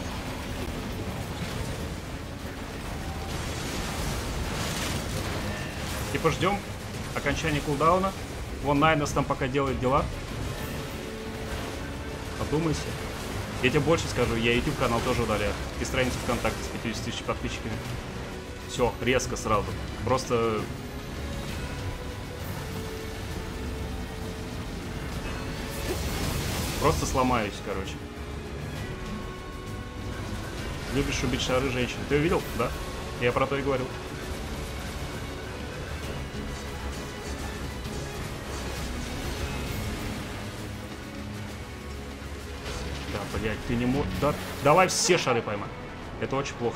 Типа ждем окончания кулдауна. Вон Найнос там пока делает дела. Подумайся. Я тебе больше скажу, я YouTube канал тоже удаляю. И страницу ВКонтакте с пятьюдесятью тысячами подписчиками. Все, резко сразу. Просто... Просто сломаюсь, короче. Любишь убить шары женщин. Ты увидел? Да? Я про то и говорил. Блять, ты не можешь... Да, давай все шары поймай. Это очень плохо.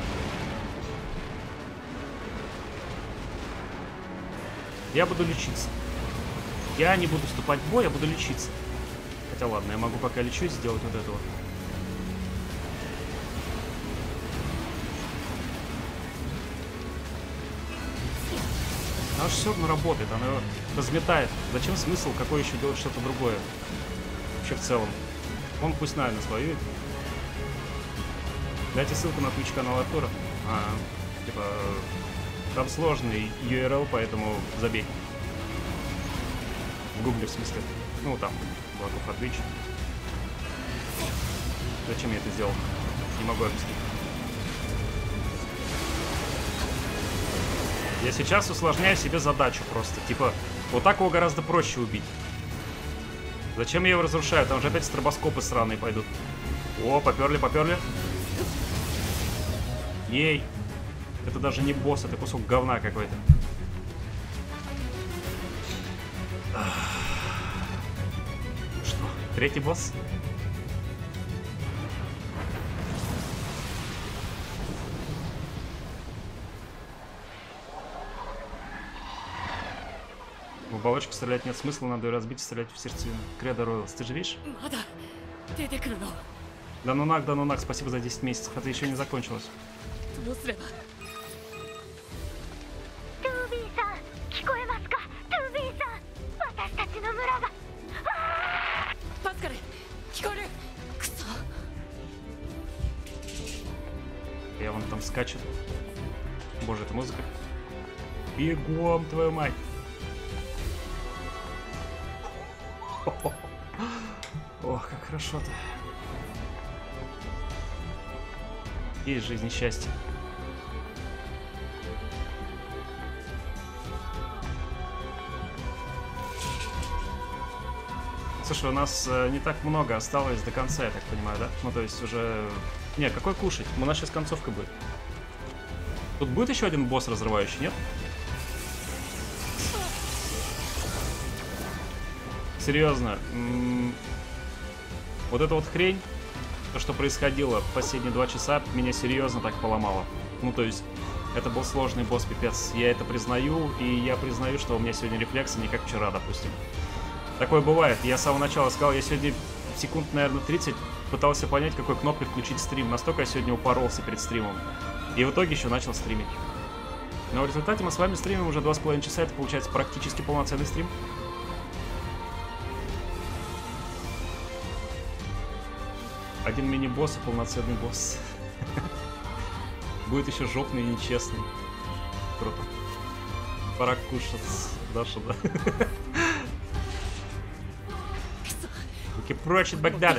Я буду лечиться. Я не буду вступать в бой, я буду лечиться. Хотя ладно, я могу пока лечусь сделать вот этого. Она же все равно работает, она его разметает. Зачем смысл, какой еще делать что-то другое? Вообще в целом. Он пусть, наверное, воюет. Дайте ссылку на Twitch канал Артура. А, типа, там сложный ю ар эл, поэтому забей. В гугле, в смысле. Ну, там, вокруг от Twitch. Зачем я это сделал? Не могу объяснить. Я сейчас усложняю себе задачу просто. Типа, вот так его гораздо проще убить. Зачем я его разрушаю? Там же опять стробоскопы сраные пойдут. О, поперли, поперли. Ей. Это даже не босс, это кусок говна какой-то. Что? Третий босс? В оболочку стрелять нет смысла, надо ее разбить и стрелять в сердцевину. Кредо Ройлс, ты же видишь? Да ну нак, да ну нак, спасибо за десять месяцев, это еще не закончилось. Я вон там скачет. Боже, это музыка. Бегом, твою мать. Ох, как хорошо-то. Есть в жизни счастье. Слушай, у нас э, не так много осталось до конца, я так понимаю, да? Ну, то есть уже... Не, какой кушать? У нас сейчас концовка будет. Тут будет еще один босс разрывающий, нет? Серьезно. М-м- вот эта вот хрень, то, что происходило в последние два часа, меня серьезно так поломало. Ну, то есть, это был сложный босс, пипец. Я это признаю, и я признаю, что у меня сегодня рефлексы не как вчера, допустим. Такое бывает. Я с самого начала сказал, я сегодня секунд, наверное, тридцать пытался понять, какой кнопкой включить стрим. Настолько я сегодня упоролся перед стримом. И в итоге еще начал стримить. Но в результате мы с вами стримим уже два с половиной часа. Это получается практически полноценный стрим. Один мини-босс и полноценный босс. Будет еще жопный и нечестный. Круто. Пора кушать. Даша, да? Руки прочь от Багдада.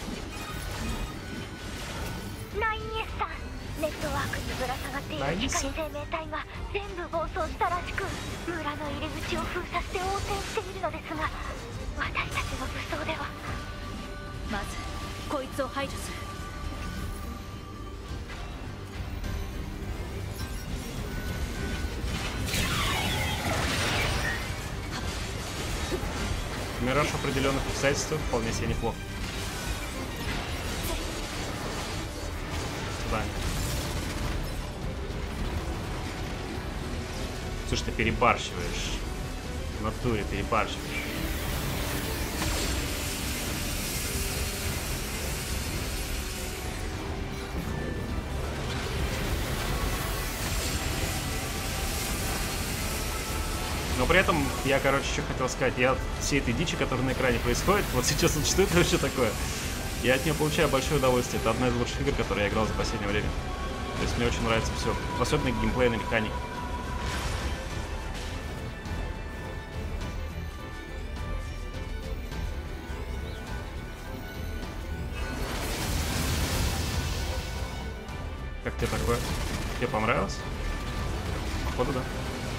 ナインエスさん、ネットワークにぶら下がっている機械生命体が全部暴走したらしく、村の入り口を封鎖して応戦しているのですが、私たちの武装ではまずこいつを排除する。 Мираж определенных обстоятельств вполне себе неплохо. Сюда. Слушай, ты перебарщиваешь. В натуре перебарщиваешь. Но при этом я, короче, еще хотел сказать, я от всей этой дичи, которая на экране происходит, вот сейчас вот что это вообще такое? Я от нее получаю большое удовольствие. Это одна из лучших игр, которые я играл за последнее время. То есть мне очень нравится все. Особенно геймплейная механика. Как тебе такое? Тебе понравилось? Походу, да.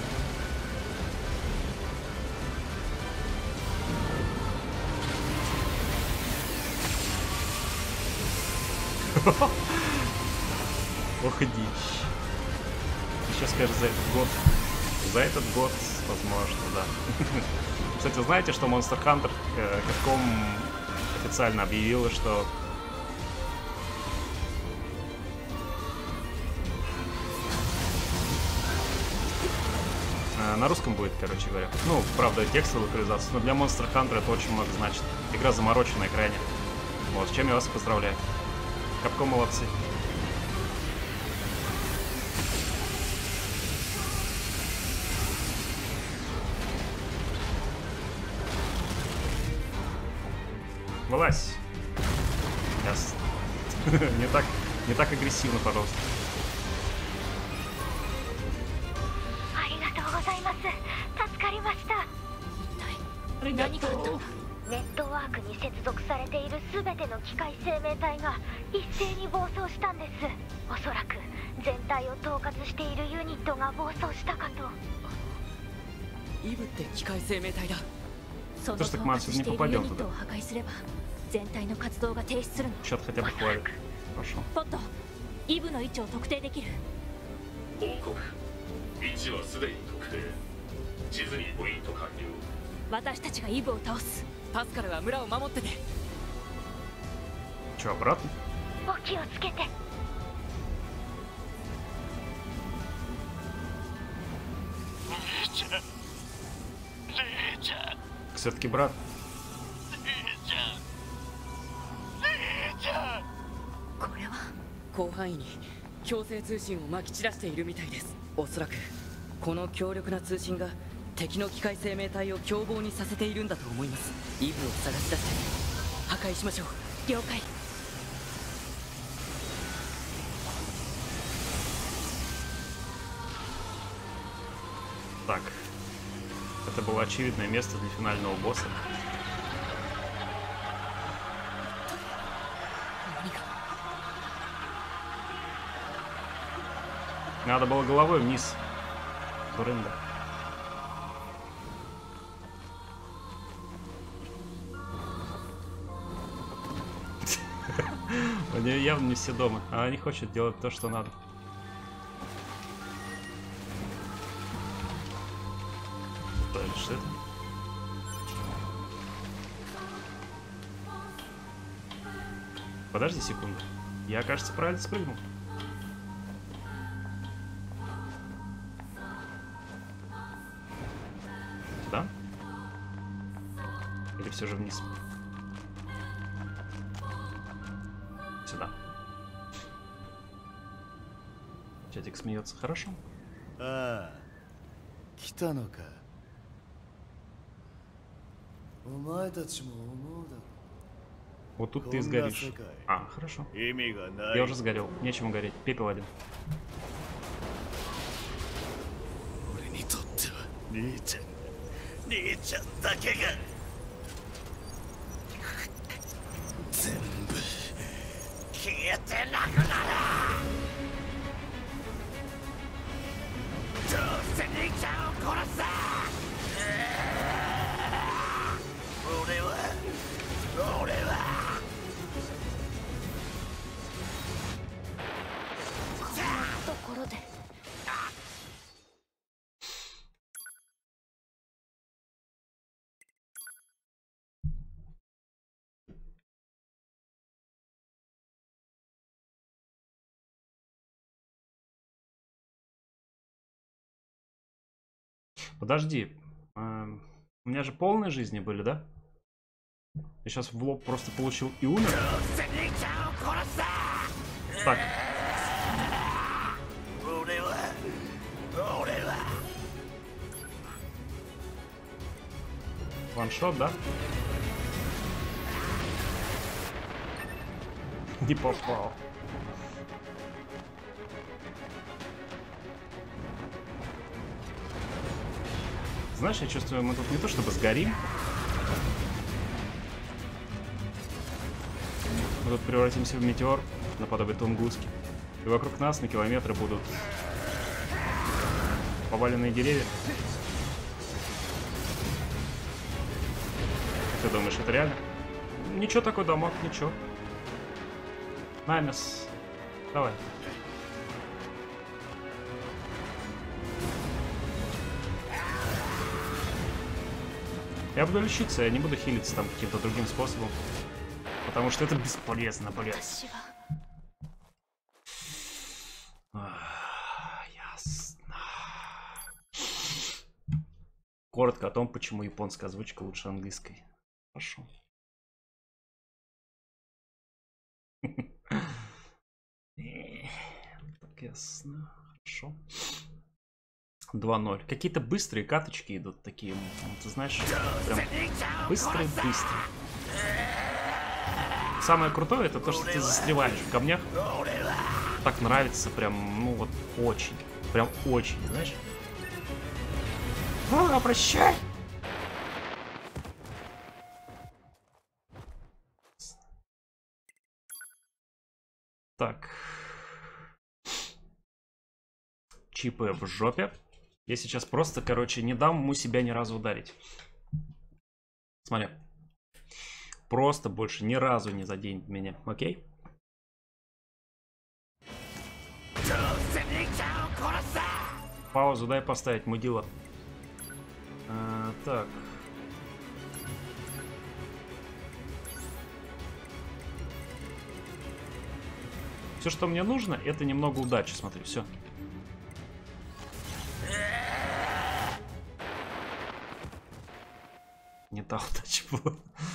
Ох и дичь. Еще скажешь за этот год. За этот год, возможно, да. Кстати, знаете, что Monster Hunter Capcom официально объявила, что на русском будет, короче говоря. Ну, правда, текстовая локализация, но для Monster Hunter это очень много значит. Игра заморочена на экране. Вот, с чем я вас и поздравляю. Capcom молодцы. Вылазь. Сейчас. не так, не так агрессивно, пожалуйста. ありがとうございます。助かりました。一体何があったんだ。ネットワークに接続されているすべての機械生命体が一斉に暴走したんです。おそらく全体を統括しているユニットが暴走したかと。 イブって機械生命体だ。 その統括しているユニットを破壊すれば全体の活動が停止するの。 Чё-то хотя бы хвалит. Хорошо. ポット、イブの位置を特定できる。 報告。位置はすでに特定。地図にポイント完了。 私たちがイブを倒す。 パスカルは村を守ってて。 Чё, обратно? お気をつけて。 Все-таки брат. これは広範囲に強制通信をまき散らしているみたいです。おそらくこの強力な通信が敵の機械生命体を凶暴にさせているんだと思います。イブを探し出して破壊しましょう。 了解。 Так. Это было очевидное место для финального босса. Надо было головой вниз. Брында. нее явно не все дома, а она не хочет делать то, что надо. Что это? Подожди секунду. Я, кажется, правильно спрыгнул. Да? Или все же вниз? Сюда. Чатик смеется. Хорошо. А, Китанока. Вот тут ты сгоришь. А, хорошо. Я уже сгорел. Нечему гореть. Пепел один. Подожди. А, у меня же полные жизни были, да? Я сейчас в лоб просто получил и умер. Так. Ваншот, да? Не попал. Знаешь, я чувствую, мы тут не то чтобы сгорим. Мы тут превратимся в метеор, наподобие Тунгуски. И вокруг нас на километры будут поваленные деревья. Ты думаешь, это реально? Ничего, такой дамаг, ничего. Намес. Давай. Я буду лечиться, я не буду хилиться там каким-то другим способом. Потому что это бесполезно, блядь. Ясно. Коротко о том, почему японская озвучка лучше английской. Хорошо. Так, ясно. Хорошо. два ноль. Какие-то быстрые каточки идут такие. Ты знаешь, прям быстрые-быстрые. Самое крутое это то, что ты застреваешь в камнях. Так нравится прям, ну вот очень. Прям очень, знаешь. А, прощай! Так. Чипы в жопе. Я сейчас просто, короче, не дам ему себя ни разу ударить. Смотри. Просто больше ни разу не заденет меня. Окей? Паузу дай поставить, мудила. А, так. Все, что мне нужно, это немного удачи. Смотри, все. Не та удача была.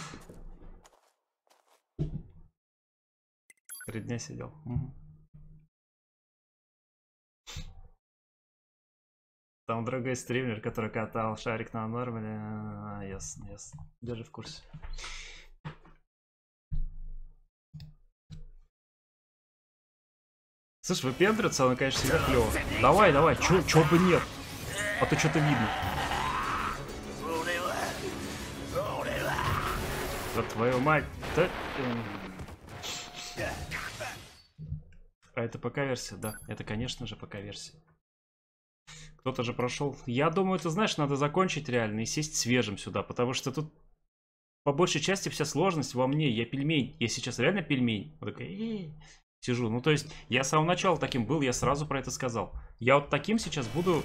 Три дня сидел. Угу. Там другой стример, который катал шарик на нормале. А, ясно, ясно. Держи в курсе. Слышь, выпендриваться, он, конечно, всегда клево. Давай, давай, чё, чё бы нет? А то что-то видно. Да твою мать. Да... А это ПК-версия, да. Это, конечно же, ПК-версия. Кто-то же прошел. Я думаю, ты знаешь, надо закончить реально и сесть свежим сюда, потому что тут по большей части вся сложность во мне. Я пельмень. Я сейчас реально пельмень. Вот такой, э-э-э, сижу. Ну, то есть, я с самого начала таким был, я сразу про это сказал. Я вот таким сейчас буду...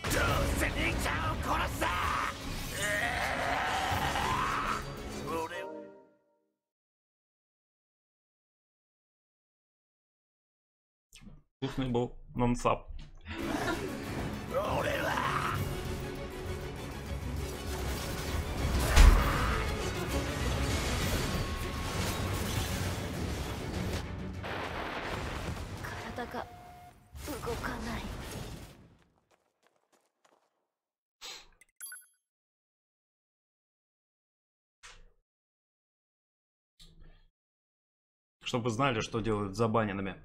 Вкусный был нон-сап. Чтобы вы знали, что делают с забаненными.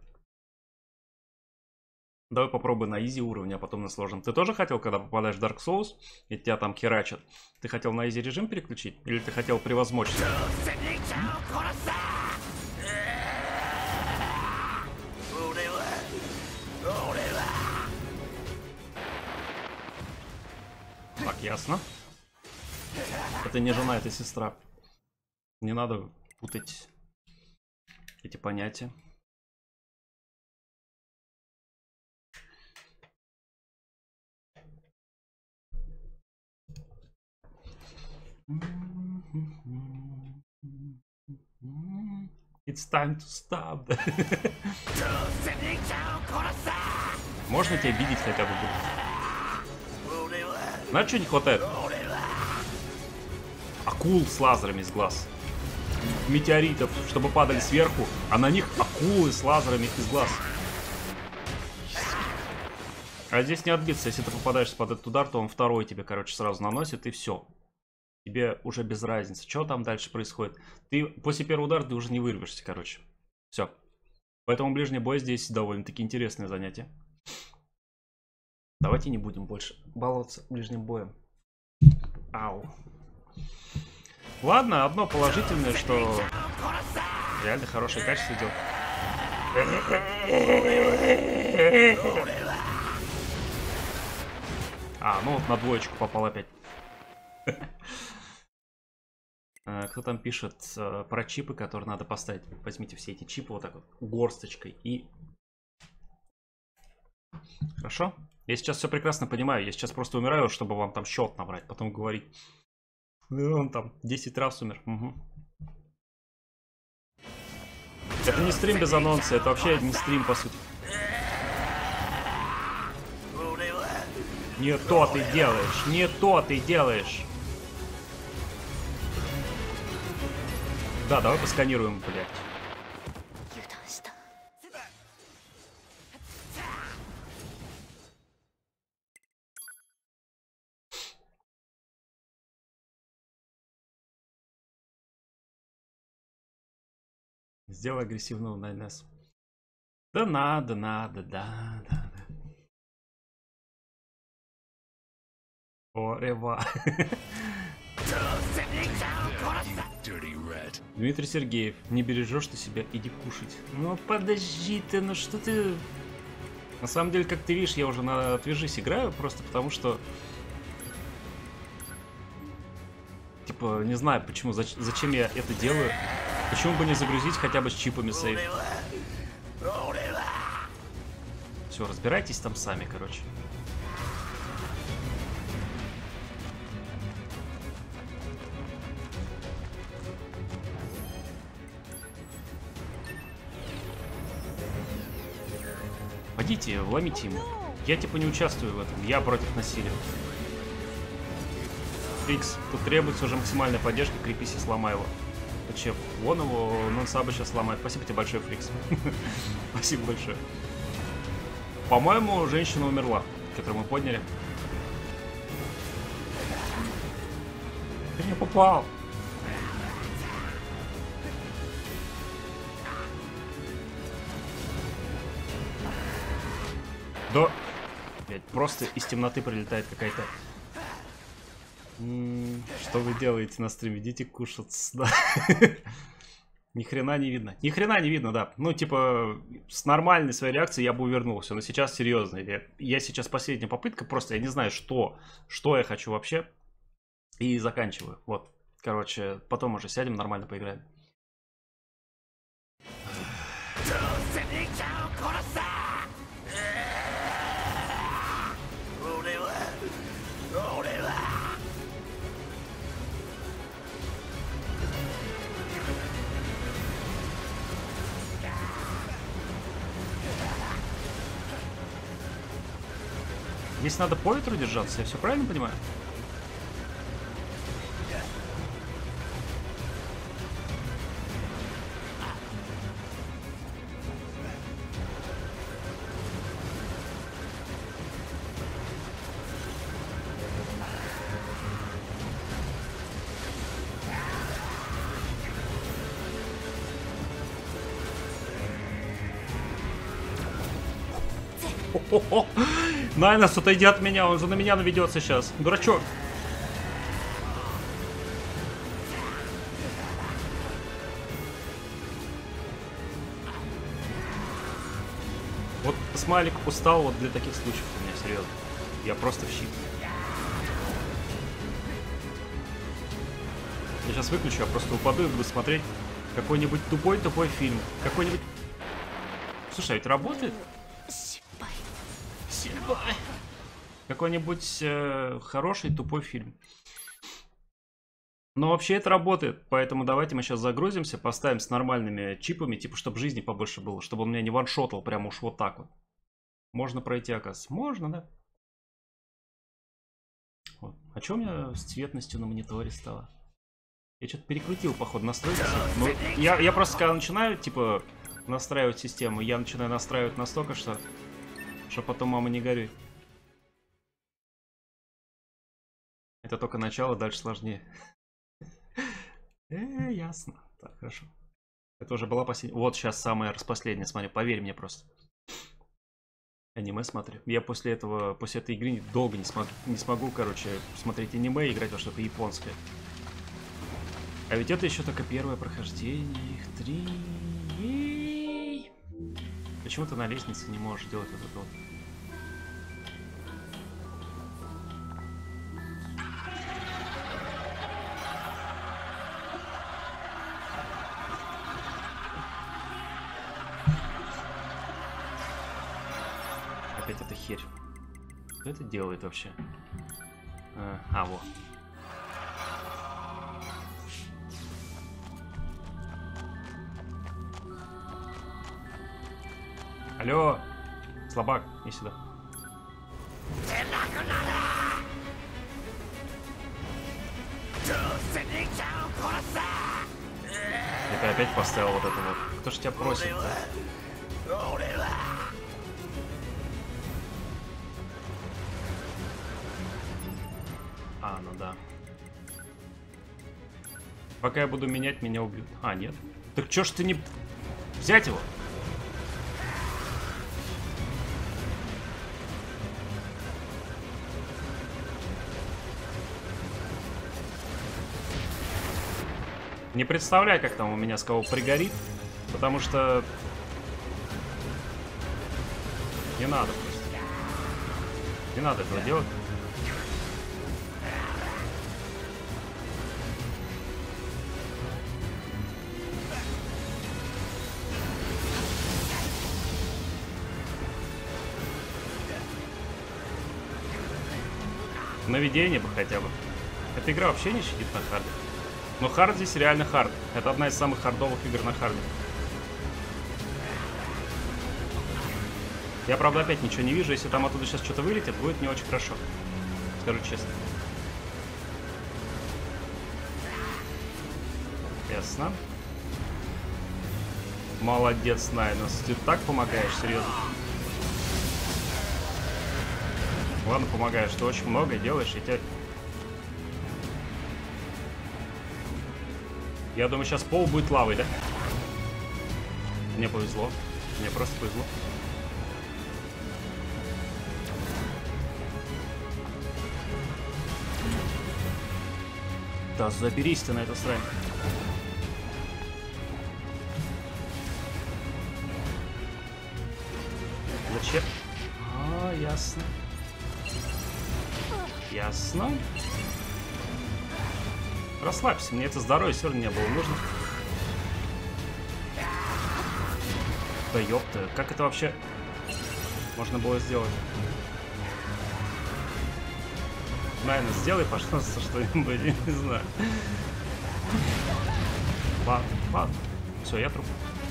Давай попробуй на изи уровне, а потом на сложном. Ты тоже хотел, когда попадаешь в Dark Souls, и тебя там херачат, ты хотел на изи режим переключить? Или ты хотел превозмочь себя? Так, ясно. Это не жена, это сестра. Не надо путать эти понятия. It's time to stop. Можно тебя видеть хотя бы? Знаешь, что не хватает? Акул с лазерами из глаз. Метеоритов, чтобы падали сверху, а на них акулы с лазерами из глаз. А здесь не отбиться. Если ты попадаешь под этот удар, то он второй тебе, короче, сразу наносит, и все. Тебе уже без разницы, что там дальше происходит. Ты после первого удара ты уже не вырвешься, короче. Все. Поэтому ближний бой здесь довольно-таки интересное занятие. Давайте не будем больше баловаться ближним боем. Ау. Ладно, одно положительное, что реально хорошее качество дел. А, ну вот на двоечку попал опять. Кто там пишет э, про чипы, которые надо поставить? Возьмите все эти чипы вот так вот горсточкой и... Хорошо? Я сейчас все прекрасно понимаю. Я сейчас просто умираю, чтобы вам там счет набрать. Потом говорить. Ну, он там десять раз умер. Угу. Это не стрим без анонса. Это вообще не стрим, по сути. Не то ты делаешь. Не то ты делаешь. Да, давай посканируем, блядь. Сделай агрессивного на эн эс. Да надо, надо, да, да, да. О, Рева. Дмитрий Сергеев, не бережешь ты себя, иди кушать. Ну подожди ты, ну что ты... На самом деле, как ты видишь, я уже на отвяжись играю, просто потому что... Типа, не знаю, почему, зач... зачем я это делаю. Почему бы не загрузить хотя бы с чипами сейв? Все, разбирайтесь там сами, короче. Пойдите, ломите ему. Я типа не участвую в этом. Я против насилия. Фикс, тут требуется уже максимальная поддержка. Крепись и сломай его. Че, вон его, нон-саба сейчас сломает. Спасибо тебе большое, Фрикс. Спасибо большое. По-моему, женщина умерла, которую мы подняли. Ты не попал. Да. Блять, просто из темноты прилетает какая-то... Что вы делаете на стриме? Идите кушать. Да. Ни хрена не видно. Ни хрена не видно, да. Ну, типа, с нормальной своей реакцией я бы увернулся. Но сейчас серьезно. Я, я сейчас последняя попытка. Просто я не знаю, что, что я хочу вообще. И заканчиваю. Вот. Короче, потом уже сядем, нормально поиграем. Здесь надо по ветру держаться, я все правильно понимаю? О-хо-хо! Найнос, отойди от меня, он же на меня наведется сейчас. Дурачок. Вот смайлик устал вот для таких случаев у меня, серьезно. Я просто в щит. Я сейчас выключу, я просто упаду и буду смотреть какой-нибудь тупой-тупой фильм. Какой-нибудь... Слушай, а ведь работает? Какой-нибудь э, хороший тупой фильм. Но вообще это работает, поэтому давайте мы сейчас загрузимся, поставим с нормальными чипами, типа, чтобы жизни побольше было, чтобы он меня не ваншотал прям уж вот так вот. Можно пройти, оказывается. Можно, да? Вот. А что у меня с цветностью на мониторе стало? Я что-то перекрутил, походу, настройки. Ну, я, я просто, когда начинаю, типа, настраивать систему, я начинаю настраивать настолько, что, что потом, мама, не горюй. Это только начало, дальше сложнее. Э, ясно. Так, хорошо. Это уже была последняя. Вот сейчас самая распоследняя, смотри, поверь мне просто. Аниме смотрю. Я после этого, после этой игры долго не, смог, не смогу, короче, смотреть аниме и играть во что-то японское. А ведь это еще только первое прохождение. Их три. Почему ты на лестнице не можешь делать вот это вот? Опять эта херь. Что это делает вообще? А, а вот. Алло, слабак, иди сюда. Это опять поставил вот это вот. Кто ж тебя просит? А, ну да. Пока я буду менять, меня убьют. А, нет. Так чё ж ты не... Взять его? Не представляю, как там у меня с кого пригорит, потому что не надо просто. Не надо этого делать. Наведение бы хотя бы. Эта игра вообще не щадит на харде. Но хард здесь реально хард. Это одна из самых хардовых игр на харде. Я, правда, опять ничего не вижу. Если там оттуда сейчас что-то вылетит, будет не очень хорошо. Скажу честно. Ясно. Молодец, Найнос. Ты так помогаешь, серьезно. Ладно, помогаешь. Ты очень многое делаешь, и тебя... Я думаю, сейчас пол будет лавой, да? Мне повезло. Мне просто повезло. Да, заберись ты на эту срань. Зачем? А, ясно. Ясно. Расслабься, мне это здоровье все равно не было нужно. Да ёпта, как это вообще можно было сделать? Наверное, сделай, пожалуйста, что-нибудь, я не знаю. Ладно, ладно. Все, я труп.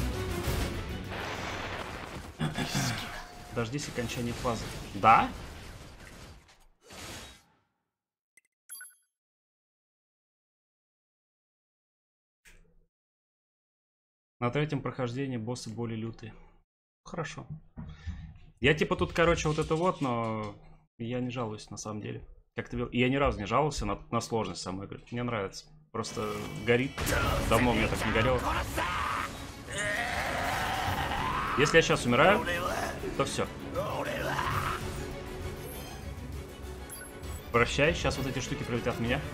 Дождись окончания фазы. Да? На третьем прохождении боссы более лютые. Хорошо. Я типа тут, короче, вот это вот, но я не жалуюсь на самом деле. Как ты видел? Я ни разу не жаловался на, на сложность самой игры. Мне нравится. Просто горит. Давно у меня так не горело. Если я сейчас умираю, то все. Прощай, сейчас вот эти штуки прилетят в меня.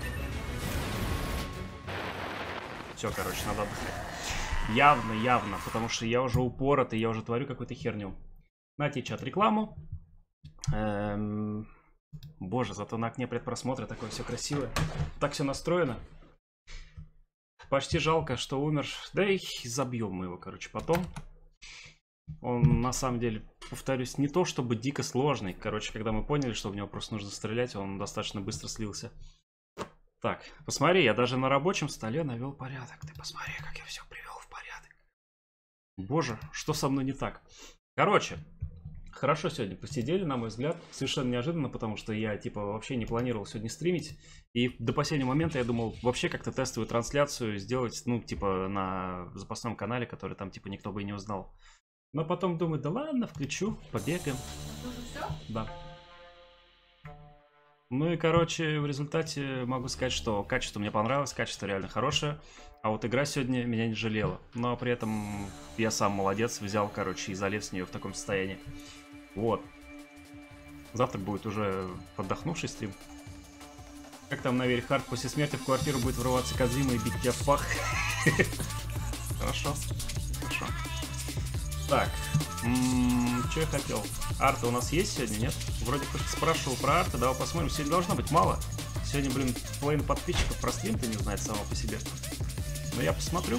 Все, короче, надо отдыхать. Явно, явно, потому что я уже упоротый, я уже творю какую-то херню. На тебе чат рекламу. Эм... Боже, зато на окне предпросмотра такое все красивое. Так все настроено. Почти жалко, что умер. Да и забьем мы его, короче, потом. Он, на самом деле, повторюсь, не то чтобы дико сложный. Короче, когда мы поняли, что в него просто нужно стрелять, он достаточно быстро слился. Так, посмотри, я даже на рабочем столе навел порядок. Ты посмотри, как я все привел в порядок. Боже, что со мной не так? Короче, хорошо сегодня посидели, на мой взгляд. Совершенно неожиданно, потому что я, типа, вообще не планировал сегодня стримить. И до последнего момента я думал вообще как-то тестовую трансляцию сделать, ну, типа, на запасном канале, который там, типа, никто бы и не узнал. Но потом думаю, да ладно, включу, побегаем. Да. Ну и, короче, в результате могу сказать, что качество мне понравилось, качество реально хорошее. А вот игра сегодня меня не жалела. Но при этом я сам молодец, взял, короче, и залез в нее в таком состоянии. Вот. Завтра будет уже отдохнувший стрим. Как там на Вере Хард после смерти в квартиру будет врываться Кодзима и бить тебя в пах? Хорошо. Хорошо. Так. Что я хотел? Арта у нас есть сегодня, нет? Вроде кто-то спрашивал про арта, давай посмотрим. Сегодня должно быть мало. Сегодня, блин, половина подписчиков про стрим-то не знает само по себе. Но я посмотрю.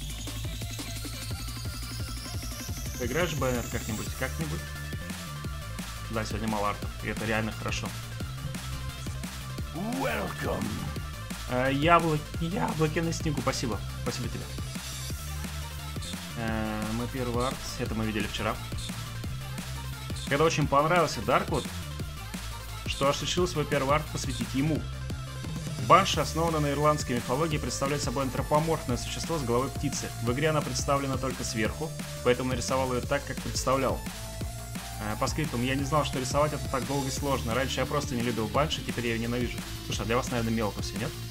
Поиграешь в Байонет как-нибудь? Как-нибудь? Да, сегодня мало арта. И это реально хорошо. Welcome. Э, яблоки, яблоки на снегу. Спасибо. Спасибо тебе. Э, мой первый арт. Это мы видели вчера. Когда очень понравился Дарквуд, что аж решил свой первый арт посвятить ему. Банши основана на ирландской мифологии, представляет собой антропоморфное существо с головой птицы. В игре она представлена только сверху, поэтому нарисовал ее так, как представлял. Э, по скриптам, я не знал, что рисовать это так долго и сложно. Раньше я просто не любил Банши, теперь я ее ненавижу. Слушай, а для вас, наверное, мелко все, нет?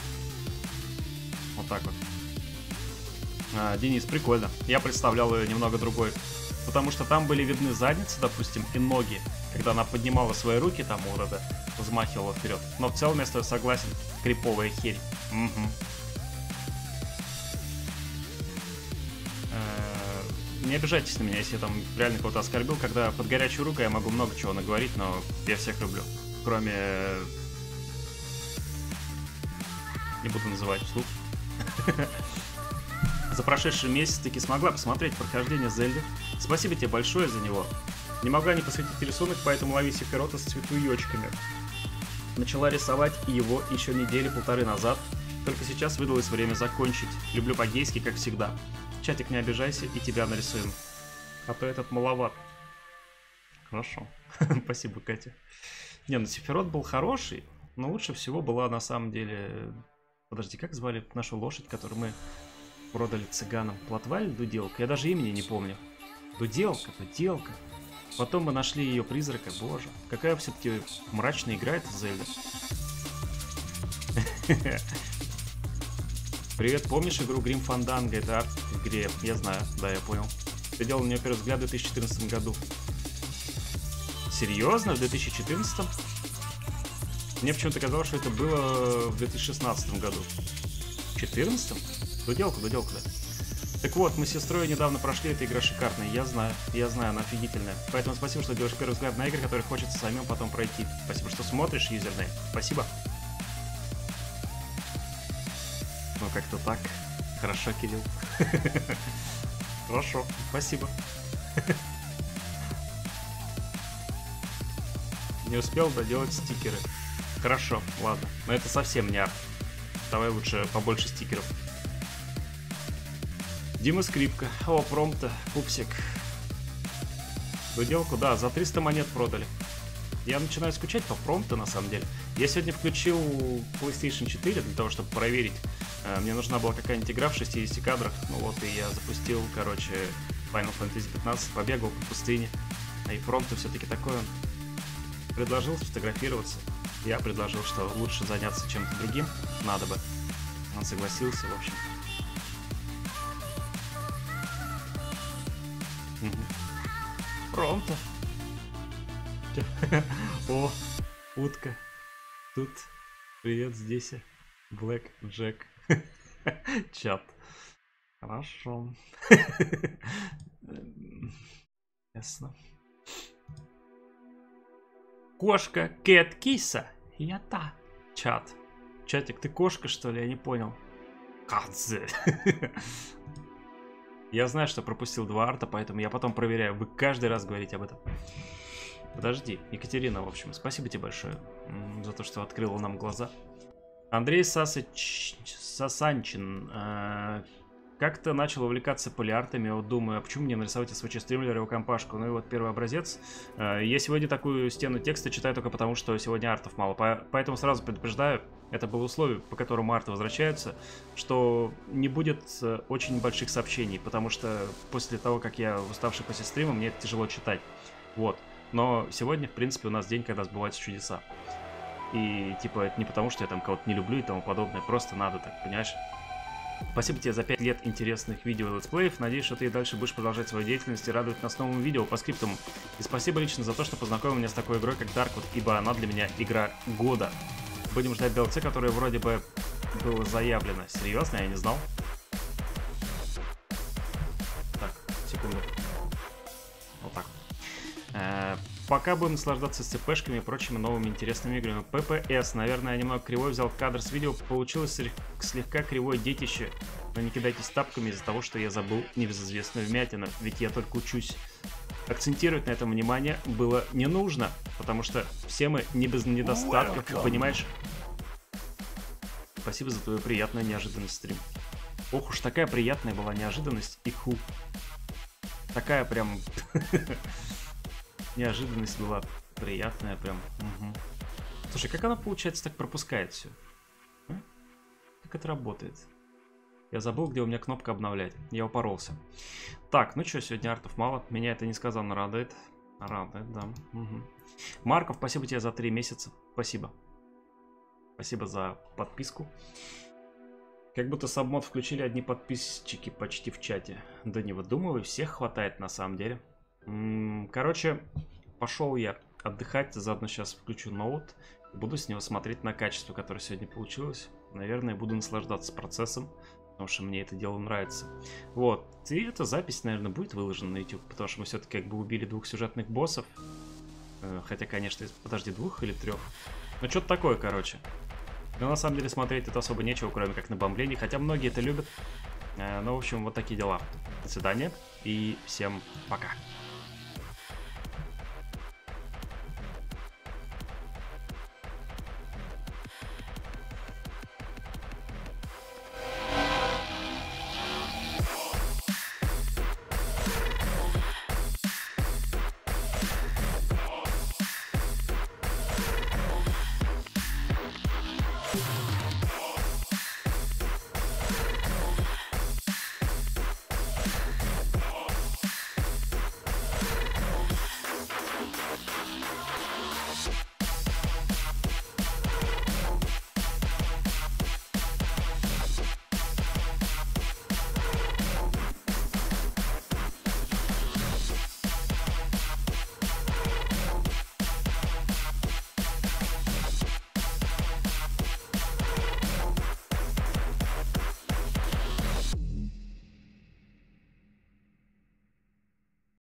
Вот так вот. А, Денис, прикольно. Я представлял ее немного другой. Потому что там были видны задницы, допустим, и ноги. Когда она поднимала свои руки, там вот это, взмахивала вперед. Но в целом я с тобой согласен. Криповая херь. Угу. Не обижайтесь на меня, если я там реально кого-то оскорбил. Когда под горячую руку я могу много чего наговорить, но я всех люблю. Кроме... Не буду называть вслух. За прошедший месяц таки смогла посмотреть прохождение Зельды. Спасибо тебе большое за него. Не могла не посвятить рисунок, поэтому лови Сефирота с цветуёчками. Начала рисовать его еще недели-полторы назад. Только сейчас выдалось время закончить. Люблю по-гейски, как всегда. Чатик, не обижайся, и тебя нарисуем. А то этот маловат. Хорошо. Спасибо, Катя. Не, ну Сефирот был хороший, но лучше всего была на самом деле... Подожди, как звали нашу лошадь, которую мы продали цыганам? Плотва или Дуделка? Я даже имени не помню. Дуделка, Дуделка. Потом мы нашли ее призрака. Боже, какая все-таки мрачная игра эта Зельда. Привет, помнишь игру Grim Fandango? Это арт в игре. Я знаю, да, я понял. Ты делал мне первый взгляд в две тысячи четырнадцатом году. Серьезно? В две тысячи четырнадцатом? Мне почему-то казалось, что это было в две тысячи шестнадцатом году. В четырнадцатом? Дуделка, дуделка, да. Так вот, мы с сестрой недавно прошли, эта игра шикарная. Я знаю, я знаю, она офигительная. Поэтому спасибо, что делаешь первый взгляд на игры, которые хочется самим потом пройти. Спасибо, что смотришь, юзернейм. Спасибо. как-то так. Хорошо, Кирилл. Хорошо, спасибо. Не успел доделать стикеры. Хорошо, ладно. Но это совсем не арт. Давай лучше побольше стикеров. Дима Скрипка. О, промпта, пупсик. Доделку, да, за триста монет продали. Я начинаю скучать по промпту, на самом деле. Я сегодня включил PlayStation четыре для того, чтобы проверить. Мне нужна была какая-нибудь игра в шестидесяти кадрах. Ну вот, и я запустил, короче, Final Fantasy пятнадцать, побегал по пустыне. И промпт все-таки такой он. Предложил сфотографироваться. Я предложил, что лучше заняться чем-то другим. Надо бы. Он согласился, в общем. Угу. Промпта. О, утка. Тут. Привет, здесь. Блэк Джек. Чат. Хорошо. Ясно. Кошка, кэт, киса. Я та. Чат. Чатик, ты кошка, что ли? Я не понял. Кадзе. Я знаю, что пропустил два арта, поэтому я потом проверяю. Вы каждый раз говорите об этом. Подожди, Екатерина, в общем, спасибо тебе большое за то, что открыла нам глаза. Андрей Сасыч... Сасанчин. Э... Как-то начал увлекаться полиартами. Вот думаю, а почему мне нарисовать эс ви джи-стримлер его компашку? Ну и вот первый образец. Э... Я сегодня такую стену текста читаю только потому, что сегодня артов мало. По... Поэтому сразу предупреждаю, это было условие, по которому арты возвращаются, что не будет очень больших сообщений, потому что после того, как я уставший после стрима, мне это тяжело читать. Вот. Но сегодня, в принципе, у нас день, когда сбываются чудеса. И, типа, это не потому, что я там кого-то не люблю и тому подобное. Просто надо так, понимаешь? Спасибо тебе за пять лет интересных видео и летсплеев. Надеюсь, что ты и дальше будешь продолжать свою деятельность и радовать нас новым видео по скриптам. И спасибо лично за то, что познакомил меня с такой игрой, как Darkwood, ибо она для меня игра года. Будем ждать ди эл си, которое вроде бы было заявлено. Серьезно? Я не знал. Так, секунду. Вот так. Э-э- пока будем наслаждаться СЦПшками и прочими новыми интересными играми. пэ пэ эс. Наверное, я немного кривой взял кадр с видео. Получилось слегка кривое детище. Но не кидайтесь тапками из-за того, что я забыл небезызвестную вмятину. Ведь я только учусь. Акцентировать на этом внимание было не нужно. Потому что все мы не без недостатков, Welcome. Понимаешь? Спасибо за твою приятную неожиданность, стрим. Ох уж такая приятная была неожиданность и ху. Такая прям... Неожиданность была приятная прям. Угу. Слушай, как она, получается, так пропускает все? А? Как это работает? Я забыл, где у меня кнопка обновлять. Я упоролся. Так, ну что, сегодня артов мало. Меня это несказанно радует. Радует, да. Угу. Марков, спасибо тебе за три месяца. Спасибо. Спасибо за подписку. Как будто сабмод включили одни подписчики почти в чате. Да не выдумывай, всех хватает на самом деле. Короче, пошел я отдыхать, заодно сейчас включу ноут. Буду с него смотреть на качество, которое сегодня получилось. Наверное, буду наслаждаться процессом, потому что мне это дело нравится. Вот, и эта запись, наверное, будет выложена на YouTube, потому что мы все-таки как бы убили двух сюжетных боссов. Хотя, конечно, подожди, двух или трех. Ну, что-то такое, короче. Но на самом деле смотреть тут особо нечего, кроме как на бомблении, хотя многие это любят. Ну, в общем, вот такие дела. До свидания и всем пока.